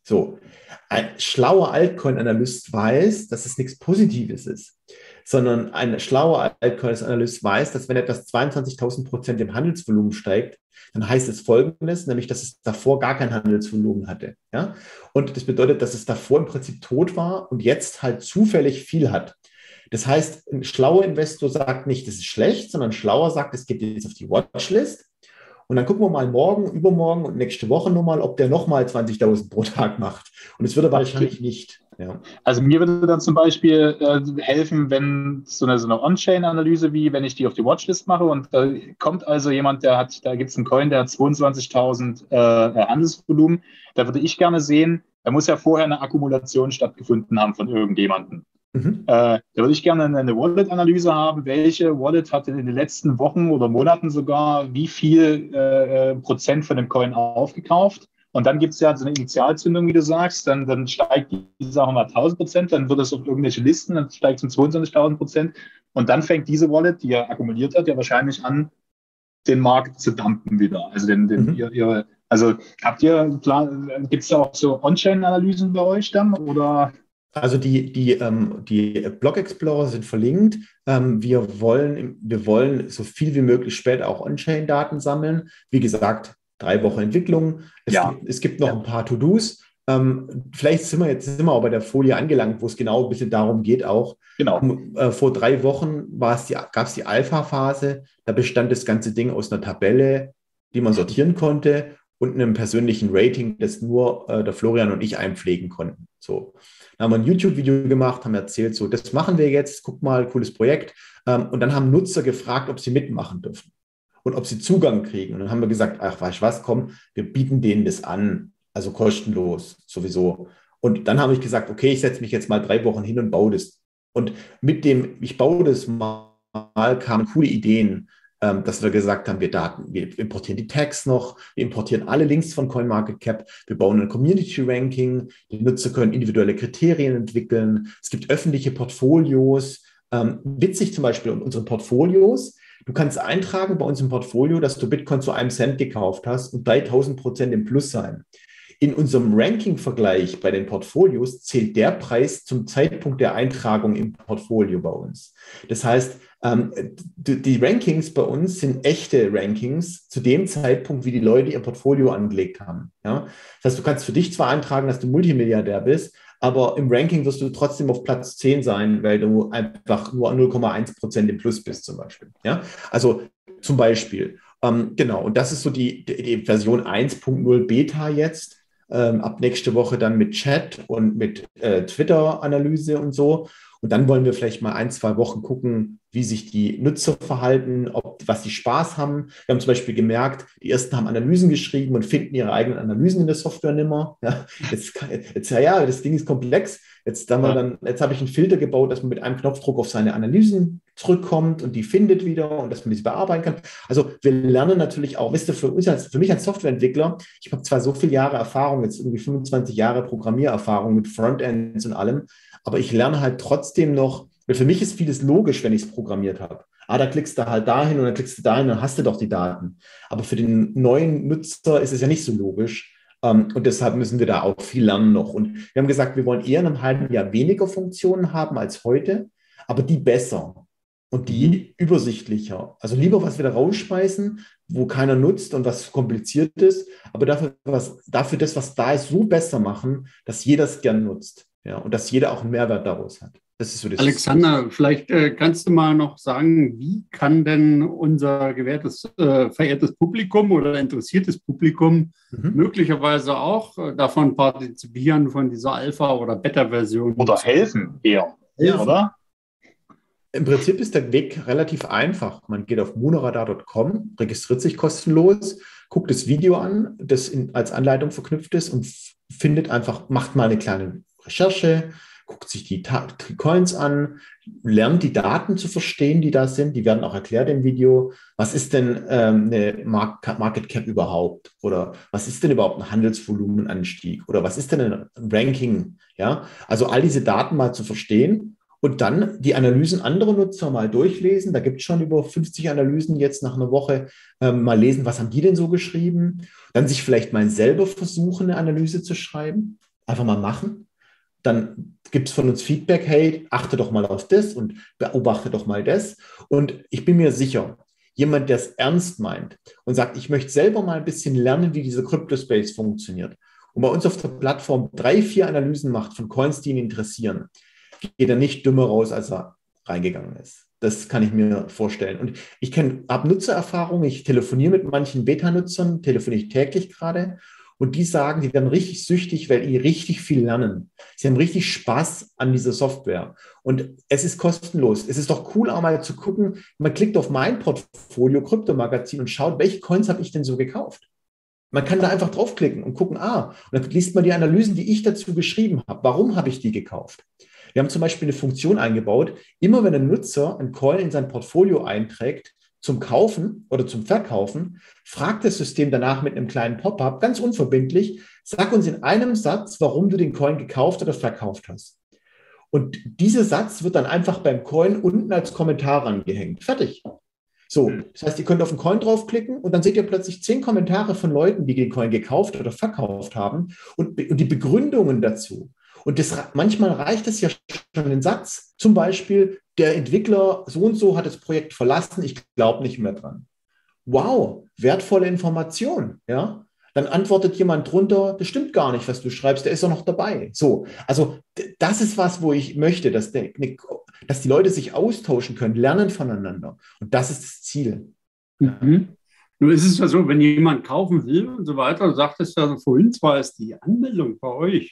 So, ein schlauer Altcoin-Analyst weiß, dass es nichts Positives ist, sondern ein schlauer Altcoin-Analyst weiß, dass wenn etwas 22.000% im Handelsvolumen steigt, dann heißt es Folgendes, nämlich, dass es davor gar kein Handelsvolumen hatte. Ja? Und das bedeutet, dass es davor im Prinzip tot war und jetzt halt zufällig viel hat. Das heißt, ein schlauer Investor sagt nicht, das ist schlecht, sondern ein schlauer sagt, es geht jetzt auf die Watchlist. Und dann gucken wir mal morgen, übermorgen und nächste Woche nochmal, ob der nochmal 20.000 pro Tag macht. Und es würde wahrscheinlich nicht. Ja. Also mir würde dann zum Beispiel helfen, wenn so eine On-Chain-Analyse, wie wenn ich die auf die Watchlist mache und da kommt also jemand, da gibt es einen Coin, der hat 22.000 Handelsvolumen, da würde ich gerne sehen, da muss ja vorher eine Akkumulation stattgefunden haben von irgendjemandem. Da würde ich gerne eine Wallet-Analyse haben. Welche Wallet hat in den letzten Wochen oder Monaten sogar wie viel Prozent von dem Coin aufgekauft? Und dann gibt es ja so eine Initialzündung, wie du sagst. Dann steigt die Sache mal 1.000%, dann wird es auf irgendwelche Listen, dann steigt es um 22.000%. Und dann fängt diese Wallet, die er akkumuliert hat, ja wahrscheinlich an, den Markt zu dumpen wieder. Also also gibt es da auch so On-Chain-Analysen bei euch dann? Oder? Also die Block Explorer sind verlinkt. Wir wollen so viel wie möglich später auch On-Chain-Daten sammeln. Wie gesagt, 3 Wochen Entwicklung. Es gibt noch ein paar To-Dos. Vielleicht sind wir auch bei der Folie angelangt, wo es genau ein bisschen darum geht auch. Genau. Vor 3 Wochen gab es die Alpha-Phase. Da bestand das ganze Ding aus einer Tabelle, die man sortieren konnte und einem persönlichen Rating, das nur der Florian und ich einpflegen konnten. So. Da haben wir ein YouTube-Video gemacht, haben erzählt, so, das machen wir jetzt, guck mal, cooles Projekt. Und dann haben Nutzer gefragt, ob sie mitmachen dürfen und ob sie Zugang kriegen. Und dann haben wir gesagt, ach, weißt du was, komm, wir bieten denen das an, also kostenlos sowieso. Und dann habe ich gesagt, okay, ich setze mich jetzt mal 3 Wochen hin und baue das. Und mit dem, ich baue das mal, kamen coole Ideen, dass wir gesagt haben, wir importieren die Tags noch, wir importieren alle Links von CoinMarketCap, wir bauen ein Community-Ranking, die Nutzer können individuelle Kriterien entwickeln, es gibt öffentliche Portfolios. Witzig zum Beispiel in unseren Portfolios, du kannst eintragen bei uns im Portfolio, dass du Bitcoin zu 1 Cent gekauft hast und 3.000% im Plus sein. In unserem Ranking-Vergleich bei den Portfolios zählt der Preis zum Zeitpunkt der Eintragung im Portfolio bei uns. Das heißt, die Rankings bei uns sind echte Rankings zu dem Zeitpunkt, wie die Leute ihr Portfolio angelegt haben. Ja? Das heißt, du kannst für dich zwar eintragen, dass du Multimilliardär bist, aber im Ranking wirst du trotzdem auf Platz 10 sein, weil du einfach nur 0,1% im Plus bist zum Beispiel. Ja? Also zum Beispiel. Genau, und das ist so die Version 1.0 Beta jetzt. Ab nächste Woche dann mit Chat und mit Twitter-Analyse und so. Und dann wollen wir vielleicht mal 1, 2 Wochen gucken, wie sich die Nutzer verhalten, was die Spaß haben. Wir haben zum Beispiel gemerkt, die ersten haben Analysen geschrieben und finden ihre eigenen Analysen in der Software nimmer. Ja, das Ding ist komplex. Jetzt habe ich einen Filter gebaut, dass man mit einem Knopfdruck auf seine Analysen zurückkommt und die findet wieder und dass man diese bearbeiten kann. Also wir lernen natürlich auch, wisst ihr, für mich als Softwareentwickler, ich habe zwar so viele Jahre Erfahrung, jetzt irgendwie 25 Jahre Programmiererfahrung mit Frontends und allem, aber ich lerne halt trotzdem noch, weil für mich ist vieles logisch, wenn ich es programmiert habe. Da klickst du halt dahin und dann klickst du dahin, dann hast du doch die Daten. Aber für den neuen Nutzer ist es ja nicht so logisch. Und deshalb müssen wir da auch viel lernen noch. Und wir haben gesagt, wir wollen eher in einem halben Jahr weniger Funktionen haben als heute, aber die besser und die übersichtlicher. Also lieber was wieder rausschmeißen, wo keiner nutzt und was kompliziert ist, aber dafür das, was da ist, so besser machen, dass jeder es gern nutzt. Ja, und dass jeder auch einen Mehrwert daraus hat. Das ist so das Alexander, vielleicht kannst du mal noch sagen, wie kann denn unser verehrtes Publikum oder interessiertes Publikum möglicherweise auch davon partizipieren, von dieser Alpha- oder Beta-Version? Oder helfen eher, oder? Im Prinzip ist der Weg relativ einfach. Man geht auf monoradar.com, registriert sich kostenlos, guckt das Video an, das als Anleitung verknüpft ist und macht mal eine kleine Recherche, guckt sich die Coins an, lernt die Daten zu verstehen, die da sind. Die werden auch erklärt im Video. Was ist denn eine Market Cap überhaupt? Oder was ist denn überhaupt ein Handelsvolumenanstieg? Oder was ist denn ein Ranking? Ja, also all diese Daten mal zu verstehen und dann die Analysen anderer Nutzer mal durchlesen. Da gibt es schon über 50 Analysen jetzt nach einer Woche. Mal lesen, was haben die denn so geschrieben? Dann sich vielleicht mal selber versuchen, eine Analyse zu schreiben. einfach mal machen. Dann gibt es von uns Feedback, hey, achte doch mal auf das und beobachte doch mal das. Und ich bin mir sicher, jemand, der es ernst meint und sagt, ich möchte selber mal ein bisschen lernen, wie dieser Crypto-Space funktioniert und bei uns auf der Plattform 3, 4 Analysen macht von Coins, die ihn interessieren, geht er nicht dümmer raus, als er reingegangen ist. Das kann ich mir vorstellen. Und ich habe Nutzererfahrung, ich telefoniere mit manchen Beta-Nutzern, telefoniere ich täglich gerade. Und die sagen, die werden richtig süchtig, weil die richtig viel lernen. Sie haben richtig Spaß an dieser Software. Und es ist kostenlos. Es ist doch cool, auch mal zu gucken, man klickt auf mein Portfolio, Kryptomagazin und schaut, welche Coins habe ich denn so gekauft? Man kann da einfach draufklicken und gucken, und dann liest man die Analysen, die ich dazu geschrieben habe. Warum habe ich die gekauft? Wir haben zum Beispiel eine Funktion eingebaut, immer wenn ein Nutzer einen Coin in sein Portfolio einträgt, zum Kaufen oder zum Verkaufen, fragt das System danach mit einem kleinen Pop-up, ganz unverbindlich, sag uns in einem Satz, warum du den Coin gekauft oder verkauft hast. Und dieser Satz wird dann einfach beim Coin unten als Kommentar angehängt. Fertig. So, das heißt, ihr könnt auf den Coin draufklicken und dann seht ihr plötzlich 10 Kommentare von Leuten, die den Coin gekauft oder verkauft haben und die Begründungen dazu. Und manchmal reicht es ja schon ein Satz, zum Beispiel, der Entwickler so und so hat das Projekt verlassen, ich glaube nicht mehr dran. Wow, wertvolle Information, ja? Dann antwortet jemand drunter, das stimmt gar nicht, was du schreibst, der ist doch noch dabei. So, also das ist was, wo ich möchte, dass die Leute sich austauschen können, lernen voneinander. Und das ist das Ziel. Mhm. Nur ist es ja so, wenn jemand kaufen will und so weiter, du sagtest ja vorhin, zwar ist die Anmeldung bei euch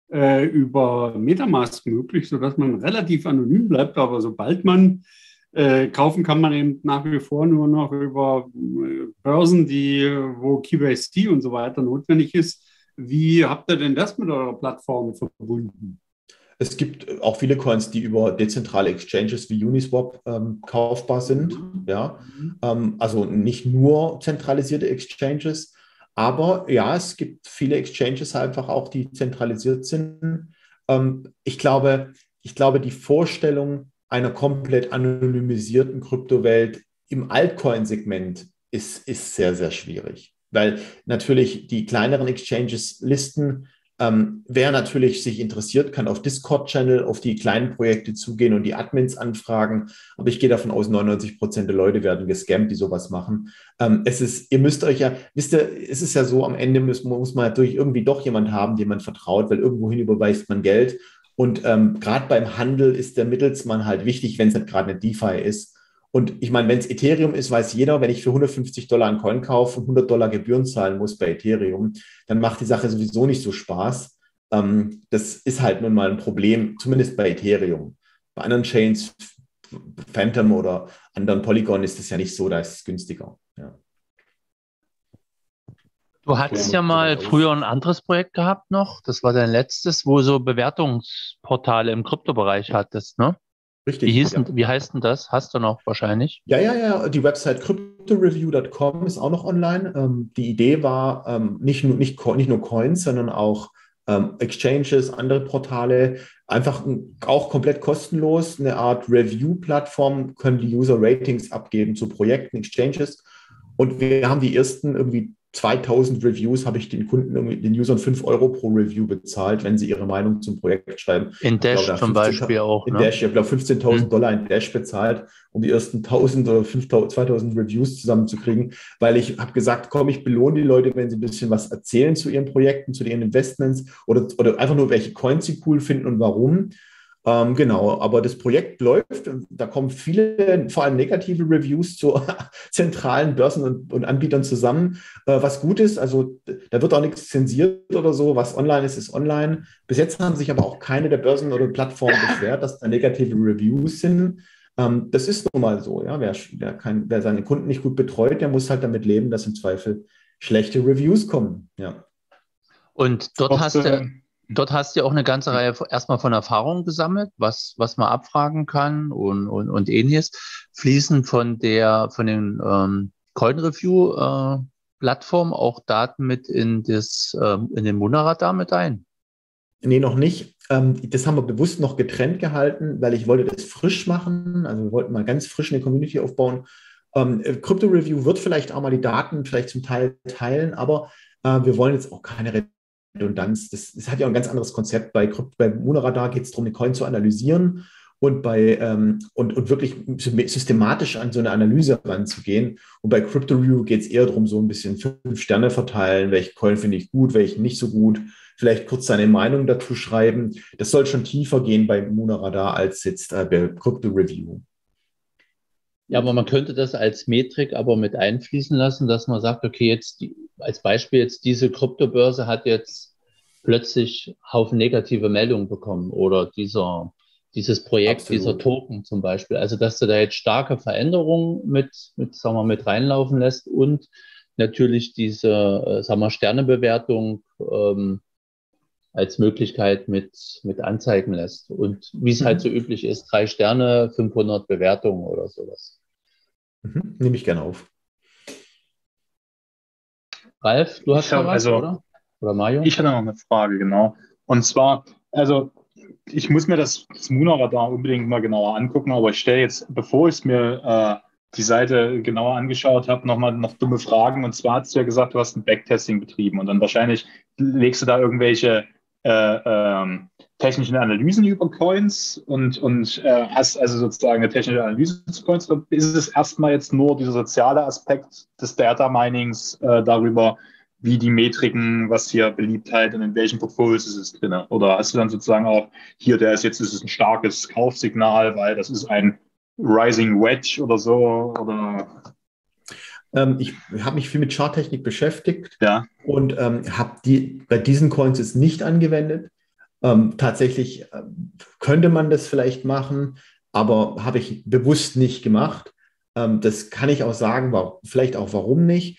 über MetaMask möglich, sodass man relativ anonym bleibt, aber sobald man kaufen kann man eben nach wie vor nur noch über Börsen, wo KYC und so weiter notwendig ist. Wie habt ihr denn das mit eurer Plattform verbunden? Es gibt auch viele Coins, die über dezentrale Exchanges wie Uniswap kaufbar sind. Ja? Also nicht nur zentralisierte Exchanges, aber ja, es gibt viele Exchanges einfach auch, die zentralisiert sind. Ich glaube, die Vorstellung einer komplett anonymisierten Kryptowelt im Altcoin-Segment ist sehr, sehr schwierig. Weil natürlich die kleineren Exchanges listen, wer natürlich sich interessiert, kann auf Discord-Channel auf die kleinen Projekte zugehen und die Admins anfragen. Aber ich gehe davon aus, 99% der Leute werden gescammt, die sowas machen. Ihr müsst euch ja, wisst ihr, es ist ja so, am Ende muss man natürlich irgendwie doch jemand haben, dem man vertraut, weil irgendwohin überweist man Geld. Und gerade beim Handel ist der Mittelsmann halt wichtig, wenn es halt gerade eine DeFi ist. Und ich meine, wenn es Ethereum ist, weiß jeder, wenn ich für $150 einen Coin kaufe und $100 Gebühren zahlen muss bei Ethereum, dann macht die Sache sowieso nicht so Spaß. Das ist halt nun mal ein Problem, zumindest bei Ethereum. Bei anderen Chains, Phantom oder anderen Polygon ist es ja nicht so, da ist es günstiger. Ja. Du hattest ja mal früher ein anderes Projekt gehabt noch, das war dein letztes, wo so Bewertungsportale im Kryptobereich hattest, ne? Richtig. Wie heißt denn das? Hast du noch wahrscheinlich? Ja. Die Website cryptoreview.com ist auch noch online. Die Idee war nicht nur Coins, sondern auch Exchanges, andere Portale, einfach auch komplett kostenlos, eine Art Review-Plattform, können die User Ratings abgeben zu Projekten, Exchanges. Und wir haben die ersten irgendwie 2000 Reviews, habe ich den Kunden, den Usern 5 Euro pro Review bezahlt, wenn sie ihre Meinung zum Projekt schreiben. In Dash zum Beispiel auch. In Dash, ich glaube $15.000 in Dash bezahlt, um die ersten 1000 oder 2000 Reviews zusammenzukriegen, weil ich habe gesagt, komm, ich belohne die Leute, wenn sie ein bisschen was erzählen zu ihren Projekten, zu ihren Investments oder einfach nur, welche Coins sie cool finden und warum. Genau, aber das Projekt läuft und da kommen viele, vor allem negative Reviews zu zentralen Börsen und Anbietern zusammen, was gut ist. Also da wird auch nichts zensiert oder so. Was online ist, ist online. Bis jetzt haben sich aber auch keine der Börsen oder Plattformen beschwert, dass da negative Reviews sind. Das ist nun mal so. Ja? Wer seine Kunden nicht gut betreut, der muss halt damit leben, dass im Zweifel schlechte Reviews kommen. Ja. Und dort hast du auch eine ganze Reihe erstmal von Erfahrungen gesammelt, was man abfragen kann und ähnliches. Fließen von den Coin-Review-Plattformen auch Daten mit in den Monaradar mit ein? Nee, noch nicht. Das haben wir bewusst noch getrennt gehalten, weil ich wollte das frisch machen. Also wir wollten mal ganz frisch eine Community aufbauen. Crypto Review wird vielleicht auch mal die Daten vielleicht zum Teil teilen, aber wir wollen jetzt auch keine Redundanz. Das hat ja ein ganz anderes Konzept. Bei Monoradar geht es darum, den Coin zu analysieren und und wirklich systematisch an so eine Analyse ranzugehen. Und bei Crypto Review geht es eher darum, so ein bisschen 5 Sterne verteilen, welchen Coin finde ich gut, welchen nicht so gut, vielleicht kurz seine Meinung dazu schreiben. Das soll schon tiefer gehen bei Monoradar als jetzt bei Crypto Review. Ja, aber man könnte das als Metrik aber mit einfließen lassen, dass man sagt, okay, jetzt als Beispiel jetzt diese Kryptobörse hat jetzt plötzlich Haufen negative Meldungen bekommen oder dieses Projekt, Absolut. dieser Token zum Beispiel. Also, dass du da jetzt starke Veränderungen sagen wir, mit reinlaufen lässt und natürlich diese, sagen wir, Sternebewertung als Möglichkeit mit anzeigen lässt. Und wie es halt so üblich ist, 3 Sterne, 500 Bewertungen oder sowas. Nehme ich gerne auf. Ralf, du hast noch was, oder? Oder Mario? Ich hatte noch eine Frage, genau. Und zwar, also ich muss mir das Monoradar unbedingt mal genauer angucken, aber ich stelle jetzt, bevor ich mir die Seite genauer angeschaut habe, noch dumme Fragen. Und zwar hast du ja gesagt, du hast ein Backtesting betrieben und dann wahrscheinlich legst du da irgendwelche technischen Analysen über Coins und hast also sozusagen eine technische Analyse zu Coins. Oder ist es erstmal jetzt nur dieser soziale Aspekt des Data Minings darüber, wie die Metriken, was hier Beliebtheit und in welchen Portfolios ist es drin? Oder hast du dann sozusagen auch hier, ist es ein starkes Kaufsignal, weil das ist ein Rising Wedge oder so? Oder? Ich habe mich viel mit Charttechnik beschäftigt, ja, und habe bei diesen Coins jetzt nicht angewendet. Tatsächlich könnte man das vielleicht machen, aber habe ich bewusst nicht gemacht. Das kann ich auch sagen, vielleicht auch warum nicht.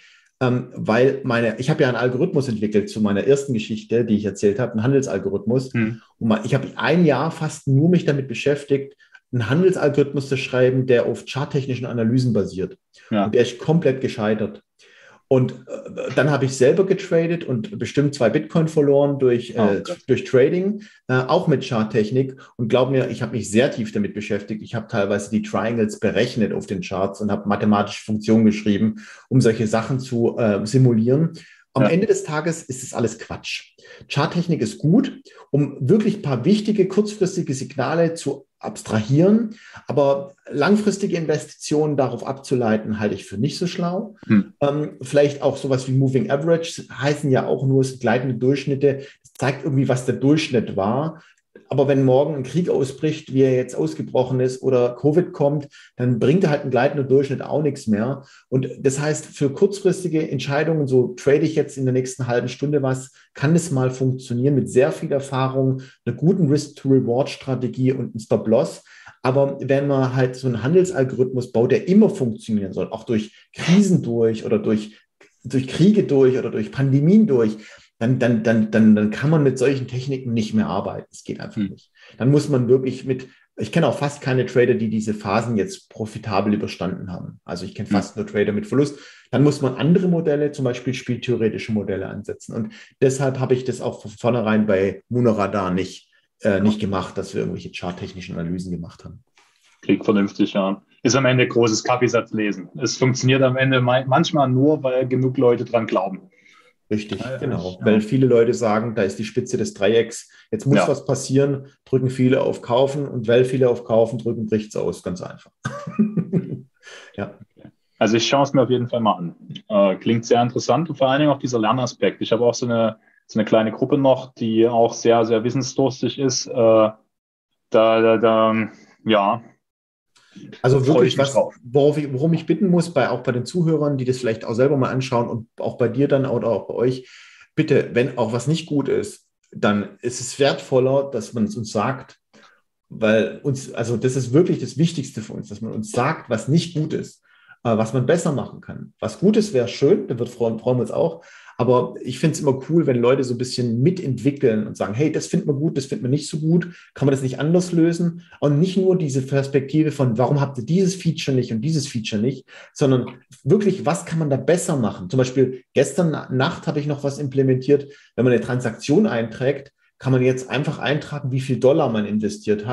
Weil ich habe ja einen Algorithmus entwickelt zu meiner ersten Geschichte, die ich erzählt habe, einen Handelsalgorithmus. Und ich habe ein Jahr fast nur mich damit beschäftigt, einen Handelsalgorithmus zu schreiben, der auf charttechnischen Analysen basiert. Ja. Und der ist komplett gescheitert. Und dann habe ich selber getradet und bestimmt 2 Bitcoin verloren durch Trading, auch mit Charttechnik. Und glaub mir, ich habe mich sehr tief damit beschäftigt. Ich habe teilweise die Triangles berechnet auf den Charts und habe mathematische Funktionen geschrieben, um solche Sachen zu simulieren. Am Ende des Tages ist es alles Quatsch. Charttechnik ist gut, um wirklich ein paar wichtige, kurzfristige Signale zu abstrahieren, aber langfristige Investitionen darauf abzuleiten, halte ich für nicht so schlau. Vielleicht auch sowas wie Moving Average heißen ja auch nur, es sind gleitende Durchschnitte. Das zeigt irgendwie, was der Durchschnitt war. Aber wenn morgen ein Krieg ausbricht, wie er jetzt ausgebrochen ist, oder Covid kommt, dann bringt halt ein gleitender Durchschnitt auch nichts mehr. Und das heißt, für kurzfristige Entscheidungen, so trade ich jetzt in der nächsten halben Stunde was, kann es mal funktionieren mit sehr viel Erfahrung, einer guten Risk-to-Reward-Strategie und einem Stop-Loss. Aber wenn man halt so einen Handelsalgorithmus baut, der immer funktionieren soll, auch durch Krisen durch oder durch Kriege durch oder durch Pandemien durch, dann kann man mit solchen Techniken nicht mehr arbeiten. Es geht einfach nicht. Dann muss man wirklich ich kenne auch fast keine Trader, die diese Phasen jetzt profitabel überstanden haben. Also ich kenne fast nur Trader mit Verlust. Dann muss man andere Modelle, zum Beispiel spieltheoretische Modelle ansetzen. Und deshalb habe ich das auch von vornherein bei Monoradar nicht gemacht, dass wir irgendwelche charttechnischen Analysen gemacht haben. Klingt vernünftig, ja. Ist am Ende großes Kaffeesatzlesen. Es funktioniert am Ende manchmal nur, weil genug Leute dran glauben. Richtig, genau. Ja. Weil viele Leute sagen, da ist die Spitze des Dreiecks, jetzt muss was passieren, drücken viele auf Kaufen, und weil viele auf Kaufen drücken, bricht es aus, ganz einfach. Ja. Also ich schaue es mir auf jeden Fall mal an. Klingt sehr interessant und vor allen Dingen auch dieser Lernaspekt. Ich habe auch so eine kleine Gruppe noch, die auch sehr, sehr wissensdurstig ist. Also wirklich worum ich bitten muss, auch bei den Zuhörern, die das vielleicht auch selber mal anschauen und auch bei dir dann oder auch bei euch, bitte, wenn auch was nicht gut ist, dann ist es wertvoller, dass man es uns sagt, weil also das ist wirklich das Wichtigste für uns, dass man uns sagt, was nicht gut ist, was man besser machen kann. Was Gutes wäre schön, da freuen wir uns auch. Aber ich finde es immer cool, wenn Leute so ein bisschen mitentwickeln und sagen, hey, das finden wir gut, das finden wir nicht so gut. Kann man das nicht anders lösen? Und nicht nur diese Perspektive von, warum habt ihr dieses Feature nicht und dieses Feature nicht, sondern wirklich, was kann man da besser machen? Zum Beispiel gestern Nacht habe ich noch was implementiert. Wenn man eine Transaktion einträgt, kann man jetzt einfach eintragen, wie viel Dollar man investiert hat.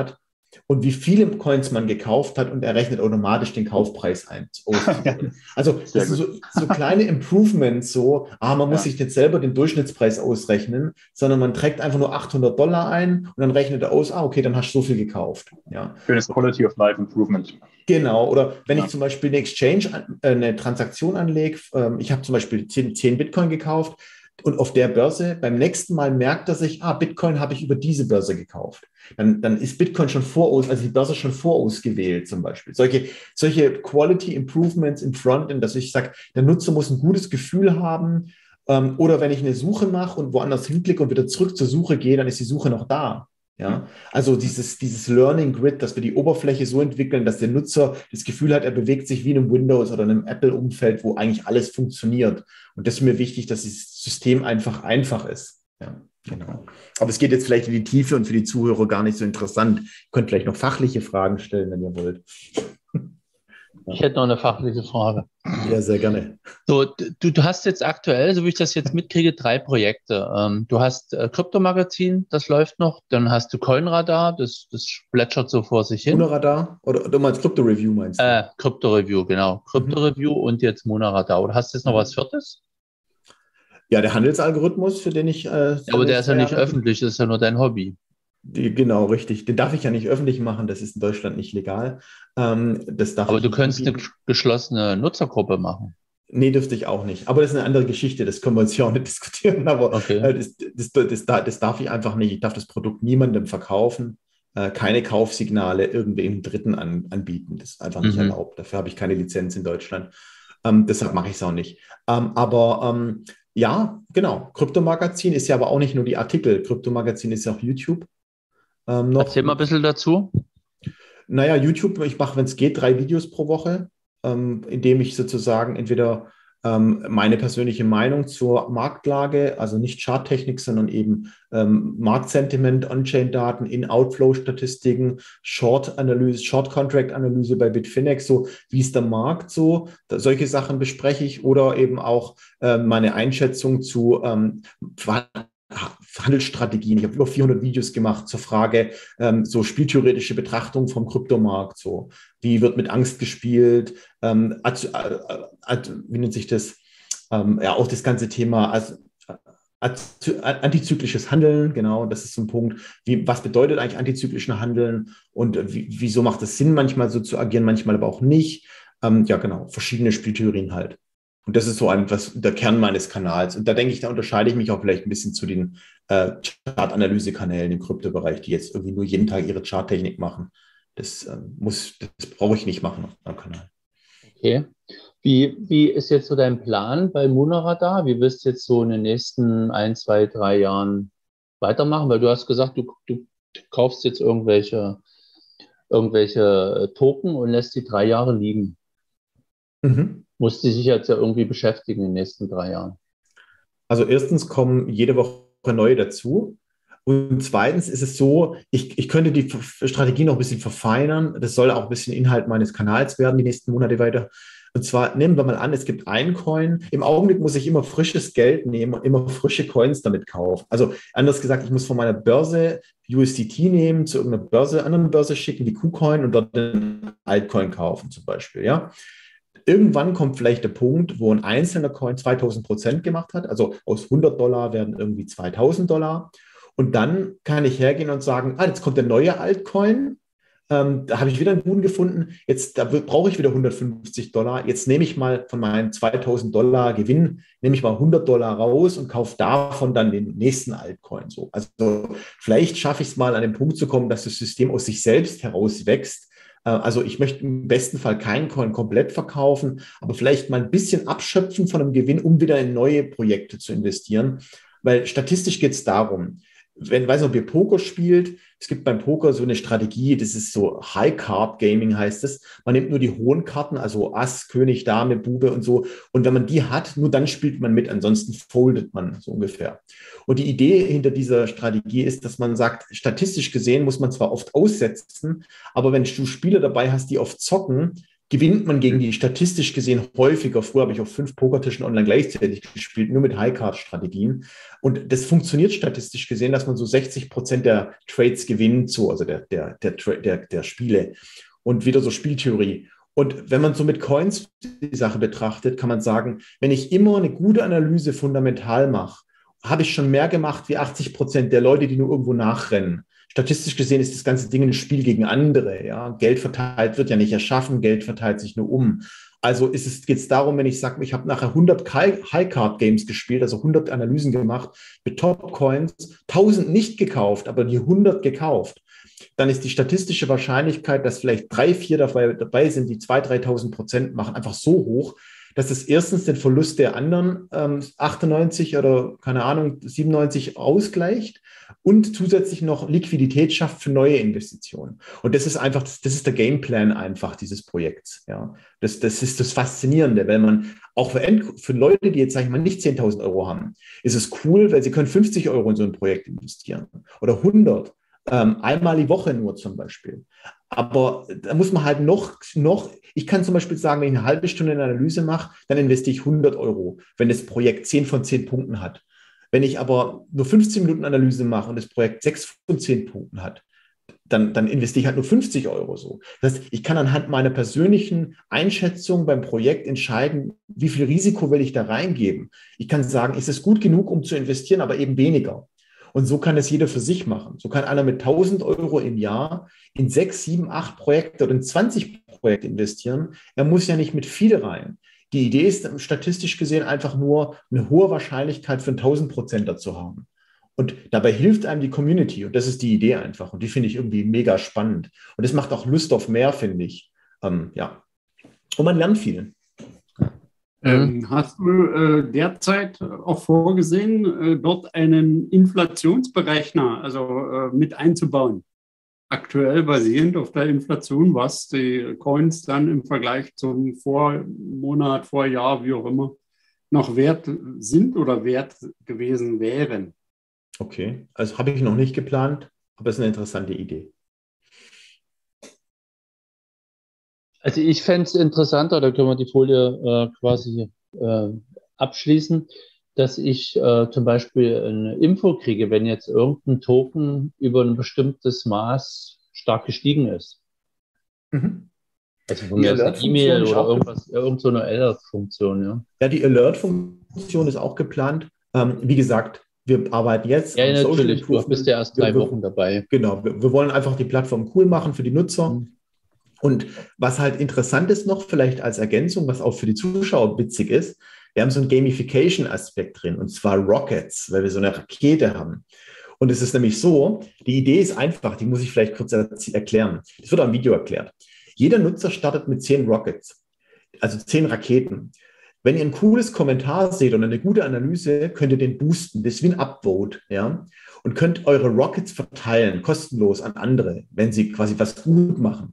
und wie viele Coins man gekauft hat und er rechnet automatisch den Kaufpreis ein. Also das sind so kleine Improvements, man muss sich nicht selber den Durchschnittspreis ausrechnen, sondern man trägt einfach nur $800 ein und dann rechnet er aus, okay, dann hast du so viel gekauft. Ja. Schönes Quality of Life Improvement. Genau, oder wenn ich zum Beispiel eine Exchange, eine Transaktion anlege, ich habe zum Beispiel 10 Bitcoin gekauft, und auf der Börse, beim nächsten Mal merkt er sich, Bitcoin habe ich über diese Börse gekauft. Dann ist Bitcoin schon also die Börse schon vorausgewählt zum Beispiel. Solche Quality Improvements im Frontend, dass ich sage, der Nutzer muss ein gutes Gefühl haben. Oder wenn ich eine Suche mache und woanders hinklicke und wieder zurück zur Suche gehe, dann ist die Suche noch da. Ja, also dieses Learning Grid, dass wir die Oberfläche so entwickeln, dass der Nutzer das Gefühl hat, er bewegt sich wie in einem Windows oder in einem Apple-Umfeld, wo eigentlich alles funktioniert. Und das ist mir wichtig, dass das System einfach ist. Ja, genau. Aber es geht jetzt vielleicht in die Tiefe und für die Zuhörer gar nicht so interessant. Ihr könnt vielleicht noch fachliche Fragen stellen, wenn ihr wollt. Ich hätte noch eine fachliche Frage. Ja, sehr gerne. So, du hast jetzt aktuell, so wie ich das jetzt mitkriege, 3 Projekte. Du hast Kryptomagazin, das läuft noch. Dann hast du Coinradar, das plätschert so vor sich hin. Monoradar? Oder du meinst Krypto-Review, meinst du? Krypto-Review, genau. Krypto-Review und jetzt Monoradar. Oder hast du jetzt noch was Viertes? Ja, der Handelsalgorithmus, für den ich... aber der ist ja nicht öffentlich, das ist ja nur dein Hobby. Genau, richtig. Den darf ich ja nicht öffentlich machen, das ist in Deutschland nicht legal. Aber du könntest eine geschlossene Nutzergruppe machen. Nee, dürfte ich auch nicht. Aber das ist eine andere Geschichte, das können wir uns ja auch nicht diskutieren. Aber okay. Das darf ich einfach nicht. Ich darf das Produkt niemandem verkaufen, keine Kaufsignale irgendwem Dritten anbieten. Das ist einfach nicht erlaubt. Dafür habe ich keine Lizenz in Deutschland. Deshalb mache ich es auch nicht. Ja, genau. Kryptomagazin ist ja aber auch nicht nur die Artikel. Kryptomagazin ist ja auch YouTube. Erzähl mal ein bisschen dazu. Naja, YouTube, ich mache, wenn es geht, 3 Videos pro Woche, indem ich sozusagen entweder meine persönliche Meinung zur Marktlage, also nicht Charttechnik, sondern eben Marktsentiment, On-Chain-Daten, In-Outflow-Statistiken, Short-Analyse, Short-Contract-Analyse bei Bitfinex, so wie ist der Markt so, solche Sachen bespreche ich oder eben auch meine Einschätzung zu Handelsstrategien. Ich habe über 400 Videos gemacht zur Frage, so spieltheoretische Betrachtung vom Kryptomarkt. So, wie wird mit Angst gespielt? Wie nennt sich das? Auch das ganze Thema antizyklisches Handeln. Genau, das ist so ein Punkt. Was bedeutet eigentlich antizyklisches Handeln? Und wieso macht es Sinn, manchmal so zu agieren, manchmal aber auch nicht? Genau, verschiedene Spieltheorien halt. Und das ist so der Kern meines Kanals. Und da denke ich, da unterscheide ich mich auch vielleicht ein bisschen zu den Chart-Analyse-Kanälen im Kryptobereich, die jetzt irgendwie nur jeden Tag ihre Charttechnik machen. Das brauche ich nicht machen auf meinem Kanal. Okay. Wie ist jetzt so dein Plan bei Monoradar? Wie wirst du jetzt so in den nächsten 1, 2, 3 Jahren weitermachen? Weil du hast gesagt, du kaufst jetzt irgendwelche Token und lässt die 3 Jahre liegen. Musst du dich jetzt ja irgendwie beschäftigen in den nächsten 3 Jahren. Also erstens kommen jede Woche neue dazu. Und zweitens ist es so, ich könnte die Strategie noch ein bisschen verfeinern. Das soll auch ein bisschen Inhalt meines Kanals werden, die nächsten Monate weiter. Und zwar nehmen wir mal an, es gibt einen Coin. Im Augenblick muss ich immer frisches Geld nehmen und immer frische Coins damit kaufen. Also anders gesagt, ich muss von meiner Börse USDT nehmen, zu irgendeiner anderen Börse schicken, die KuCoin und dort einen Altcoin kaufen zum Beispiel, ja. Irgendwann kommt vielleicht der Punkt, wo ein einzelner Coin 2000% gemacht hat. Also aus $100 werden irgendwie $2000. Und dann kann ich hergehen und sagen, jetzt kommt der neue Altcoin. Da habe ich wieder einen guten gefunden. Da brauche ich wieder $150. Jetzt nehme ich mal von meinen $2000 Gewinn, nehme ich mal $100 raus und kaufe davon dann den nächsten Altcoin. So. Also vielleicht schaffe ich es mal an den Punkt zu kommen, dass das System aus sich selbst heraus wächst. Also ich möchte im besten Fall keinen Coin komplett verkaufen, aber vielleicht mal ein bisschen abschöpfen von einem Gewinn, um wieder in neue Projekte zu investieren. Weil statistisch geht es darum, weiß nicht, ob ihr Poker spielt, es gibt beim Poker so eine Strategie, das ist so High-Card-Gaming heißt es. Man nimmt nur die hohen Karten, also Ass, König, Dame, Bube und so. Und wenn man die hat, nur dann spielt man mit, ansonsten foldet man so ungefähr. Und die Idee hinter dieser Strategie ist, dass man sagt, statistisch gesehen muss man zwar oft aussetzen, aber wenn du Spieler dabei hast, die oft zocken, gewinnt man gegen die statistisch gesehen häufiger. Früher habe ich auf 5 Pokertischen online gleichzeitig gespielt, nur mit High-Card-Strategien. Und das funktioniert statistisch gesehen, dass man so 60% der Trades gewinnt, so, also der Spiele. Und wieder so Spieltheorie. Und wenn man so mit Coins die Sache betrachtet, kann man sagen, wenn ich immer eine gute Analyse fundamental mache, habe ich schon mehr gemacht wie 80% der Leute, die nur irgendwo nachrennen. Statistisch gesehen ist das ganze Ding ein Spiel gegen andere. Ja? Geld verteilt wird ja nicht erschaffen, Geld verteilt sich nur um. Also geht es darum, wenn ich sage, ich habe nachher 100 High-Card-Games gespielt, also 100 Analysen gemacht mit Top-Coins, 1000 nicht gekauft, aber die 100 gekauft. Dann ist die statistische Wahrscheinlichkeit, dass vielleicht 3, 4 dabei sind, die 2.000, 3.000% machen, einfach so hoch, dass es erstens den Verlust der anderen 98 oder keine Ahnung 97 ausgleicht und zusätzlich noch Liquidität schafft für neue Investitionen. Und das ist einfach, das ist der Gameplan einfach dieses Projekts. Ja, das ist das Faszinierende, weil man auch für Leute, die jetzt, sage ich mal, nicht 10.000 Euro haben, ist es cool, weil sie können 50 Euro in so ein Projekt investieren oder 100. Einmal die Woche nur zum Beispiel. Aber da muss man halt noch, ich kann zum Beispiel sagen, wenn ich eine halbe Stunde eine Analyse mache, dann investiere ich 100 Euro, wenn das Projekt 10 von 10 Punkten hat. Wenn ich aber nur 15 Minuten Analyse mache und das Projekt 6 von 10 Punkten hat, dann investiere ich halt nur 50 Euro so. Das heißt, ich kann anhand meiner persönlichen Einschätzung beim Projekt entscheiden, wie viel Risiko will ich da reingeben. Ich kann sagen, ist es gut genug, um zu investieren, aber eben weniger. Und so kann es jeder für sich machen. So kann einer mit 1.000 Euro im Jahr in 6, 7, 8 Projekte oder in 20 Projekte investieren. Er muss ja nicht mit viel rein. Die Idee ist statistisch gesehen einfach nur eine hohe Wahrscheinlichkeit für einen 1000%er zu haben. Und dabei hilft einem die Community. Und das ist die Idee einfach. Und die finde ich irgendwie mega spannend. Und das macht auch Lust auf mehr, finde ich. Ja. Und man lernt viel. Hast du derzeit auch vorgesehen, dort einen Inflationsberechner mit einzubauen? Aktuell basierend auf der Inflation, was die Coins dann im Vergleich zum Vormonat, Vorjahr, wie auch immer, noch wert sind oder wert gewesen wären? Okay, also habe ich noch nicht geplant, aber es ist eine interessante Idee. Also ich fände es interessanter, da können wir die Folie quasi abschließen, dass ich zum Beispiel eine Info kriege, wenn jetzt irgendein Token über ein bestimmtes Maß stark gestiegen ist. Mhm. Also von mir aus eine E-Mail oder irgend so eine Alert-Funktion. Ja. Ja, die Alert-Funktion ist auch geplant. Wie gesagt, wir arbeiten jetzt. Ja, natürlich, du bist ja erst 3 Wochen dabei. Genau, wir wollen einfach die Plattform cool machen für die Nutzer. Mhm. Und was halt interessant ist noch, vielleicht als Ergänzung, was auch für die Zuschauer witzig ist, wir haben so einen Gamification-Aspekt drin, und zwar Rockets, weil wir so eine Rakete haben. Und es ist nämlich so, die Idee ist einfach, die muss ich vielleicht kurz erklären. Das wird auch im Video erklärt. Jeder Nutzer startet mit 10 Rockets, also 10 Raketen. Wenn ihr ein cooles Kommentar seht und eine gute Analyse, könnt ihr den boosten. Das ist wie ein Upvote, ja. Und könnt eure Rockets verteilen, kostenlos an andere, wenn sie quasi was gut machen.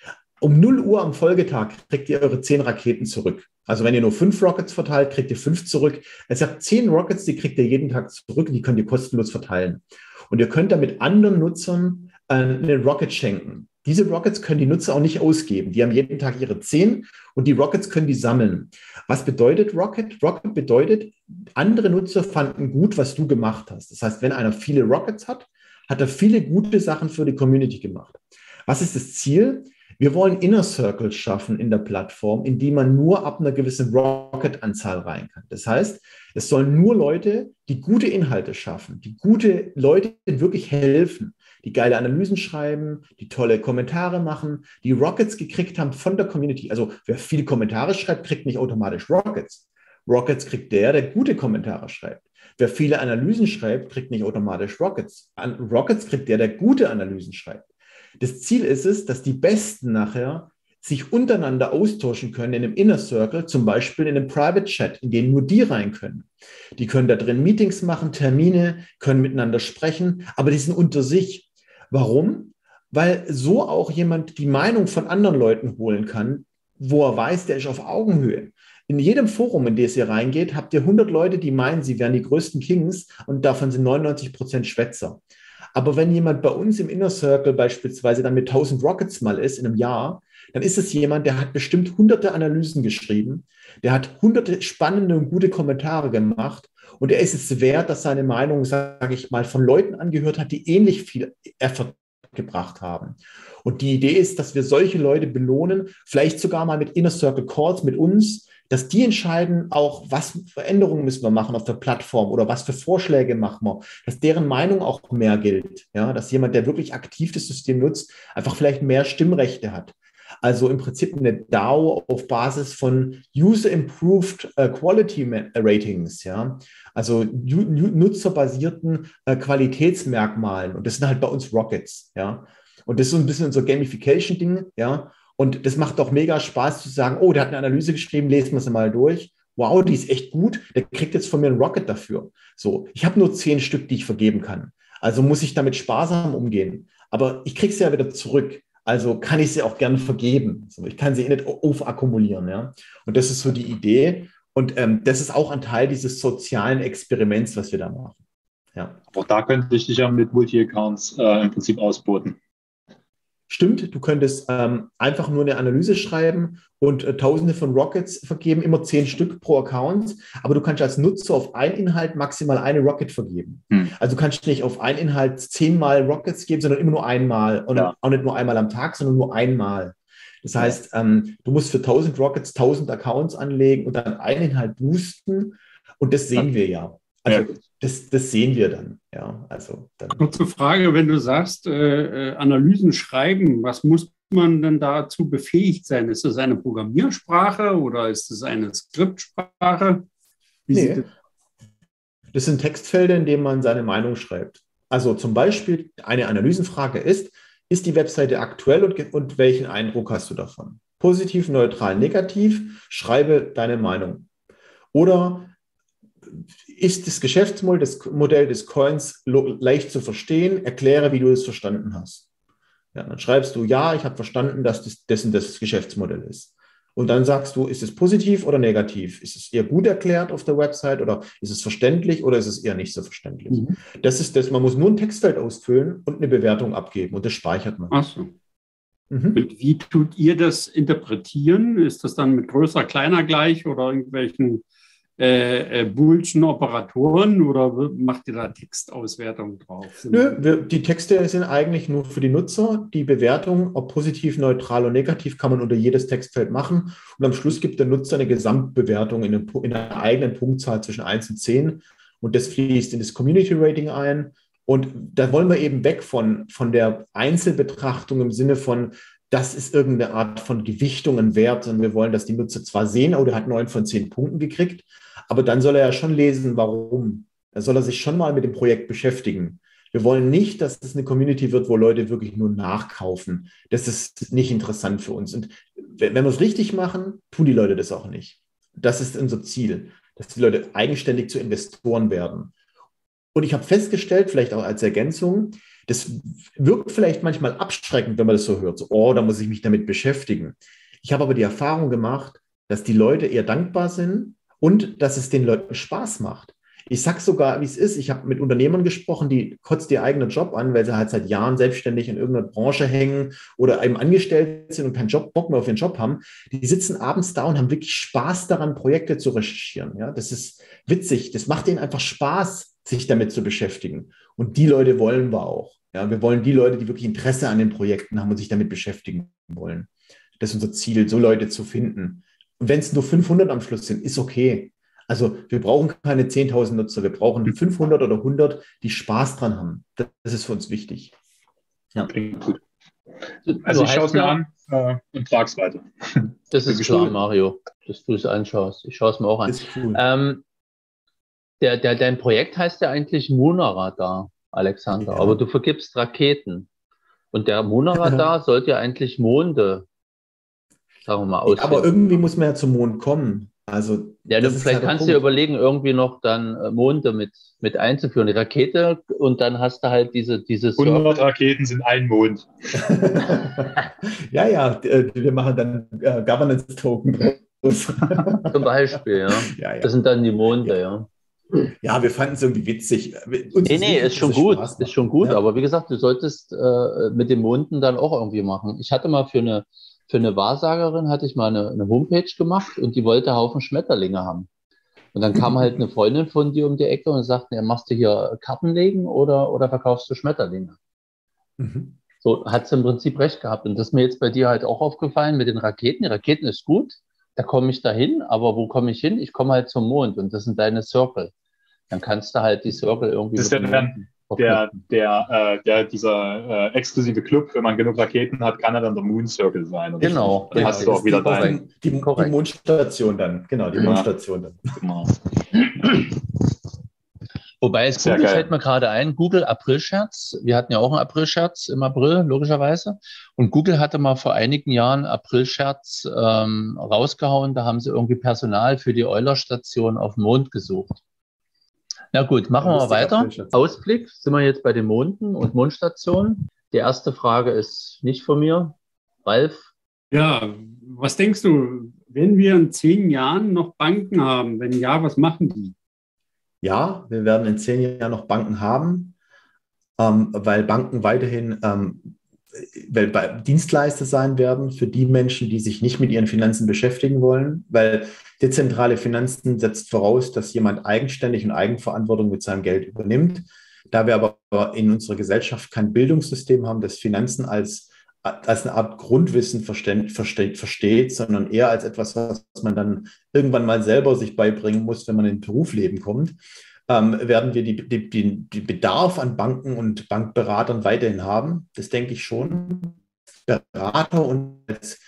Um 0 Uhr am Folgetag kriegt ihr eure 10 Raketen zurück. Also wenn ihr nur 5 Rockets verteilt, kriegt ihr 5 zurück. Es habt 10 Rockets, die kriegt ihr jeden Tag zurück und die könnt ihr kostenlos verteilen. Und ihr könnt damit anderen Nutzern eine Rocket schenken. Diese Rockets können die Nutzer auch nicht ausgeben. Die haben jeden Tag ihre 10 und die Rockets können die sammeln. Was bedeutet Rocket? Rocket bedeutet, andere Nutzer fanden gut, was du gemacht hast. Das heißt, wenn einer viele Rockets hat, hat er viele gute Sachen für die Community gemacht. Was ist das Ziel? Wir wollen Inner Circles schaffen in der Plattform, in die man nur ab einer gewissen Rocket-Anzahl rein kann. Das heißt, es sollen nur Leute, die gute Inhalte schaffen, die gute Leute wirklich helfen, die geile Analysen schreiben, die tolle Kommentare machen, die Rockets gekriegt haben von der Community. Also wer viele Kommentare schreibt, kriegt nicht automatisch Rockets. Rockets kriegt der gute Kommentare schreibt. Wer viele Analysen schreibt, kriegt nicht automatisch Rockets. Rockets kriegt der gute Analysen schreibt. Das Ziel ist es, dass die Besten nachher sich untereinander austauschen können in einem Inner Circle, zum Beispiel in einem Private Chat, in den nur die rein können. Die können da drin Meetings machen, Termine, können miteinander sprechen, aber die sind unter sich. Warum? Weil so auch jemand die Meinung von anderen Leuten holen kann, wo er weiß, der ist auf Augenhöhe. In jedem Forum, in das ihr reingeht, habt ihr 100 Leute, die meinen, sie wären die größten Kings und davon sind 99% Schwätzer. Aber wenn jemand bei uns im Inner Circle beispielsweise dann mit 1000 Rockets mal ist in einem Jahr, dann ist es jemand, der hat bestimmt hunderte Analysen geschrieben, der hat hunderte spannende und gute Kommentare gemacht und er ist es wert, dass seine Meinung, sage ich mal, von Leuten angehört hat, die ähnlich viel Effort gebracht haben. Und die Idee ist, dass wir solche Leute belohnen, vielleicht sogar mal mit Inner Circle Calls mit uns, dass die entscheiden auch, was Veränderungen müssen wir machen auf der Plattform oder was für Vorschläge machen wir, dass deren Meinung auch mehr gilt, ja, dass jemand, der wirklich aktiv das System nutzt, einfach vielleicht mehr Stimmrechte hat. Also im Prinzip eine DAO auf Basis von User-Improved Quality Ratings, ja, also nutzerbasierten Qualitätsmerkmalen. Und das sind halt bei uns Rockets, ja. Und das ist so ein bisschen unser Gamification-Ding, ja. Und das macht auch mega Spaß zu sagen, oh, der hat eine Analyse geschrieben, lesen wir sie mal durch. Wow, die ist echt gut. Der kriegt jetzt von mir einen Rocket dafür. So, ich habe nur 10 Stück, die ich vergeben kann. Also muss ich damit sparsam umgehen. Aber ich kriege sie ja wieder zurück. Also kann ich sie auch gerne vergeben. So, ich kann sie nicht aufakumulieren. Ja? Und das ist so die Idee. Und das ist auch ein Teil dieses sozialen Experiments, was wir da machen. Ja. Auch da könnte ich dich ja mit Multi-Accounts im Prinzip ausboten. Stimmt, du könntest einfach nur eine Analyse schreiben und Tausende von Rockets vergeben, immer 10 Stück pro Account, aber du kannst als Nutzer auf einen Inhalt maximal eine Rocket vergeben. Also du kannst nicht auf einen Inhalt 10-mal Rockets geben, sondern immer nur einmal und auch nicht nur einmal am Tag, sondern nur einmal. Das heißt, du musst für 1000 Rockets 1000 Accounts anlegen und dann einen Inhalt boosten und das sehen wir ja. Also das sehen wir dann. Ja, also dann. Kurze Frage, wenn du sagst, Analysen schreiben, was muss man denn dazu befähigt sein? Ist es eine Programmiersprache oder ist es eine Skriptsprache? Nee. Das sind Textfelder, in denen man seine Meinung schreibt. Also zum Beispiel eine Analysenfrage ist die Webseite aktuell und welchen Eindruck hast du davon? Positiv, neutral, negativ, schreibe deine Meinung. Oder ist das Geschäftsmodell des Coins leicht zu verstehen? Erkläre, wie du es verstanden hast. Ja, dann schreibst du, ja, ich habe verstanden, dass das Geschäftsmodell ist. Und dann sagst du, ist es positiv oder negativ? Ist es eher gut erklärt auf der Website oder ist es verständlich oder ist es eher nicht so verständlich? Das ist das, man muss nur ein Textfeld ausfüllen und eine Bewertung abgeben und das speichert man. Ach so. Und wie tut ihr das interpretieren? Ist das dann mit größer, kleiner gleich oder irgendwelchen Boolschen Operatoren oder macht ihr da Textauswertung drauf? Nö, die Texte sind eigentlich nur für die Nutzer. Die Bewertung, ob positiv, neutral und negativ, kann man unter jedes Textfeld machen. Und am Schluss gibt der Nutzer eine Gesamtbewertung in einer eigenen Punktzahl zwischen 1 und 10. Und das fließt in das Community Rating ein. Und da wollen wir eben weg von der Einzelbetrachtung im Sinne von, das ist irgendeine Art von Gewichtung, ein Wert. Und wir wollen, dass die Nutzer zwar sehen, oh, der hat 9 von 10 Punkten gekriegt, aber dann soll er ja schon lesen, warum. Da soll er sich schon mal mit dem Projekt beschäftigen. Wir wollen nicht, dass es eine Community wird, wo Leute wirklich nur nachkaufen. Das ist nicht interessant für uns. Und wenn wir es richtig machen, tun die Leute das auch nicht. Das ist unser Ziel, dass die Leute eigenständig zu Investoren werden. Und ich habe festgestellt, vielleicht auch als Ergänzung, das wirkt vielleicht manchmal abschreckend, wenn man das so hört. So, oh, da muss ich mich damit beschäftigen. Ich habe aber die Erfahrung gemacht, dass die Leute eher dankbar sind und dass es den Leuten Spaß macht. Ich sage sogar, wie es ist. Ich habe mit Unternehmern gesprochen, die kotzt ihr eigenen Job an, weil sie halt seit Jahren selbstständig in irgendeiner Branche hängen oder eben angestellt sind und keinen Bock mehr auf ihren Job haben. Die sitzen abends da und haben wirklich Spaß daran, Projekte zu recherchieren. Ja, das ist witzig. Das macht ihnen einfach Spaß, sich damit zu beschäftigen. Und die Leute wollen wir auch. Ja, wir wollen die Leute, die wirklich Interesse an den Projekten haben und sich damit beschäftigen wollen. Das ist unser Ziel, so Leute zu finden. Und wenn es nur 500 am Schluss sind, ist okay. Also wir brauchen keine 10.000 Nutzer, wir brauchen 500 oder 100, die Spaß dran haben. Das ist für uns wichtig. Ja. Klingt gut. Also ich schaue es mir an und frage es weiter. Das ist klar, Mario, dass du es anschaust. Ich schaue es mir auch an. Ist cool. Dein Projekt heißt ja eigentlich Monaradar, Alexander, aber du vergibst Raketen. Und der Monaradar sollte ja eigentlich Monde, sagen wir mal, ausführen. Aber irgendwie muss man ja zum Mond kommen. Also, ja, vielleicht kannst du dir überlegen, irgendwie noch dann Monde mit einzuführen, die Rakete, und dann hast du halt diese 100 Raketen sind ein Mond. ja, wir machen dann Governance-Token draus. Zum Beispiel, ja. Das sind dann die Monde, ja. Ja, wir fanden es irgendwie witzig. Nee, ist schon gut, ja. Aber wie gesagt, du solltest mit den Monden dann auch irgendwie machen. Ich hatte mal für für eine Wahrsagerin hatte ich mal eine Homepage gemacht und die wollte einen Haufen Schmetterlinge haben. Und dann kam halt eine Freundin von dir um die Ecke und sagte, ja, machst du hier Kartenlegen oder verkaufst du Schmetterlinge? Mhm. So hat sie im Prinzip recht gehabt. Und das ist mir jetzt bei dir halt auch aufgefallen mit den Raketen. Die Raketen ist gut, da komme ich dahin, aber wo komme ich hin? Ich komme halt zum Mond und das sind deine Circle. Dann kannst du halt die Circle irgendwie Das ist mit ja dem dann Mond verknüpfen. dieser exklusive Club, wenn man genug Raketen hat, kann er dann der Moon Circle sein. Oder Genau, dann hast du auch wieder dein. Die Mondstation dann, genau, die Mondstation dann. Genau. Wobei es Sehr Google geil. fällt mir gerade ein, Google Aprilscherz. Wir hatten ja auch einen Aprilscherz im April, logischerweise. Und Google hatte mal vor einigen Jahren Aprilscherz rausgehauen. Da haben sie irgendwie Personal für die Euler-Station auf dem Mond gesucht. Na gut, machen wir mal weiter. Ausblick, sind wir jetzt bei den Monden und Mondstationen. Die erste Frage ist nicht von mir. Ralf? Ja, was denkst du, wenn wir in 10 Jahren noch Banken haben? Wenn ja, was machen die? Ja, wir werden in 10 Jahren noch Banken haben, weil Banken weiterhin Dienstleister sein werden für die Menschen, die sich nicht mit ihren Finanzen beschäftigen wollen, weil dezentrale Finanzen setzt voraus, dass jemand eigenständig und Eigenverantwortung mit seinem Geld übernimmt. Da wir aber in unserer Gesellschaft kein Bildungssystem haben, das Finanzen als eine Art Grundwissen versteht, sondern eher als etwas, was man dann irgendwann mal selber sich beibringen muss, wenn man in den Berufsleben kommt, werden wir die Bedarf an Banken und Bankberatern weiterhin haben. Das denke ich schon. Berater und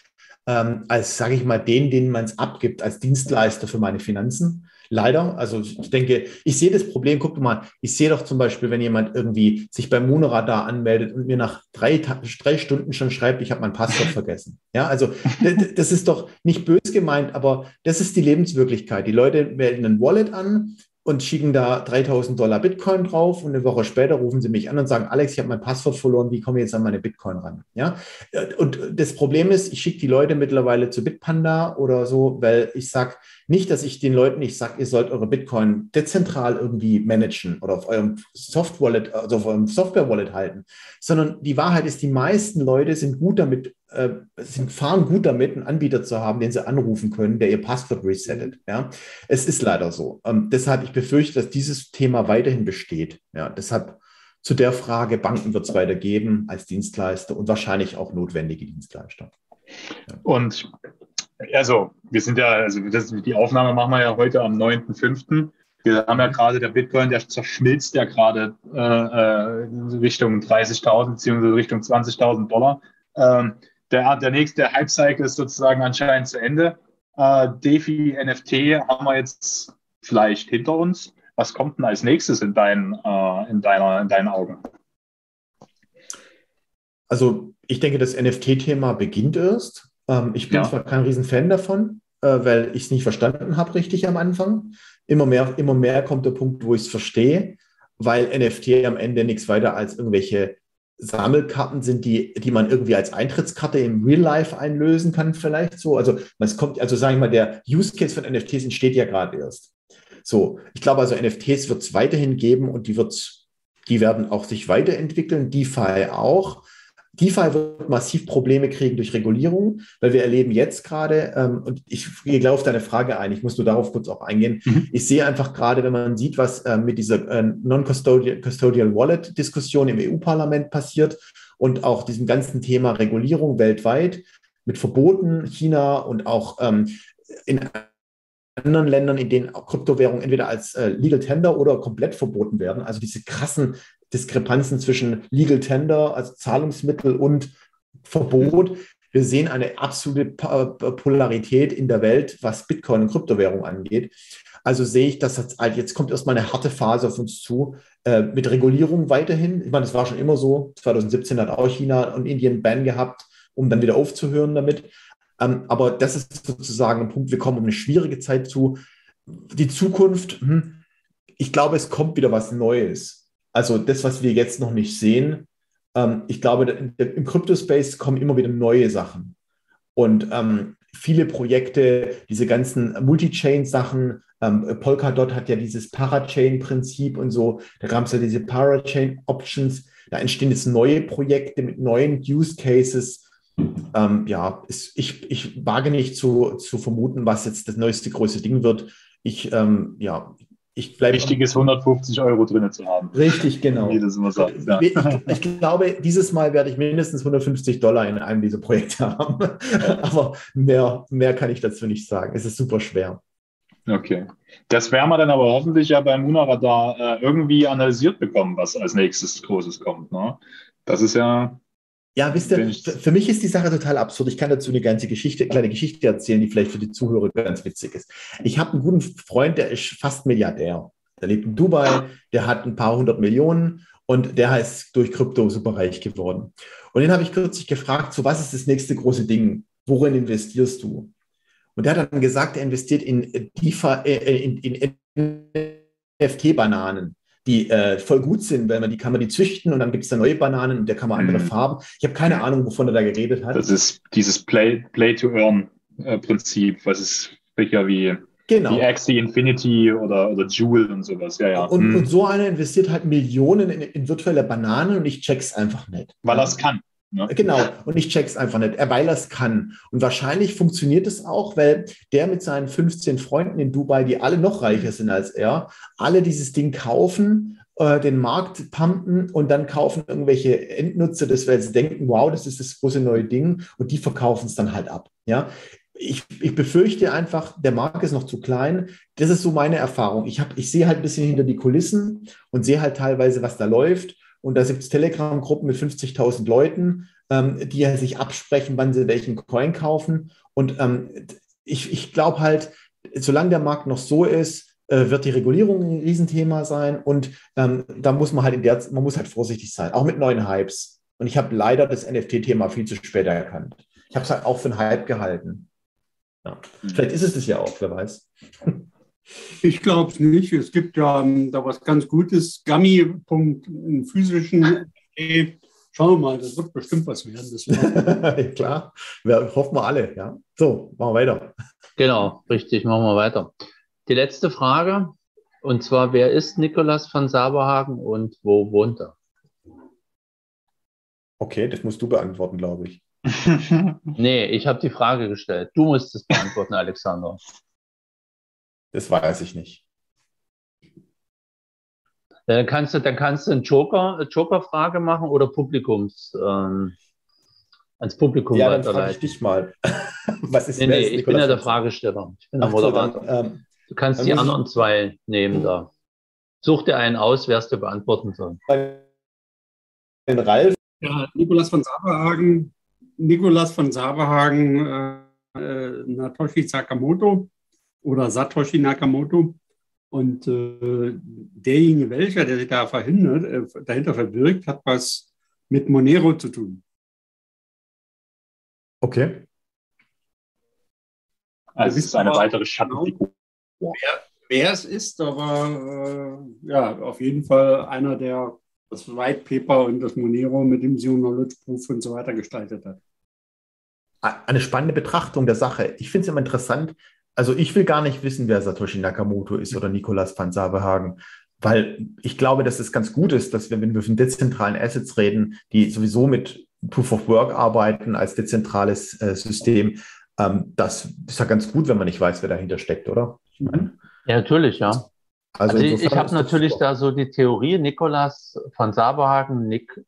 als sage ich mal, den man es abgibt, als Dienstleister für meine Finanzen. Leider, also ich denke, ich sehe das Problem, guck mal, ich sehe doch zum Beispiel, wenn jemand irgendwie sich beim Monoradar anmeldet und mir nach 3 Stunden schon schreibt, ich habe mein Passwort vergessen. Ja, also das ist doch nicht böse gemeint, aber das ist die Lebenswirklichkeit. Die Leute melden ein Wallet an und schicken da $3.000 Bitcoin drauf und eine Woche später rufen sie mich an und sagen, Alex, ich habe mein Passwort verloren, wie komme ich jetzt an meine Bitcoin ran? Ja? Und das Problem ist, ich schicke die Leute mittlerweile zu Bitpanda oder so, weil ich sage nicht, dass ich den Leuten nicht sage, ihr sollt eure Bitcoin dezentral irgendwie managen oder auf eurem Soft-Wallet, also auf eurem Software-Wallet halten, sondern die Wahrheit ist, die meisten Leute sind gut damit, fahren gut damit, einen Anbieter zu haben, den sie anrufen können, der ihr Passwort resettet. Ja? Es ist leider so. Deshalb, ich befürchte, dass dieses Thema weiterhin besteht. Ja? Deshalb zu der Frage, Banken wird es weiter geben als Dienstleister und wahrscheinlich auch notwendige Dienstleister. Ja. Und also, wir sind ja, also die Aufnahme machen wir ja heute am 9.5. Wir haben ja gerade der Bitcoin, der zerschmilzt ja gerade Richtung 30.000 bzw. Richtung $20.000. Der nächste Hype-Cycle ist sozusagen anscheinend zu Ende. DeFi, NFT haben wir jetzt vielleicht hinter uns. Was kommt denn als nächstes in deinen Augen? Also ich denke, das NFT-Thema beginnt erst. Ich bin zwar kein Riesenfan davon, weil ich es nicht verstanden habe richtig am Anfang. Immer mehr kommt der Punkt, wo ich es verstehe, weil NFT am Ende nichts weiter als irgendwelche Sammelkarten sind, die man irgendwie als Eintrittskarte im Real Life einlösen kann, vielleicht so. Also sagen wir mal, der Use Case von NFTs entsteht ja gerade erst. So, ich glaube also, NFTs wird es weiterhin geben und die werden auch sich weiterentwickeln, DeFi auch. DeFi wird massiv Probleme kriegen durch Regulierung, weil wir erleben jetzt gerade, und ich gehe gleich auf deine Frage ein, ich muss nur darauf kurz auch eingehen, ich sehe einfach gerade, wenn man sieht, was mit dieser Non-Custodial Wallet-Diskussion im EU-Parlament passiert und auch diesem ganzen Thema Regulierung weltweit mit Verboten, China und auch in anderen Ländern, in denen Kryptowährungen entweder als Legal Tender oder komplett verboten werden, also diese krassen Diskrepanzen zwischen Legal Tender als Zahlungsmittel und Verbot. Wir sehen eine absolute Polarität in der Welt, was Bitcoin und Kryptowährung angeht. Also sehe ich, dass jetzt kommt erstmal eine harte Phase auf uns zu, mit Regulierung weiterhin. Ich meine, das war schon immer so. 2017 hat auch China und Indien Ban gehabt, um dann wieder aufzuhören damit. Aber das ist sozusagen ein Punkt, wir kommen um eine schwierige Zeit zu. Die Zukunft, ich glaube, es kommt wieder was Neues. Also das, was wir jetzt noch nicht sehen, ich glaube, im Crypto-Space kommen immer wieder neue Sachen. Und viele Projekte, diese ganzen Multi-Chain-Sachen, Polkadot hat ja dieses Parachain-Prinzip und so, da gab es ja diese Parachain-Options, da entstehen jetzt neue Projekte mit neuen Use-Cases. Ich wage nicht zu vermuten, was jetzt das neueste große Ding wird. Ich bleibe. Wichtig ist, 150 Euro drin zu haben. Richtig, genau. Wie das immer sagt. Ja. Ich glaube, dieses Mal werde ich mindestens $150 in einem dieser Projekte haben. Aber mehr kann ich dazu nicht sagen. Es ist super schwer. Okay. Das werden wir dann aber hoffentlich ja beim UNA-Radar irgendwie analysiert bekommen, was als nächstes Großes kommt. Ne? Das ist ja. Ja, wisst ihr, für mich ist die Sache total absurd. Ich kann dazu eine kleine Geschichte erzählen, die vielleicht für die Zuhörer ganz witzig ist. Ich habe einen guten Freund, der ist fast Milliardär. Der lebt in Dubai, der hat ein paar 100 Millionen und der ist durch Krypto superreich geworden. Und den habe ich kürzlich gefragt, so was ist das nächste große Ding? Worin investierst du? Und der hat dann gesagt, er investiert in NFT-Bananen, die voll gut sind, weil die kann man züchten und dann gibt es da neue Bananen und da kann man andere Farben. Ich habe keine Ahnung, wovon er da geredet hat. Das ist dieses Play-to-Earn-Prinzip, was ist sicher wie Axie Infinity oder Jewel und sowas. Ja. Und so einer investiert halt Millionen in virtuelle Bananen und ich check's einfach nicht. Weil er es kann. Ne? Genau, und ich check's einfach nicht, weil er es kann. Und wahrscheinlich funktioniert es auch, weil der mit seinen 15 Freunden in Dubai, die alle noch reicher sind als er, alle dieses Ding kaufen, den Markt pumpen und dann kaufen irgendwelche Endnutzer, dass wir jetzt denken, wow, das ist das große neue Ding und die verkaufen es dann halt ab. Ja? Ich befürchte einfach, der Markt ist noch zu klein. Das ist so meine Erfahrung. Ich sehe halt ein bisschen hinter die Kulissen und sehe halt teilweise, was da läuft. Und da gibt es Telegram-Gruppen mit 50.000 Leuten, die sich absprechen, wann sie welchen Coin kaufen. Und ich glaube halt, solange der Markt noch so ist, wird die Regulierung ein Riesenthema sein. Und da muss man halt man muss halt vorsichtig sein, auch mit neuen Hypes. Und ich habe leider das NFT-Thema viel zu spät erkannt. Ich habe es halt auch für einen Hype gehalten. Ja. Vielleicht ist es das ja auch, wer weiß. Ich glaube es nicht. Es gibt ja da was ganz Gutes. Gummy.physischen. Schauen wir mal, das wird bestimmt was werden. Klar, hoffen wir alle. Ja. So, machen wir weiter. Genau, richtig, machen wir weiter. Die letzte Frage, und zwar, wer ist Nikolaus von Saberhagen und wo wohnt er? Okay, das musst du beantworten, glaube ich. Nee, ich habe die Frage gestellt. Du musst es beantworten, Alexander. Das weiß ich nicht. Dann kannst du eine Joker-Frage machen oder ans Publikum ja, dann frage ich dich mal. Was ist nee, ich bin ja der Fragesteller. Ich bin der Moderator. Du kannst die anderen zwei nehmen da. Such dir einen aus, wer es dir beantworten soll. Den Ralf. Ja, Nikolaus von Saberhagen, Satoshi Sakamoto oder Satoshi Nakamoto. Und derjenige, der sich da dahinter verbirgt, hat was mit Monero zu tun. Okay. Also es ist eine weitere Schattenfigur. Wer es ist, aber auf jeden Fall einer, der das White Paper und das Monero mit dem Zero Knowledge Proof und so weiter gestaltet hat. Eine spannende Betrachtung der Sache. Ich finde es immer interessant. Also ich will gar nicht wissen, wer Satoshi Nakamoto ist oder Nikolaus van Saberhagen, weil ich glaube, dass es ganz gut ist, dass wenn wir von dezentralen Assets reden, die sowieso mit Proof of Work arbeiten als dezentrales System, das ist ja ganz gut, wenn man nicht weiß, wer dahinter steckt, oder? Ja, natürlich, ja. Also ich habe natürlich da so die Theorie, Nikolaus van Saberhagen,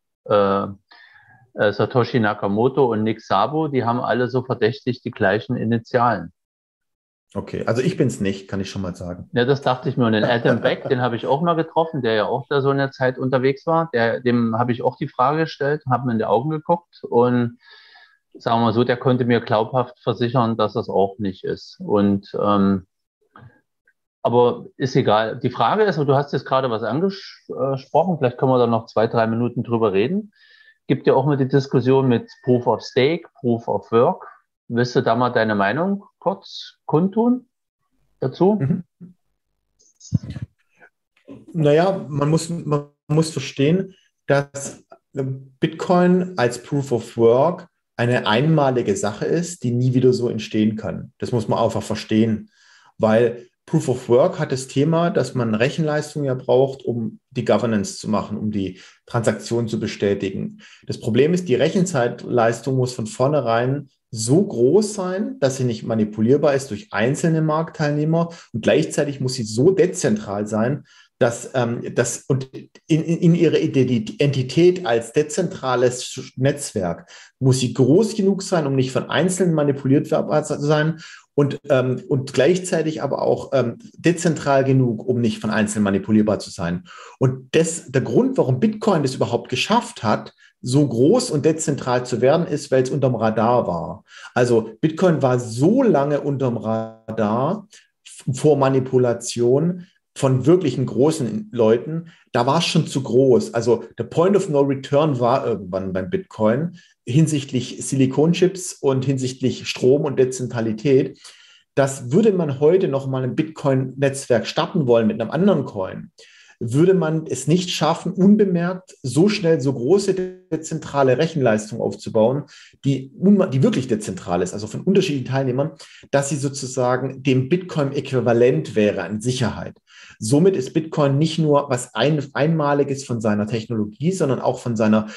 Satoshi Nakamoto und Nick Szabo, die haben alle so verdächtig die gleichen Initialen. Okay, also ich bin es nicht, kann ich schon mal sagen. Ja, das dachte ich mir. Und den Adam Beck, den habe ich auch mal getroffen, der ja auch da so in der Zeit unterwegs war. Dem habe ich auch die Frage gestellt, habe mir in die Augen geguckt und sagen wir mal so, der konnte mir glaubhaft versichern, dass das auch nicht ist. Und aber ist egal. Die Frage ist, du hast jetzt gerade was angesprochen, vielleicht können wir da noch 2-3 Minuten drüber reden. Gibt ja auch mal die Diskussion mit Proof of Stake, Proof of Work. Willst du da mal deine Meinung kurz kundtun dazu? Naja, man muss verstehen, dass Bitcoin als Proof of Work eine einmalige Sache ist, die nie wieder so entstehen kann. Das muss man einfach verstehen, weil Proof of Work hat das Thema, dass man Rechenleistung ja braucht, um die Governance zu machen, um die Transaktion zu bestätigen. Das Problem ist, die Rechenzeitleistung muss von vornherein so groß sein, dass sie nicht manipulierbar ist durch einzelne Marktteilnehmer, und gleichzeitig muss sie so dezentral sein, dass und in ihrer Identität als dezentrales Netzwerk muss sie groß genug sein, um nicht von Einzelnen manipuliert zu sein, und gleichzeitig aber auch dezentral genug, um nicht von Einzelnen manipulierbar zu sein. Und der Grund, warum Bitcoin das überhaupt geschafft hat, so groß und dezentral zu werden, ist, weil es unterm Radar war. Also Bitcoin war so lange unterm Radar vor Manipulation von wirklichen großen Leuten, da war es schon zu groß. Also der Point of No Return war irgendwann beim Bitcoin hinsichtlich Silikonchips und hinsichtlich Strom und Dezentralität. Das würde man heute noch mal ein Bitcoin-Netzwerk starten wollen mit einem anderen Coin, würde man es nicht schaffen, unbemerkt so schnell so große dezentrale Rechenleistung aufzubauen, die wirklich dezentral ist, also von unterschiedlichen Teilnehmern, dass sie sozusagen dem Bitcoin äquivalent wäre an Sicherheit. Somit ist Bitcoin nicht nur was Einmaliges von seiner Technologie, sondern auch von seiner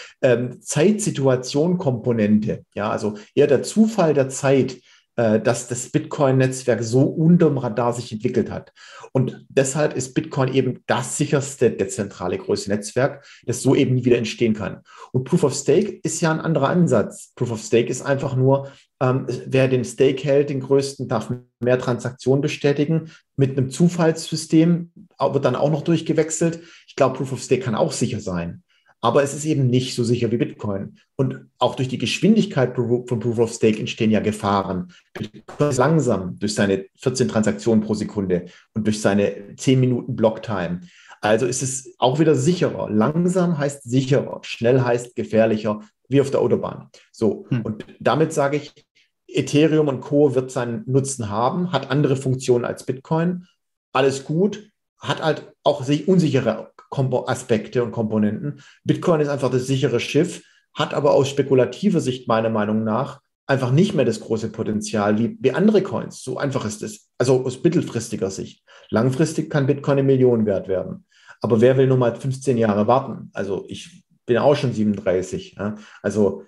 Zeitsituation-Komponente. Ja, also eher der Zufall der Zeit, dass das Bitcoin-Netzwerk so unterm Radar sich entwickelt hat. Und deshalb ist Bitcoin eben das sicherste dezentrale größte Netzwerk, das so eben nie wieder entstehen kann. Und Proof of Stake ist ja ein anderer Ansatz. Proof of Stake ist einfach nur, wer den Stake hält, den größten, darf mehr Transaktionen bestätigen. Mit einem Zufallssystem wird dann auch noch durchgewechselt. Ich glaube, Proof of Stake kann auch sicher sein. Aber es ist eben nicht so sicher wie Bitcoin. Und auch durch die Geschwindigkeit von Proof of Stake entstehen ja Gefahren. Bitcoin ist langsam durch seine 14 Transaktionen pro Sekunde und durch seine 10 Minuten Blocktime. Also ist es auch wieder sicherer. Langsam heißt sicherer, schnell heißt gefährlicher, wie auf der Autobahn. So, und damit sage ich, Ethereum und Co. wird seinen Nutzen haben, hat andere Funktionen als Bitcoin. Alles gut, hat halt auch unsichere Aspekte und Komponenten. Bitcoin ist einfach das sichere Schiff, hat aber aus spekulativer Sicht meiner Meinung nach einfach nicht mehr das große Potenzial wie andere Coins. So einfach ist es. Also aus mittelfristiger Sicht. Langfristig kann Bitcoin eine Million wert werden. Aber wer will nur mal 15 Jahre warten? Also ich bin auch schon 37. Ja? Also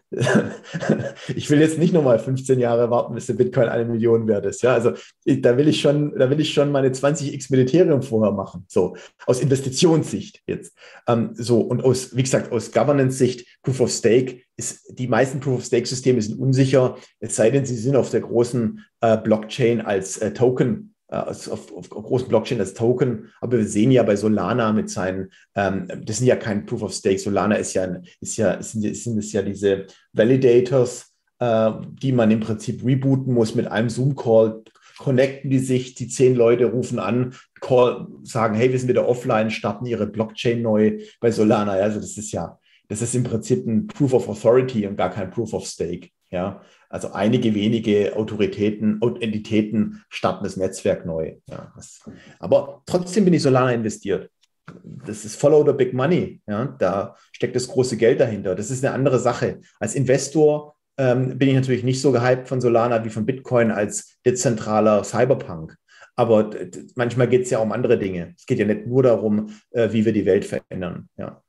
ich will jetzt nicht nochmal 15 Jahre warten, bis der Bitcoin 1 Million wert ist. Ja? Also da will ich schon meine 20x mit Ethereum vorher machen. So, aus Investitionssicht jetzt. So, und wie gesagt, aus Governance-Sicht, Proof of Stake die meisten Proof of Stake-Systeme sind unsicher, es sei denn, sie sind auf der großen Blockchain als Token, auf großen Blockchain als Token, aber wir sehen ja bei Solana mit seinen, das sind ja kein Proof of Stake, Solana sind es ja diese Validators, die man im Prinzip rebooten muss mit einem Zoom-Call, connecten die sich, die 10 Leute rufen an, sagen, hey, wir sind wieder offline, starten ihre Blockchain neu bei Solana. Also das ist im Prinzip ein Proof of Authority und gar kein Proof of Stake. Ja, also einige wenige Autoritäten und Entitäten starten das Netzwerk neu. Ja, aber trotzdem bin ich Solana investiert. Das ist Follow the Big Money. Ja, da steckt das große Geld dahinter. Das ist eine andere Sache. Als Investor bin ich natürlich nicht so gehypt von Solana wie von Bitcoin als dezentraler Cyberpunk. Aber manchmal geht es ja um andere Dinge. Es geht ja nicht nur darum, wie wir die Welt verändern. Ja.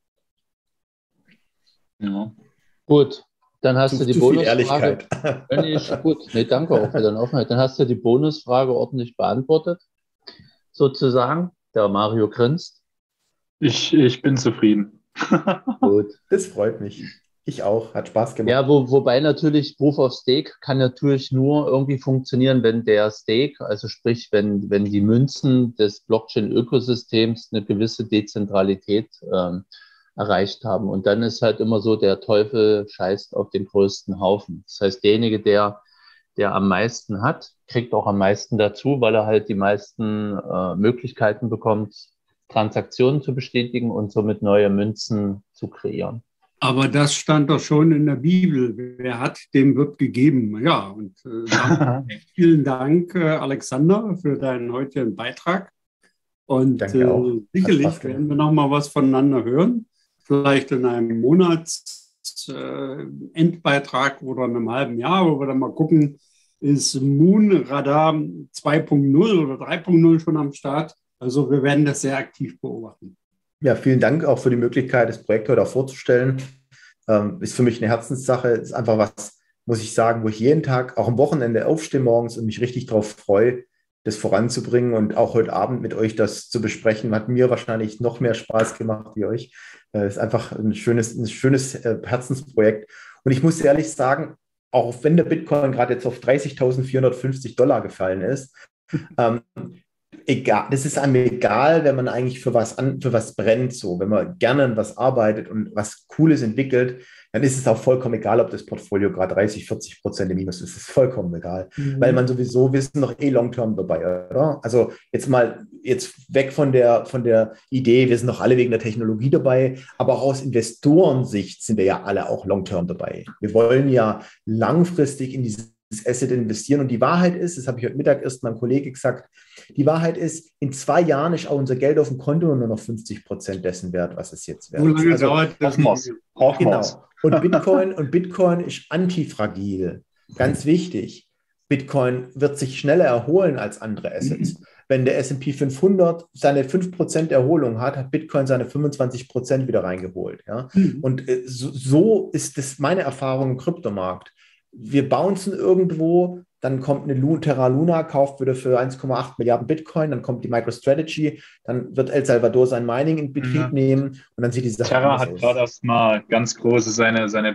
Ja. Gut, dann hast du die Bonusfrage. Gut, nee, danke auch für deine Offenheit. Dann hast du die Bonusfrage ordentlich beantwortet, sozusagen. Der Mario grinst. Ich bin zufrieden. Gut, das freut mich. Ich auch, hat Spaß gemacht. Ja, wobei natürlich Proof of Stake kann natürlich nur irgendwie funktionieren, wenn der Stake, also sprich, wenn die Münzen des Blockchain-Ökosystems eine gewisse Dezentralität erreicht haben. Und dann ist halt immer so, der Teufel scheißt auf den größten Haufen. Das heißt, derjenige, der am meisten hat, kriegt auch am meisten dazu, weil er halt die meisten Möglichkeiten bekommt, Transaktionen zu bestätigen und somit neue Münzen zu kreieren. Aber das stand doch schon in der Bibel. Wer hat, dem wird gegeben. Ja, und vielen Dank, Alexander, für deinen heutigen Beitrag. Und sicherlich werden wir noch mal was voneinander hören. Vielleicht in einem Monatsendbeitrag oder in einem halben Jahr, wo wir dann mal gucken, ist Moon Radar 2.0 oder 3.0 schon am Start. Also wir werden das sehr aktiv beobachten. Ja, vielen Dank auch für die Möglichkeit, das Projekt heute auch vorzustellen. Ist für mich eine Herzenssache. Ist einfach was, muss ich sagen, wo ich jeden Tag, auch am Wochenende aufstehe morgens und mich richtig darauf freue, das voranzubringen und auch heute Abend mit euch das zu besprechen. Hat mir wahrscheinlich noch mehr Spaß gemacht wie euch. Ist einfach ein schönes Herzensprojekt. Und ich muss ehrlich sagen, auch wenn der Bitcoin gerade jetzt auf $30.450 gefallen ist, egal, das ist einem egal, wenn man eigentlich für was brennt, so. Wenn man gerne an was arbeitet und was Cooles entwickelt, dann ist es auch vollkommen egal, ob das Portfolio gerade 30-40% im Minus ist. Das ist vollkommen egal, weil man sowieso, wir sind noch long-term dabei, oder? Also jetzt weg von der Idee, wir sind noch alle wegen der Technologie dabei, aber auch aus Investorensicht sind wir ja alle auch long-term dabei. Wir wollen ja langfristig in dieses Asset investieren. Und die Wahrheit ist, das habe ich heute Mittag erst meinem Kollegen gesagt, die Wahrheit ist, in 2 Jahren ist auch unser Geld auf dem Konto nur noch 50% dessen wert, was es jetzt wert ist. Also, genau. Und Bitcoin ist antifragil. Ganz wichtig. Bitcoin wird sich schneller erholen als andere Assets. Wenn der S&P 500 seine 5% Erholung hat, hat Bitcoin seine 25% wieder reingeholt. Ja? Und so ist das meine Erfahrung im Kryptomarkt. Wir bouncen irgendwo, dann kommt eine Terra Luna, kauft wieder für 1,8 Milliarden Bitcoin, dann kommt die MicroStrategy, dann wird El Salvador sein Mining in Betrieb nehmen und dann sieht die Sache Terra hat gerade erstmal ganz große seine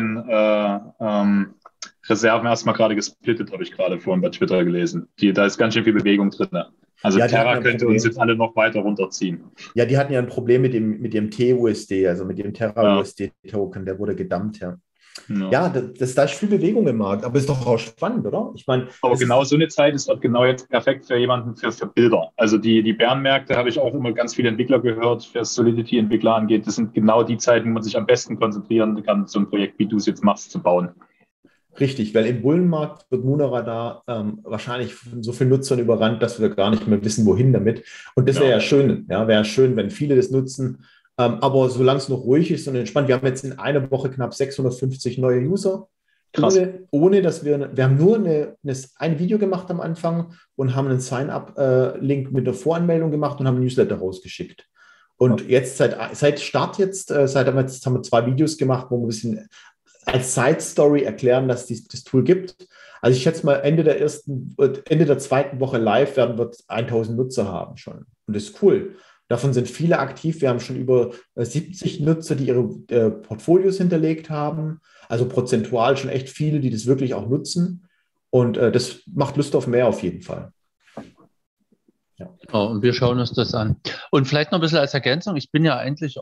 Bitcoin-Reserven erstmal gerade gesplittet, habe ich gerade vorhin bei Twitter gelesen. Da ist ganz schön viel Bewegung drin. Also ja, Terra könnte uns jetzt alle noch weiter runterziehen. Ja, die hatten ja ein Problem mit dem TUSD, also mit dem Terra-USD-Token, der wurde gedumpt, ja. Ja, da ist viel Bewegung im Markt, aber ist doch auch spannend, oder? Ich meine, aber genau so eine Zeit ist auch genau jetzt perfekt für jemanden für Bilder. Also die Bärenmärkte habe ich auch immer ganz viele Entwickler gehört, für Solidity-Entwickler angeht. Das sind genau die Zeiten, wo man sich am besten konzentrieren kann, so ein Projekt, wie du es jetzt machst, zu bauen. Richtig, weil im Bullenmarkt wird Munaradar wahrscheinlich von so vielen Nutzern überrannt, dass wir gar nicht mehr wissen, wohin damit. Und das wäre ja schön, wäre schön, wenn viele das nutzen. Aber solange es noch ruhig ist und entspannt, wir haben jetzt in einer Woche knapp 650 neue User. Krass. Ohne dass wir haben nur ein Video gemacht am Anfang und haben einen Sign-up-Link mit der Voranmeldung gemacht und haben einen Newsletter rausgeschickt. Und jetzt seit Start haben wir 2 Videos gemacht, wo wir ein bisschen als Side-Story erklären, dass das Tool gibt. Also ich schätze mal, Ende der 2. Woche live werden wir 1000 Nutzer haben schon. Und das ist cool. Davon sind viele aktiv. Wir haben schon über 70 Nutzer, die ihre Portfolios hinterlegt haben. Also prozentual schon echt viele, die das wirklich auch nutzen. Und das macht Lust auf mehr auf jeden Fall. Ja. Oh, und wir schauen uns das an. Und vielleicht noch ein bisschen als Ergänzung. Ich bin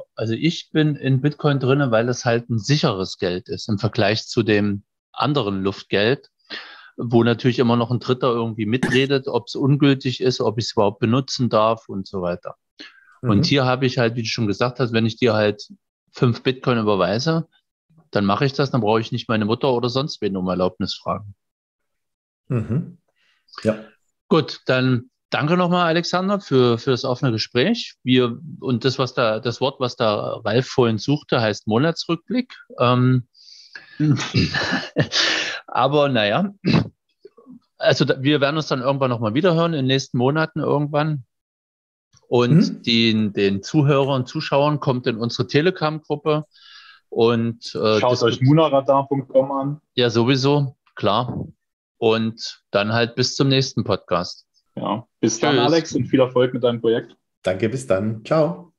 in Bitcoin drin, weil es halt ein sicheres Geld ist im Vergleich zu dem anderen Luftgeld, wo natürlich immer noch ein Dritter irgendwie mitredet, ob es ungültig ist, ob ich es überhaupt benutzen darf und so weiter. Und hier habe ich halt, wie du schon gesagt hast, wenn ich dir halt 5 Bitcoin überweise, dann mache ich das, dann brauche ich nicht meine Mutter oder sonst wen um Erlaubnis fragen. Ja. Gut, dann danke nochmal, Alexander, für das offene Gespräch. Und das Wort, was da Ralf vorhin suchte, heißt Monatsrückblick. Aber naja, also wir werden uns dann irgendwann nochmal wiederhören, in den nächsten Monaten irgendwann. Und den Zuhörern und Zuschauern kommt in unsere Telegram-Gruppe. Und schaut euch munaradar.com an. Ja, sowieso, klar. Und dann halt bis zum nächsten Podcast. Ja, bis dann, Alex, und viel Erfolg mit deinem Projekt. Danke, bis dann. Ciao.